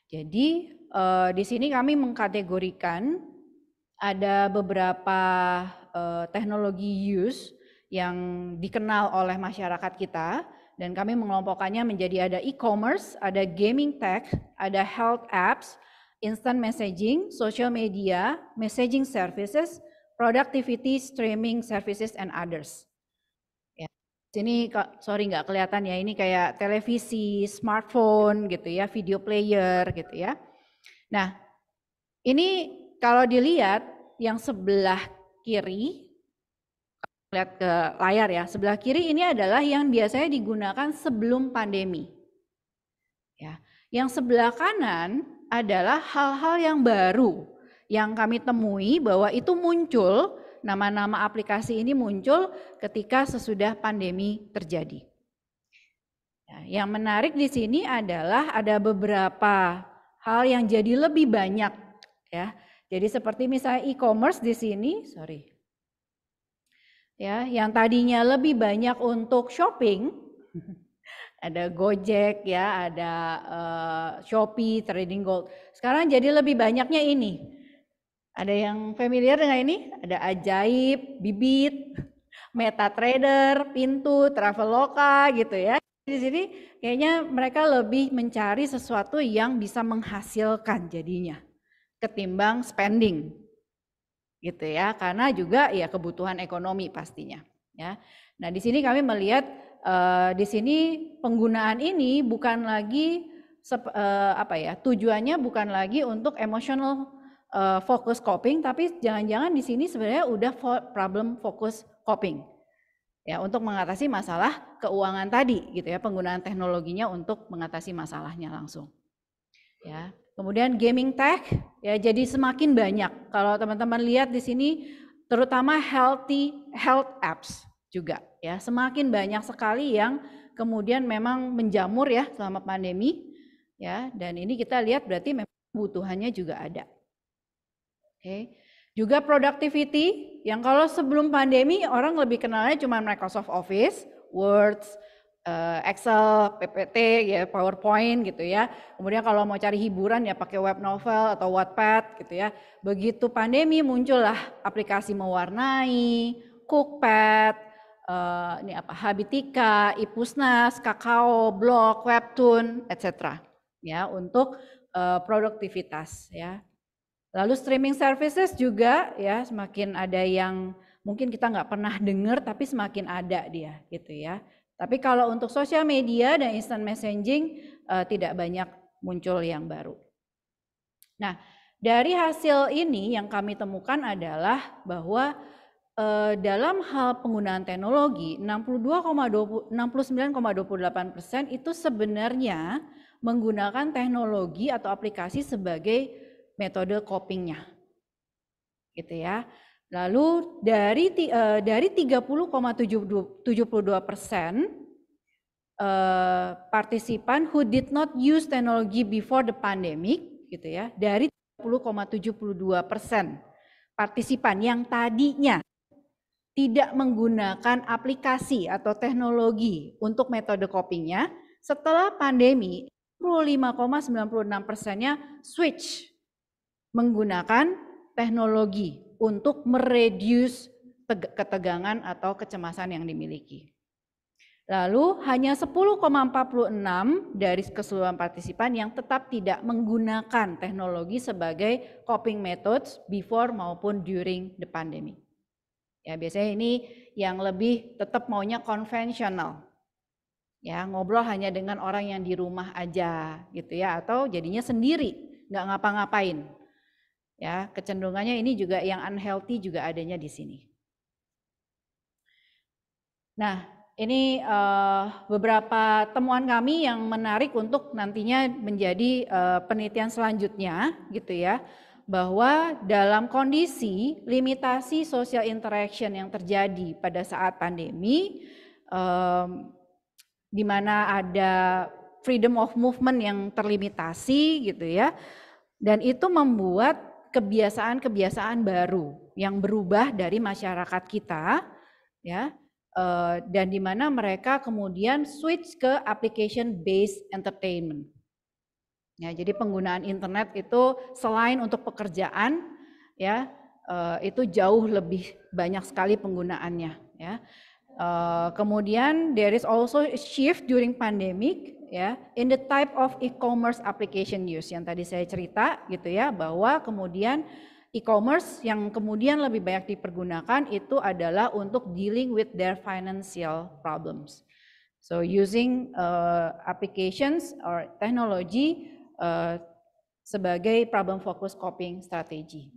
Jadi di sini kami mengkategorikan ada beberapa teknologi use yang dikenal oleh masyarakat kita, dan kami mengelompokkannya menjadi ada e-commerce, ada gaming tech, ada health apps, instant messaging, social media, messaging services, productivity, streaming services, and others. Ya, sini sorry nggak kelihatan ya, ini kayak televisi, smartphone gitu ya, video player gitu ya. Nah, ini kalau dilihat yang sebelah kiri, lihat ke layar ya, sebelah kiri ini adalah yang biasanya digunakan sebelum pandemi. Ya, yang sebelah kanan adalah hal-hal yang baru yang kami temui bahwa itu muncul, nama-nama aplikasi ini muncul ketika sesudah pandemi terjadi. Ya, yang menarik di sini adalah ada beberapa hal yang jadi lebih banyak ya. Jadi seperti misalnya e-commerce di sini, sorry. Ya, yang tadinya lebih banyak untuk shopping, ada Gojek ya, ada Shopee, Trading Gold. Sekarang jadi lebih banyaknya ini. Ada yang familiar dengan ini? Ada Ajaib, Bibit, MetaTrader, Pintu, Traveloka gitu ya. Di sini kayaknya mereka lebih mencari sesuatu yang bisa menghasilkan jadinya ketimbang spending. Gitu ya, karena juga ya kebutuhan ekonomi pastinya ya. Nah, di sini kami melihat di sini penggunaan ini bukan lagi tujuannya bukan lagi untuk emotional focus coping, tapi jangan-jangan di sini sebenarnya udah problem focus coping. Ya, untuk mengatasi masalah keuangan tadi gitu ya, penggunaan teknologinya untuk mengatasi masalahnya langsung. Ya. Kemudian gaming tech ya, jadi semakin banyak. Kalau teman-teman lihat di sini terutama health apps juga ya, semakin banyak sekali yang kemudian memang menjamur ya selama pandemi ya, dan ini kita lihat berarti memang kebutuhannya juga ada. Oke. Juga productivity yang kalau sebelum pandemi orang lebih kenalnya cuma Microsoft Office, Word, Excel, PPT, ya PowerPoint gitu ya. Kemudian kalau mau cari hiburan ya pakai web novel atau Wattpad gitu ya. Begitu pandemi muncullah aplikasi mewarnai, Cookpad, ini apa, Habitika, Ipusnas, Kakao, Blog, Webtoon, etc. Ya, untuk produktivitas ya. Lalu streaming services juga ya, semakin ada yang mungkin kita nggak pernah dengar tapi semakin ada dia gitu ya. Tapi kalau untuk sosial media dan instant messaging tidak banyak muncul yang baru. Nah, dari hasil ini yang kami temukan adalah bahwa dalam hal penggunaan teknologi 69,28% itu sebenarnya menggunakan teknologi atau aplikasi sebagai metode copingnya. Gitu ya. Lalu dari 30,72% partisipan who did not use technology before the pandemic gitu ya, dari 30,72% partisipan yang tadinya tidak menggunakan aplikasi atau teknologi untuk metode copingnya, setelah pandemi 25,96%-nya switch menggunakan teknologi untuk mereduce ketegangan atau kecemasan yang dimiliki. Lalu hanya 10,46 dari keseluruhan partisipan yang tetap tidak menggunakan teknologi sebagai coping methods before maupun during the pandemic. Ya, biasanya ini yang lebih tetap maunya konvensional. Ya, ngobrol hanya dengan orang yang di rumah aja gitu ya, atau jadinya sendiri, nggak ngapa-ngapain. Ya, kecenderungannya ini juga yang unhealthy juga adanya di sini. Nah, ini beberapa temuan kami yang menarik untuk nantinya menjadi penelitian selanjutnya gitu ya, bahwa dalam kondisi limitasi social interaction yang terjadi pada saat pandemi, di mana ada freedom of movement yang terlimitasi gitu ya, dan itu membuat kebiasaan-kebiasaan baru yang berubah dari masyarakat kita ya, dan di mana mereka kemudian switch ke application based entertainment Ya, jadi penggunaan internet itu selain untuk pekerjaan, ya, itu jauh lebih banyak sekali penggunaannya. Ya. Kemudian there is also a shift during pandemic, ya, in the type of e-commerce application use yang tadi saya cerita, gitu ya, bahwa kemudian e-commerce yang kemudian lebih banyak dipergunakan itu adalah untuk dealing with their financial problems. So using applications or technology sebagai problem focus coping strategy.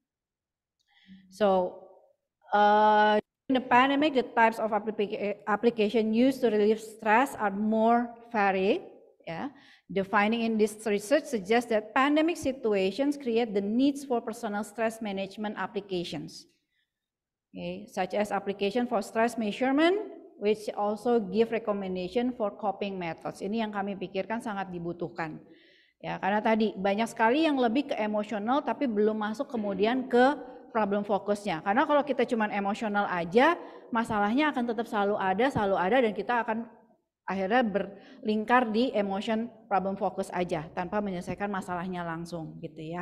So in the pandemic, the types of application used to relieve stress are more varied. Yeah. The finding in this research suggests that pandemic situations create the needs for personal stress management applications, okay, such as application for stress measurement, which also give recommendation for coping methods. Ini yang kami pikirkan sangat dibutuhkan. Ya, karena tadi banyak sekali yang lebih ke emosional tapi belum masuk kemudian ke problem fokusnya. Karena kalau kita cuma emosional aja, masalahnya akan tetap selalu ada dan kita akan akhirnya berlingkar di emotion problem fokus aja tanpa menyelesaikan masalahnya langsung gitu ya.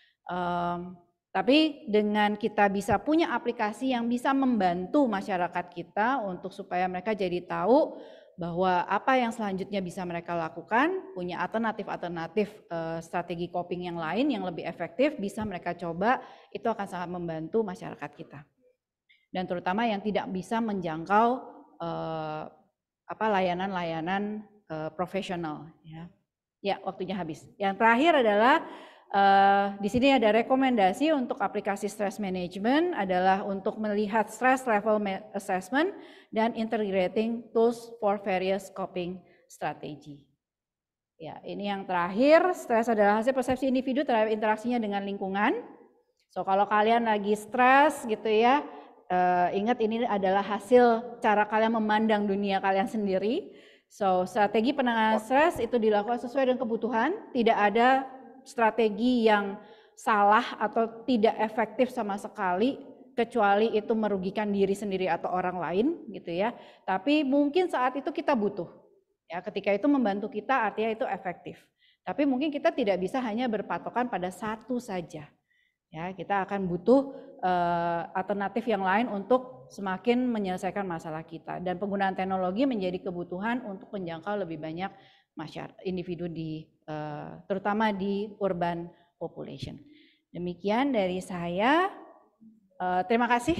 Tapi dengan kita bisa punya aplikasi yang bisa membantu masyarakat kita untuk supaya mereka jadi tahu bahwa apa yang selanjutnya bisa mereka lakukan, punya alternatif strategi coping yang lain yang lebih efektif bisa mereka coba, itu akan sangat membantu masyarakat kita. Dan terutama yang tidak bisa menjangkau layanan-layanan profesional. Ya, waktunya habis. Yang terakhir adalah di sini ada rekomendasi untuk aplikasi stress management adalah untuk melihat stress level assessment dan integrating tools for various coping strategy. Ya, ini yang terakhir, stres adalah hasil persepsi individu terhadap interaksinya dengan lingkungan. So kalau kalian lagi stres gitu ya, ingat ini adalah hasil cara kalian memandang dunia kalian sendiri. So strategi penanganan stres itu dilakukan sesuai dengan kebutuhan, tidak ada strategi yang salah atau tidak efektif sama sekali kecuali itu merugikan diri sendiri atau orang lain gitu ya. Tapi mungkin saat itu kita butuh. Ya, ketika itu membantu kita artinya itu efektif. Tapi mungkin kita tidak bisa hanya berpatokan pada satu saja. Ya, kita akan butuh alternatif yang lain untuk semakin menyelesaikan masalah kita. Dan penggunaan teknologi menjadi kebutuhan untuk menjangkau lebih banyak masyarakat individu terutama di urban population. Demikian dari saya. Terima kasih.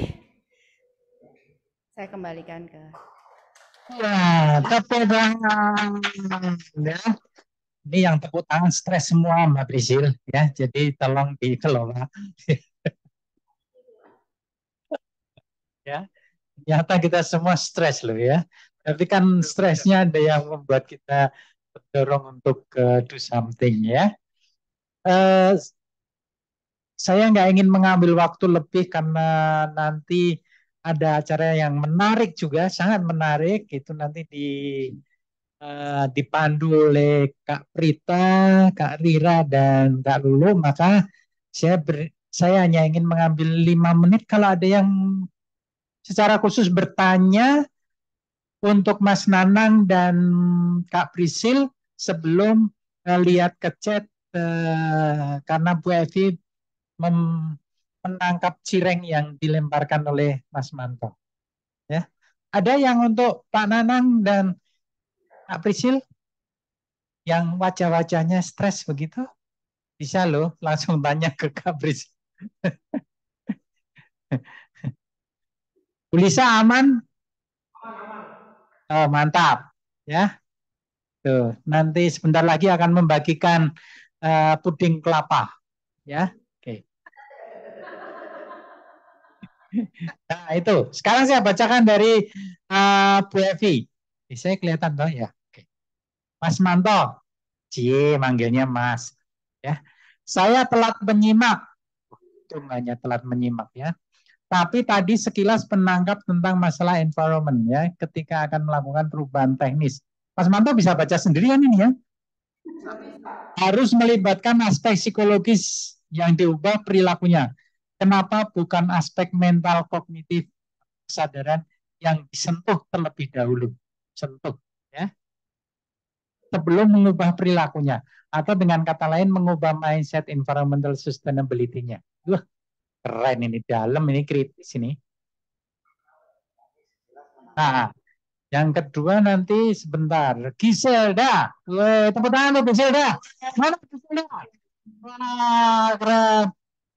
Saya kembalikan ke. Ya, tepuk tangan. Ya. Ini yang tepuk tangan stres semua Mbak Prisil ya. Jadi tolong dikelola. Ya. Ternyata kita semua stres loh ya. Tapi kan stresnya ada yang membuat kita terdorong untuk do something ya. Saya nggak ingin mengambil waktu lebih karena nanti ada acara yang menarik juga, sangat menarik. Itu nanti dipandu oleh Kak Prita, Kak Rira, dan Kak Lulu. Maka saya hanya ingin mengambil 5 menit kalau ada yang secara khusus bertanya untuk Mas Nanang dan Kak Prisil sebelum lihat ke chat karena Bu Evi menangkap cireng yang dilemparkan oleh Mas Manto. Ya. Ada yang untuk Pak Nanang dan Kak Prisil yang wajah-wajahnya stres begitu? Bisa loh, langsung tanya ke Kak Prisil. Bu Lisa aman? Oh, mantap. Ya. Tuh, nanti sebentar lagi akan membagikan puding kelapa. Ya. Oke. Nah, itu. Sekarang saya bacakan dari Bu Evi. Saya kelihatan toh ya. Oke. Mas Manto. Cie, manggilnya Mas. Ya. Saya telat menyimak. Itu hanya telat menyimak ya. Tapi tadi sekilas penangkap tentang masalah environment ya ketika akan melakukan perubahan teknis. Mas Manto bisa baca sendirian ini ya. Harus melibatkan aspek psikologis yang diubah perilakunya. Kenapa bukan aspek mental kognitif kesadaran yang disentuh terlebih dahulu? Sentuh ya. sebelum mengubah perilakunya. Atau dengan kata lain mengubah mindset environmental sustainability-nya. Wah, keren ini, dalam ini, kritis ini. Nah, yang kedua nanti sebentar, Giselda. Weh, tepuk tangan untuk Giselda. Mana Giselda? Wah, keren.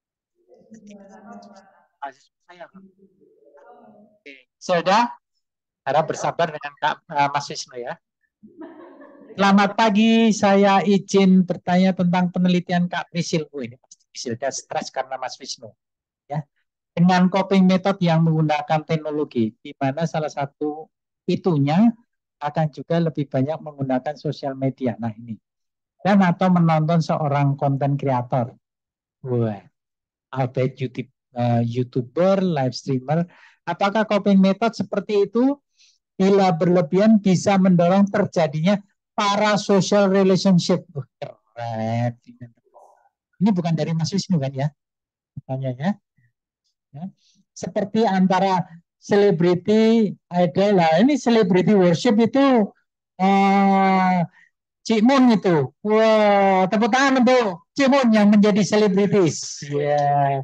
Giselda, harap bersabar dengan Mas Wisnu ya. Selamat pagi, saya izin bertanya tentang penelitian Kak Prisil. Ini pasti Giselda stres karena Mas Wisnu. Ya, dengan coping method yang menggunakan teknologi, di mana salah satu itunya akan juga lebih banyak menggunakan sosial media. Nah ini, dan atau menonton seorang konten kreator, wah, albeit YouTuber, live streamer. Apakah coping method seperti itu bila berlebihan bisa mendorong terjadinya parasocial relationship? Keren. Ini bukan dari Mas Wisnu kan ya? Pertanyaannya. Ya. Seperti antara selebriti idol lah, ini celebrity worship itu Cik Mun itu, wah, tepuk tangan untuk Cik Mun yang menjadi selebritis, ya.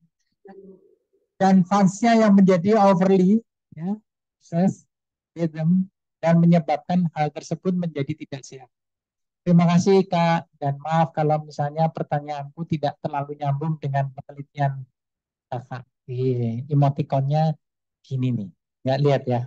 Dan fansnya yang menjadi overly, ya, obsessed with them, dan menyebabkan hal tersebut menjadi tidak sehat. Terima kasih Kak, dan maaf kalau misalnya pertanyaanku tidak terlalu nyambung dengan penelitian Kakak. Emotikonnya gini nih, nggak lihat ya.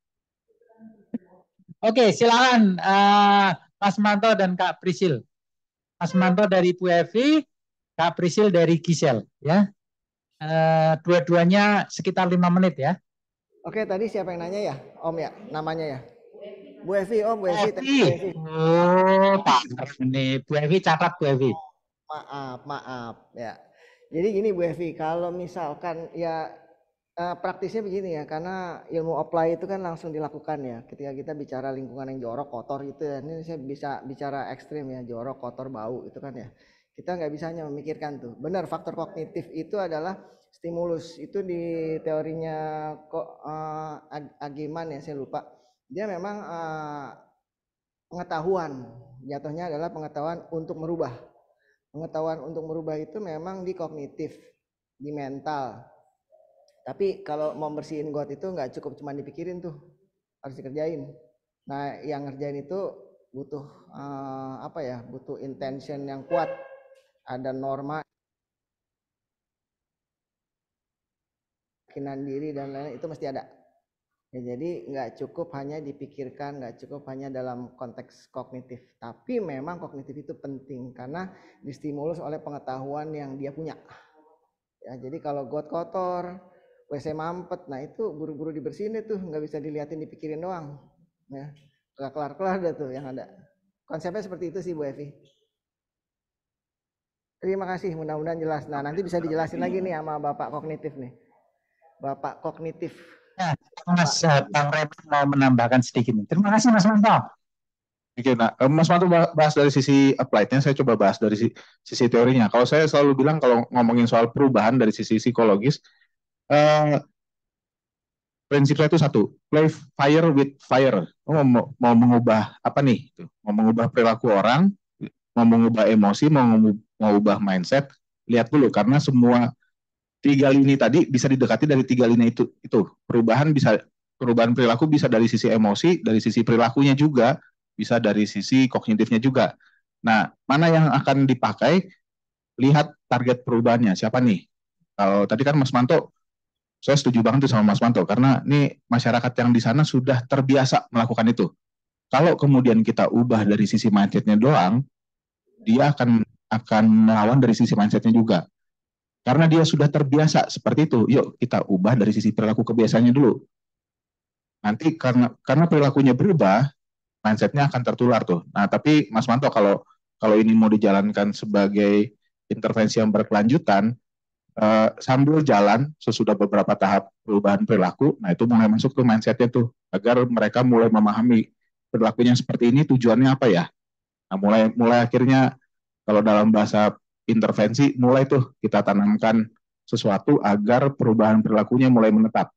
Oke, silakan Mas Manto dan Kak Prisil. Mas Manto dari Bu Evi, Kak Prisil dari Gisel, ya. Dua-duanya sekitar 5 menit ya. Oke, tadi siapa yang nanya ya? Om ya, namanya ya? Bu Evi, Om, Bu Evi. Oh, Pak, ini Bu Evi, catat Bu Evi. Maaf ya. Jadi gini Bu Evi, kalau misalkan ya praktisnya begini ya, karena ilmu apply itu kan langsung dilakukan ya. Ketika kita bicara lingkungan yang jorok, kotor gitu ya, ini saya bisa bicara ekstrim ya, jorok, kotor, bau itu kan ya. Kita nggak bisa hanya memikirkan tuh. Benar, faktor kognitif itu adalah stimulus. Itu di teorinya Agiman ya, saya lupa. Dia memang pengetahuan, jatuhnya adalah pengetahuan untuk merubah. Pengetahuan untuk merubah itu memang di kognitif, di mental. Tapi kalau mau bersihin got itu nggak cukup cuma dipikirin tuh, harus dikerjain. Nah, yang ngerjain itu butuh butuh intention yang kuat. Ada norma, keyakinan diri dan lain-lain itu mesti ada. Ya, jadi nggak cukup hanya dipikirkan, nggak cukup hanya dalam konteks kognitif. Tapi memang kognitif itu penting karena distimulus oleh pengetahuan yang dia punya. Ya, jadi kalau got kotor, WC mampet, nah itu buru-buru dibersihin itu, nggak bisa dilihatin, dipikirin doang. Ya, kelar-kelar dah tuh yang ada. Konsepnya seperti itu sih Bu Evi. Terima kasih, mudah-mudahan jelas. Nah, nanti bisa dijelasin lagi nih sama Bapak kognitif nih. Bapak kognitif. Nah, Mas Bang Raymond mau menambahkan sedikit nih. Terima kasih Mas Manto. Oke, nah Mas Manto bahas dari sisi applied-nya, saya coba bahas dari sisi teorinya. Kalau saya selalu bilang kalau ngomongin soal perubahan dari sisi psikologis, prinsipnya itu satu, play fire with fire. Mau mengubah apa nih? Mau mengubah perilaku orang, mau mengubah emosi, mau ubah mindset, lihat dulu karena semua 3 lini tadi bisa didekati dari 3 lini itu. Perubahan perilaku bisa dari sisi emosi, dari sisi perilakunya juga, bisa dari sisi kognitifnya juga. Nah, mana yang akan dipakai? Lihat target perubahannya siapa nih. Kalau tadi kan Mas Manto, saya setuju banget tuh sama Mas Manto karena ini masyarakat yang di sana sudah terbiasa melakukan itu. Kalau kemudian kita ubah dari sisi mindsetnya doang, dia akan melawan dari sisi mindsetnya juga. Karena dia sudah terbiasa seperti itu, yuk kita ubah dari sisi perilaku kebiasaannya dulu. Nanti karena perilakunya berubah, mindsetnya akan tertular tuh. Nah, tapi Mas Manto kalau ini mau dijalankan sebagai intervensi yang berkelanjutan, sambil jalan sesudah beberapa tahap perubahan perilaku, nah itu mulai masuk tuh mindsetnya tuh, agar mereka mulai memahami perilakunya seperti ini tujuannya apa ya. Nah, mulai akhirnya kalau dalam bahasa intervensi mulai tuh kita tanamkan sesuatu agar perubahan perilakunya mulai menetap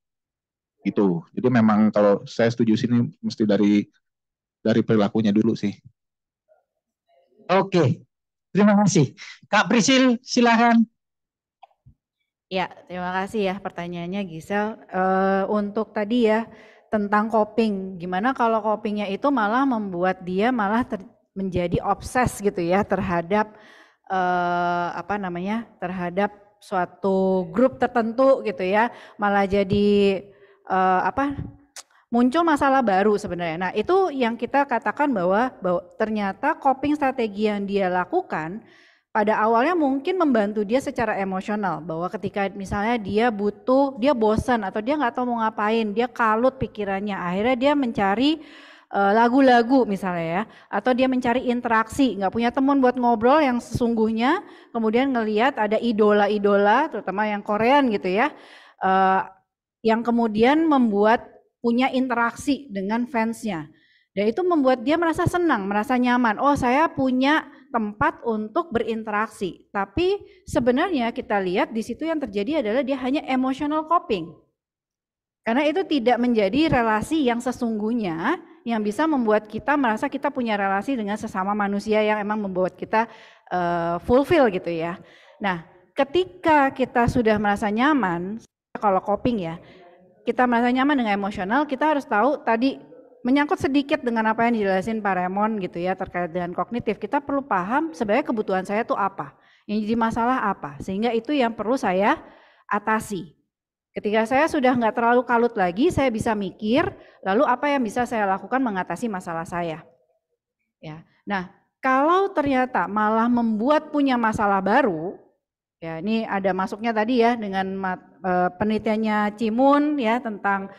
gitu. Jadi memang kalau saya setuju sini mesti dari perilakunya dulu sih. Oke, terima kasih. Kak Prisil, silakan. Ya, terima kasih ya pertanyaannya Gisel. Untuk tadi ya tentang coping, gimana kalau copingnya itu malah membuat dia malah menjadi obses gitu ya terhadap terhadap suatu grup tertentu gitu ya, malah jadi muncul masalah baru sebenarnya. Nah itu yang kita katakan bahwa ternyata coping strategi yang dia lakukan pada awalnya mungkin membantu dia secara emosional, bahwa ketika misalnya dia bosan atau dia nggak tahu mau ngapain, dia kalut pikirannya, akhirnya dia mencari lagu-lagu misalnya ya, atau dia mencari interaksi, nggak punya teman buat ngobrol yang sesungguhnya, kemudian ngelihat ada idola-idola, terutama yang Korean gitu ya, yang kemudian membuat punya interaksi dengan fansnya. Dan itu membuat dia merasa senang, merasa nyaman. Oh, saya punya tempat untuk berinteraksi. Tapi sebenarnya kita lihat di situ yang terjadi adalah dia hanya emotional coping. Karena itu tidak menjadi relasi yang sesungguhnya yang bisa membuat kita merasa kita punya relasi dengan sesama manusia yang emang membuat kita fulfill gitu ya. Nah, ketika kita sudah merasa nyaman, kalau coping ya, kita merasa nyaman dengan emosional, kita harus tahu tadi menyangkut sedikit dengan apa yang dijelasin Pak Raymond gitu ya terkait dengan kognitif. Kita perlu paham sebenarnya kebutuhan saya itu apa, yang jadi masalah apa, sehingga itu yang perlu saya atasi. Ketika saya sudah nggak terlalu kalut lagi, saya bisa mikir, lalu apa yang bisa saya lakukan mengatasi masalah saya. Ya, nah kalau ternyata malah membuat punya masalah baru, ya ini ada masuknya tadi ya dengan penelitiannya Cimun ya tentang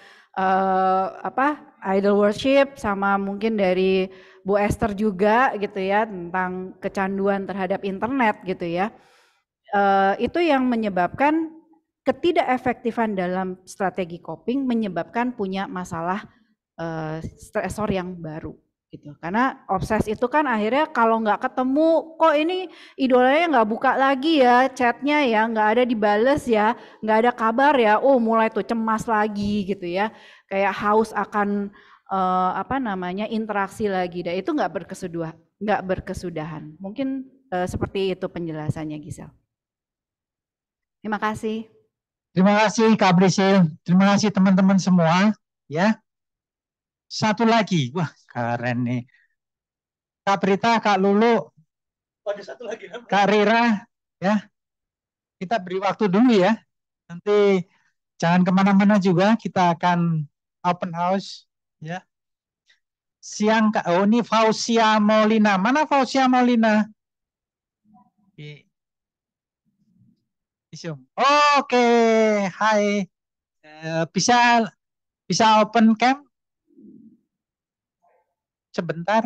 idol worship, sama mungkin dari Bu Esther juga gitu ya tentang kecanduan terhadap internet gitu ya. Itu yang menyebabkan ketidakefektifan dalam strategi coping, menyebabkan punya masalah stresor yang baru gitu. Karena obses itu kan akhirnya kalau nggak ketemu, kok ini idolanya nggak buka lagi ya chatnya ya, nggak ada dibales ya, nggak ada kabar ya, oh mulai tuh cemas lagi gitu ya, kayak haus akan interaksi lagi, dan itu nggak berkesudahan. Mungkin seperti itu penjelasannya Gisel. Terima kasih. Terima kasih Kak Prisil, terima kasih teman-teman semua ya. Satu lagi, wah keren nih. Kak Prita, Kak Lulu, ada satu lagi, Kak Rira, ya. Kita beri waktu dulu ya. Nanti jangan kemana-mana juga, kita akan open house, ya. Siang, Kak. Oh ini Fausia Maulina. Mana Fausia Maulina? Oke, hai. Bisa open cam? Sebentar.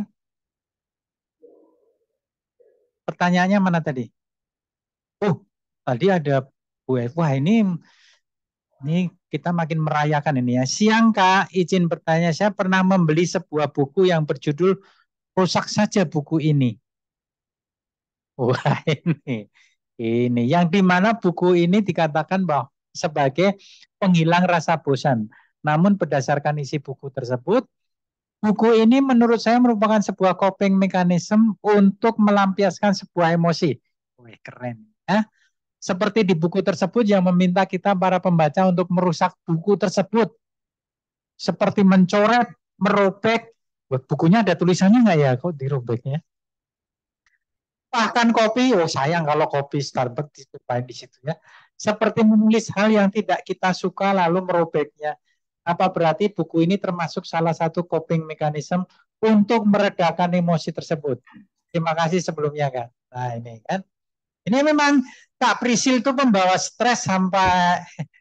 Pertanyaannya mana tadi? Oh, tadi ada Bu Eva. Wah, ini kita makin merayakan ini ya. Siang Kak, izin bertanya, saya pernah membeli sebuah buku yang berjudul Rusak Saja Buku Ini. Wah, ini yang dimana buku ini dikatakan bahwa sebagai penghilang rasa bosan. Namun berdasarkan isi buku tersebut, buku ini menurut saya merupakan sebuah coping mechanism untuk melampiaskan sebuah emosi. Wih, keren. Ya. Seperti di buku tersebut yang meminta kita para pembaca untuk merusak buku tersebut. Seperti mencoret, merobek. Bukunya ada tulisannya nggak ya? Kok dirobeknya? Bahkan kopi, oh sayang kalau kopi Starbucks ditumpahin di situ ya. Seperti menulis hal yang tidak kita suka lalu merobeknya. Apa berarti buku ini termasuk salah satu coping mechanism untuk meredakan emosi tersebut? Terima kasih sebelumnya Kak. Nah ini kan. Ini memang Kak Prisil itu membawa stres sampai...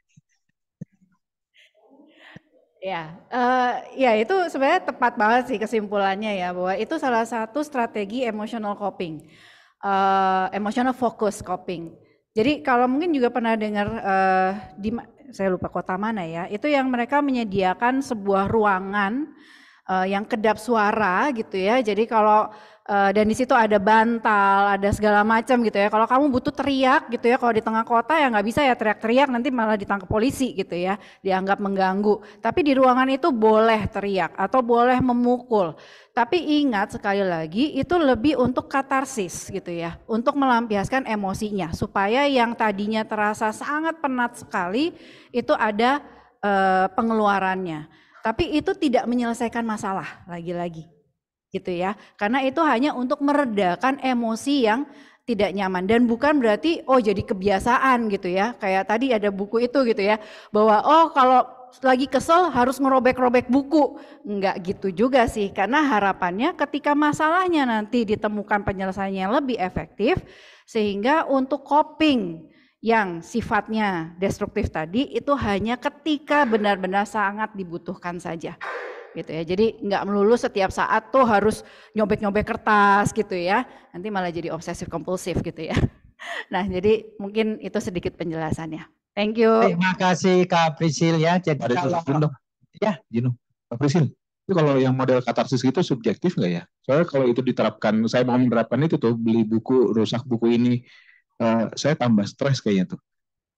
Ya itu sebenarnya tepat banget sih kesimpulannya ya, bahwa itu salah satu strategi emotional coping, emotional focus coping. Jadi kalau mungkin juga pernah dengar saya lupa kota mana ya, itu yang mereka menyediakan sebuah ruangan yang kedap suara gitu ya. Jadi kalau Dan di situ ada bantal, ada segala macam gitu ya. Kalau kamu butuh teriak gitu ya, kalau di tengah kota ya nggak bisa ya teriak-teriak, nanti malah ditangkap polisi gitu ya, dianggap mengganggu. Tapi di ruangan itu boleh teriak atau boleh memukul. Tapi ingat sekali lagi itu lebih untuk katarsis gitu ya, untuk melampiaskan emosinya supaya yang tadinya terasa sangat penat sekali itu ada pengeluarannya. Tapi itu tidak menyelesaikan masalah lagi-lagi. Gitu ya, karena itu hanya untuk meredakan emosi yang tidak nyaman dan bukan berarti oh jadi kebiasaan gitu ya, kayak tadi ada buku itu gitu ya, bahwa oh kalau lagi kesel harus ngerobek-robek buku, enggak gitu juga sih, karena harapannya ketika masalahnya nanti ditemukan penyelesaiannya yang lebih efektif, sehingga untuk coping yang sifatnya destruktif tadi itu hanya ketika benar-benar sangat dibutuhkan saja. Gitu ya. Jadi nggak melulu setiap saat tuh harus nyobek-nyobek kertas gitu ya. Nanti malah jadi obsesif kompulsif gitu ya. Nah, jadi mungkin itu sedikit penjelasannya. Thank you. Terima kasih Kak Prisil ya. Jadi kalau ya, Gino, Kak Prisil. Itu kalau yang model katarsis itu subjektif nggak ya? Soalnya kalau itu diterapkan, saya mau menerapkan itu tuh beli buku, rusak buku ini, saya tambah stres kayaknya tuh.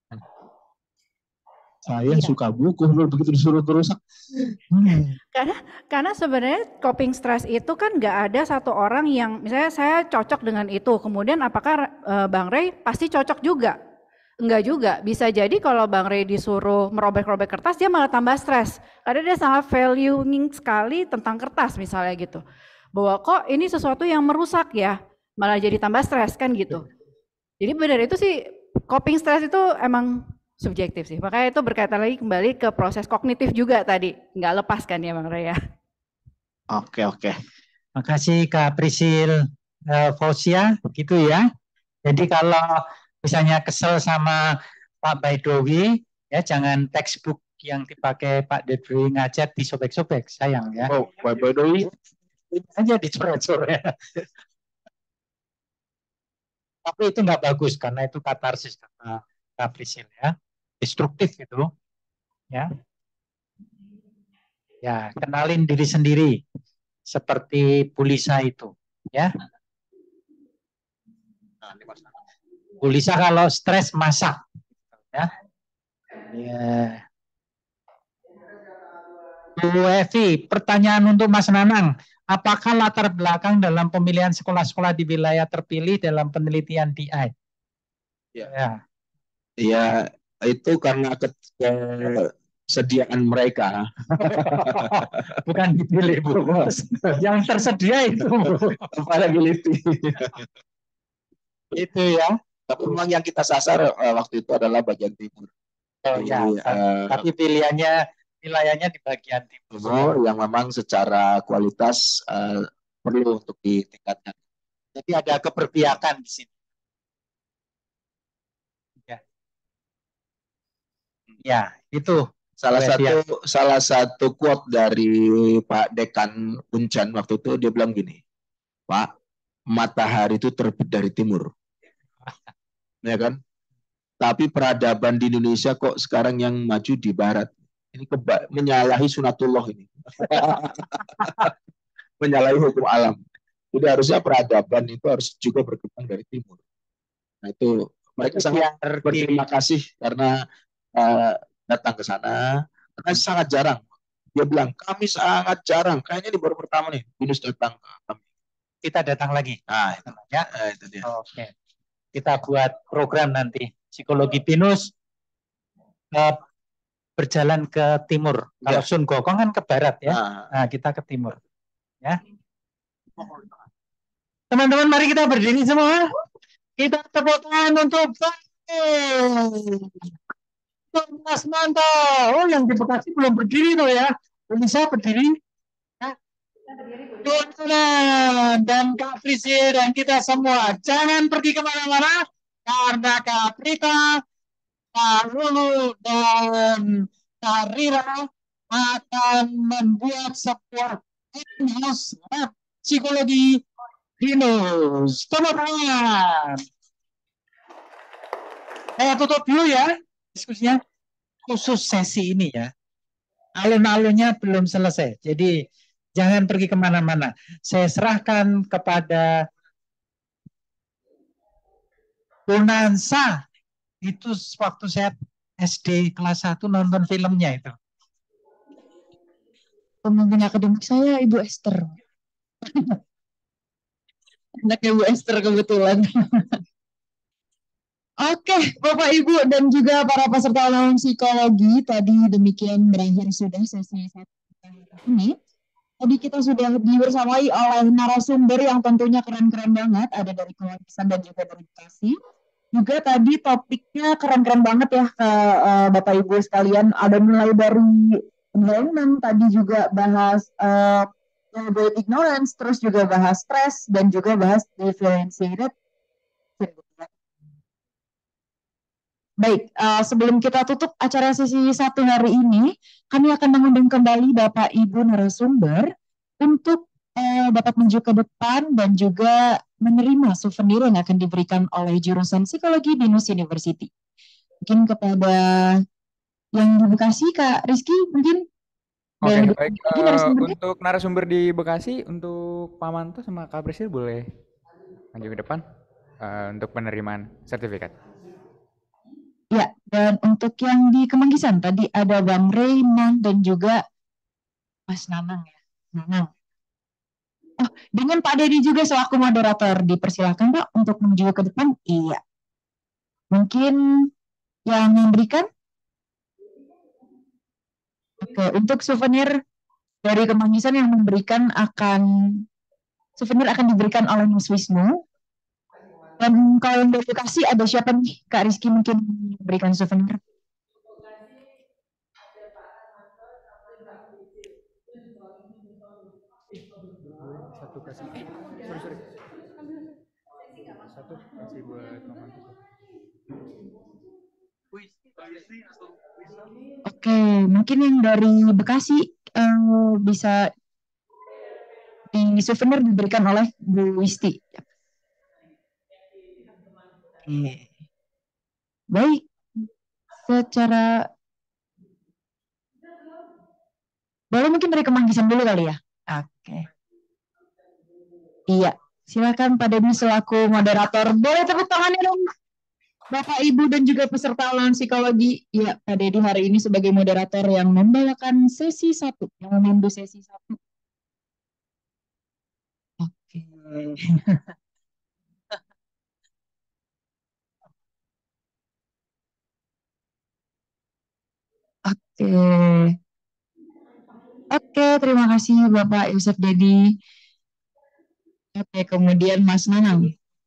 Saya suka buku, begitu disuruh rusak. Karena sebenarnya coping stress itu kan nggak ada satu orang yang misalnya saya cocok dengan itu, kemudian apakah Bang Ray pasti cocok juga? Enggak juga, bisa jadi kalau Bang Ray disuruh merobek-robek kertas dia malah tambah stres, karena dia sangat valuing sekali tentang kertas misalnya gitu, bahwa kok ini sesuatu yang merusak ya, malah jadi tambah stres kan gitu. Jadi benar itu sih coping stress itu emang subjektif sih, makanya itu berkaitan lagi kembali ke proses kognitif juga tadi, nggak lepas kan ya Bang Ray ya. Oke. Makasih Kak Prisil Fausia, gitu ya. Jadi kalau misalnya kesel sama Pak Baidowi, ya jangan textbook yang dipakai Pak Baidowi ngajar disobek-sobek, sayang ya. Oh, Pak Baidowi aja dicoret-coret. Tapi itu nggak bagus karena itu katarsis kata Kak Prisil ya. Destruktif itu, ya. Ya, kenalin diri sendiri seperti Bu Lisa itu, ya. Bu Lisa kalau stres masak, ya. Ya. Bu Evi, pertanyaan untuk Mas Nanang, apakah latar belakang dalam pemilihan sekolah-sekolah di wilayah terpilih dalam penelitian DI? Ya. Ya. Itu karena kesediaan mereka. Bukan dipilih, Bu. Yang tersedia itu. Availability. Itu ya. Tapi memang yang kita sasar waktu itu adalah bagian timur. Oh ya, tapi wilayahnya di bagian timur yang memang secara kualitas perlu untuk ditingkatkan. Jadi ada keberpihakan di sini. Ya, itu salah satu quote dari Pak Dekan Uncan waktu itu, dia bilang gini, Pak, matahari itu terbit dari timur, ya kan? Tapi peradaban di Indonesia kok sekarang yang maju di barat. Ini menyalahi sunatullah ini, menyalahi hukum alam. Jadi harusnya peradaban itu harus juga berkembang dari timur. Nah itu mereka sangat berterima kasih karena datang ke sana, karena sangat jarang. Dia bilang kami sangat jarang, kayaknya ini baru pertama nih BINUS datang ke kami. Kita datang lagi. Nah itu, ya. Itu dia. Oke. Kita buat program nanti psikologi BINUS berjalan ke timur. Kalau Sun Gokong kan ke barat ya. Nah kita ke timur. Ya. Teman-teman, mari kita berdiri semua. Kita tepuk tangan untuk Mas Manto. Oh, yang di Bekasi belum berdiri tuh ya. Bisa berdiri. Tuan dan Kak Prisil dan kita semua jangan pergi kemana-mana karena Kak Prita, Kak Lulu dan Kak Rira akan membuat sebuah in-house psikologi BINUS. Tepuk tangan. Saya tutup dulu ya diskusinya, khusus sesi ini ya. Alun-alunnya belum selesai. Jadi Jangan pergi kemana-mana. Saya serahkan kepada Bonanza. Itu waktu saya SD kelas 1 nonton filmnya itu. Pemimpin akademik saya Ibu Esther. Anaknya Bu Esther kebetulan. Oke, Bapak Ibu dan juga para peserta lawan psikologi, tadi demikian berakhir sudah sesi satu hari ini. Tadi kita sudah dibersamai oleh narasumber yang tentunya keren-keren banget, ada dari Kemenkisan dan juga dari Bekasi. Juga tadi topiknya keren-keren banget ya ke Bapak Ibu sekalian. Ada mulai dari environment, tadi juga bahas great ignorance, terus juga bahas stress dan juga bahas differentiated. Baik, sebelum kita tutup acara sesi satu hari ini, kami akan mengundang kembali Bapak Ibu narasumber untuk dapat maju ke depan dan juga menerima souvenir yang akan diberikan oleh jurusan Psikologi Binus University. Mungkin kepada yang di Bekasi, Kak Rizky, mungkin. Oke, baik. Untuk narasumber di Bekasi, untuk Pak Manto sama Kak Prisil boleh maju ke depan untuk penerimaan sertifikat. Ya, dan untuk yang di Kemanggisan tadi ada Bang Raymond dan juga Mas Nanang ya. Nanang. Oh, dengan Pak Dedi juga selaku moderator, dipersilakan Pak untuk maju ke depan. Iya. Mungkin yang memberikan? Oke, untuk souvenir dari Kemanggisan yang memberikan souvenir akan diberikan oleh Mas Wisnu. Dan kalau yang dari Bekasi ada siapa nih? Kak Rizky mungkin memberikan souvenir. Satu kasih. Sorry. Satu kasih buat Pak Manto. Oke, mungkin yang dari Bekasi bisa di souvenir diberikan oleh Bu Wisti. Baik, secara boleh mungkin dari Kemanggisan dulu kali ya. Oke. Iya, silakan Pak Dedi selaku moderator. Boleh tepuk tangannya dong, Bapak Ibu dan juga peserta lawan psikologi. Ya, Pak Dedi hari ini sebagai moderator yang membawakan sesi 1, yang memandu sesi 1. Oke. Oke. Oke, terima kasih Bapak Yusuf Dedi. Oke, kemudian Mas Nanang.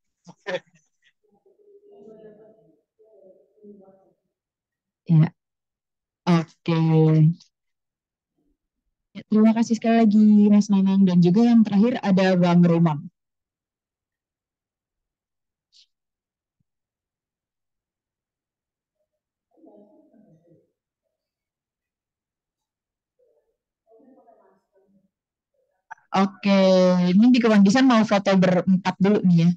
Ya. Oke. Ya, terima kasih sekali lagi Mas Nanang dan juga yang terakhir ada Bang Raymond. Oke, ini di Kemanggisan mau foto berempat dulu nih ya.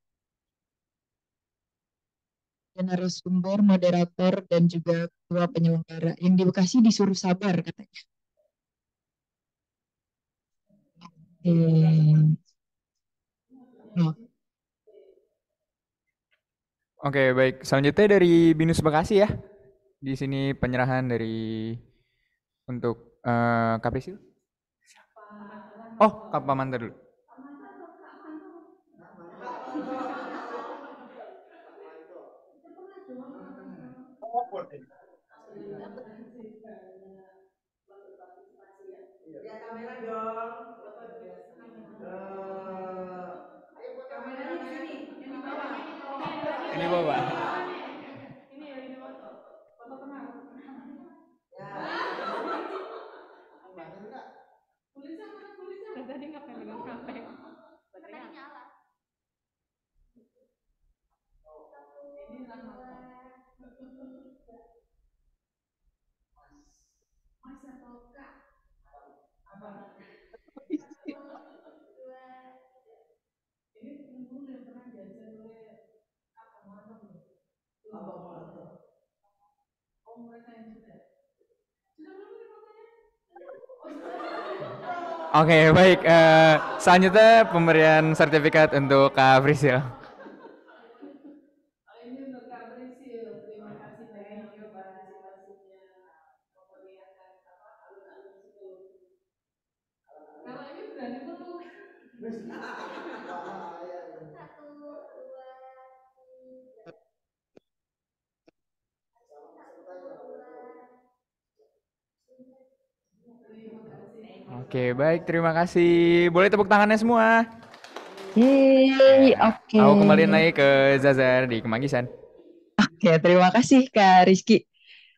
Dan narasumber, moderator, dan juga ketua penyelenggara. Yang di Bekasi disuruh sabar katanya. Oke. Oh. Oke, baik. Selanjutnya dari Binus Bekasi ya. Di sini penyerahan dari untuk Kak Prisil. Oh, Kak Pamanto dulu. Ya kamera dong. Kameranya di sini, yang di bawah. Ini Bapak. Ini foto. Foto tengah. Ya. Tulisnya mana tulisnya? Tadi ngapain megang HP? Baterainya nyala. Ini nama apa? Mas atau Kak? Apa? Ini dulu yang pernah diajar oleh apa mana belum? Apa mana? Oh mereka yang sudah belum ini fotonya? Oke, baik. Selanjutnya pemberian sertifikat untuk Kak Frisil. Ini untuk Kak Prisil, terima kasih banyak ya partisipasinya memperlihatkan alun-alun psikologi. Kalau ini berani meluk. Oke, baik. Terima kasih. Boleh tepuk tangannya semua. Yeay, oke. Aku kembaliin lagi ke Zazar di Kemanggisan. Oke, terima kasih Kak Rizky.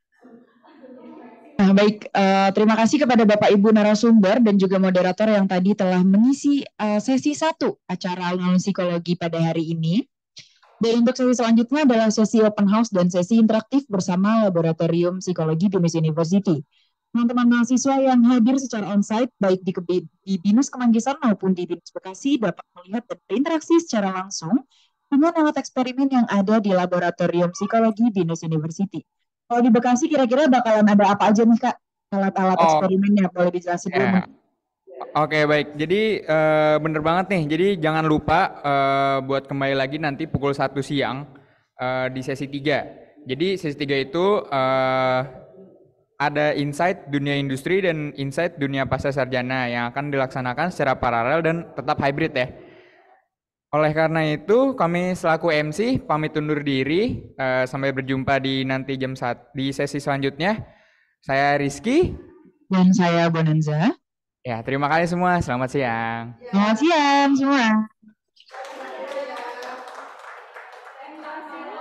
Nah, baik, terima kasih kepada Bapak Ibu narasumber dan juga moderator yang tadi telah mengisi sesi 1 acara alun-alun psikologi pada hari ini. Dan untuk sesi selanjutnya adalah sesi open house dan sesi interaktif bersama Laboratorium Psikologi BINUS University. Teman-teman mahasiswa yang hadir secara onsite baik di BINUS Kemanggisan maupun di BINUS Bekasi dapat melihat dan berinteraksi secara langsung dengan alat eksperimen yang ada di Laboratorium Psikologi BINUS University. Kalau di Bekasi kira-kira bakalan ada apa aja nih Kak? Alat-alat eksperimennya boleh dijelasin dulu. Oke, baik. Jadi bener banget nih. Jadi jangan lupa buat kembali lagi nanti pukul 1 siang di sesi 3. Jadi sesi 3 itu ada insight dunia industri dan insight dunia pasca sarjana yang akan dilaksanakan secara paralel dan tetap hybrid ya. Oleh karena itu, kami selaku MC pamit undur diri. Sampai berjumpa di nanti jam 1 di sesi selanjutnya. Saya Rizky. Dan saya Bonanza. Ya, terima kasih semua. Selamat siang. Selamat siang semua.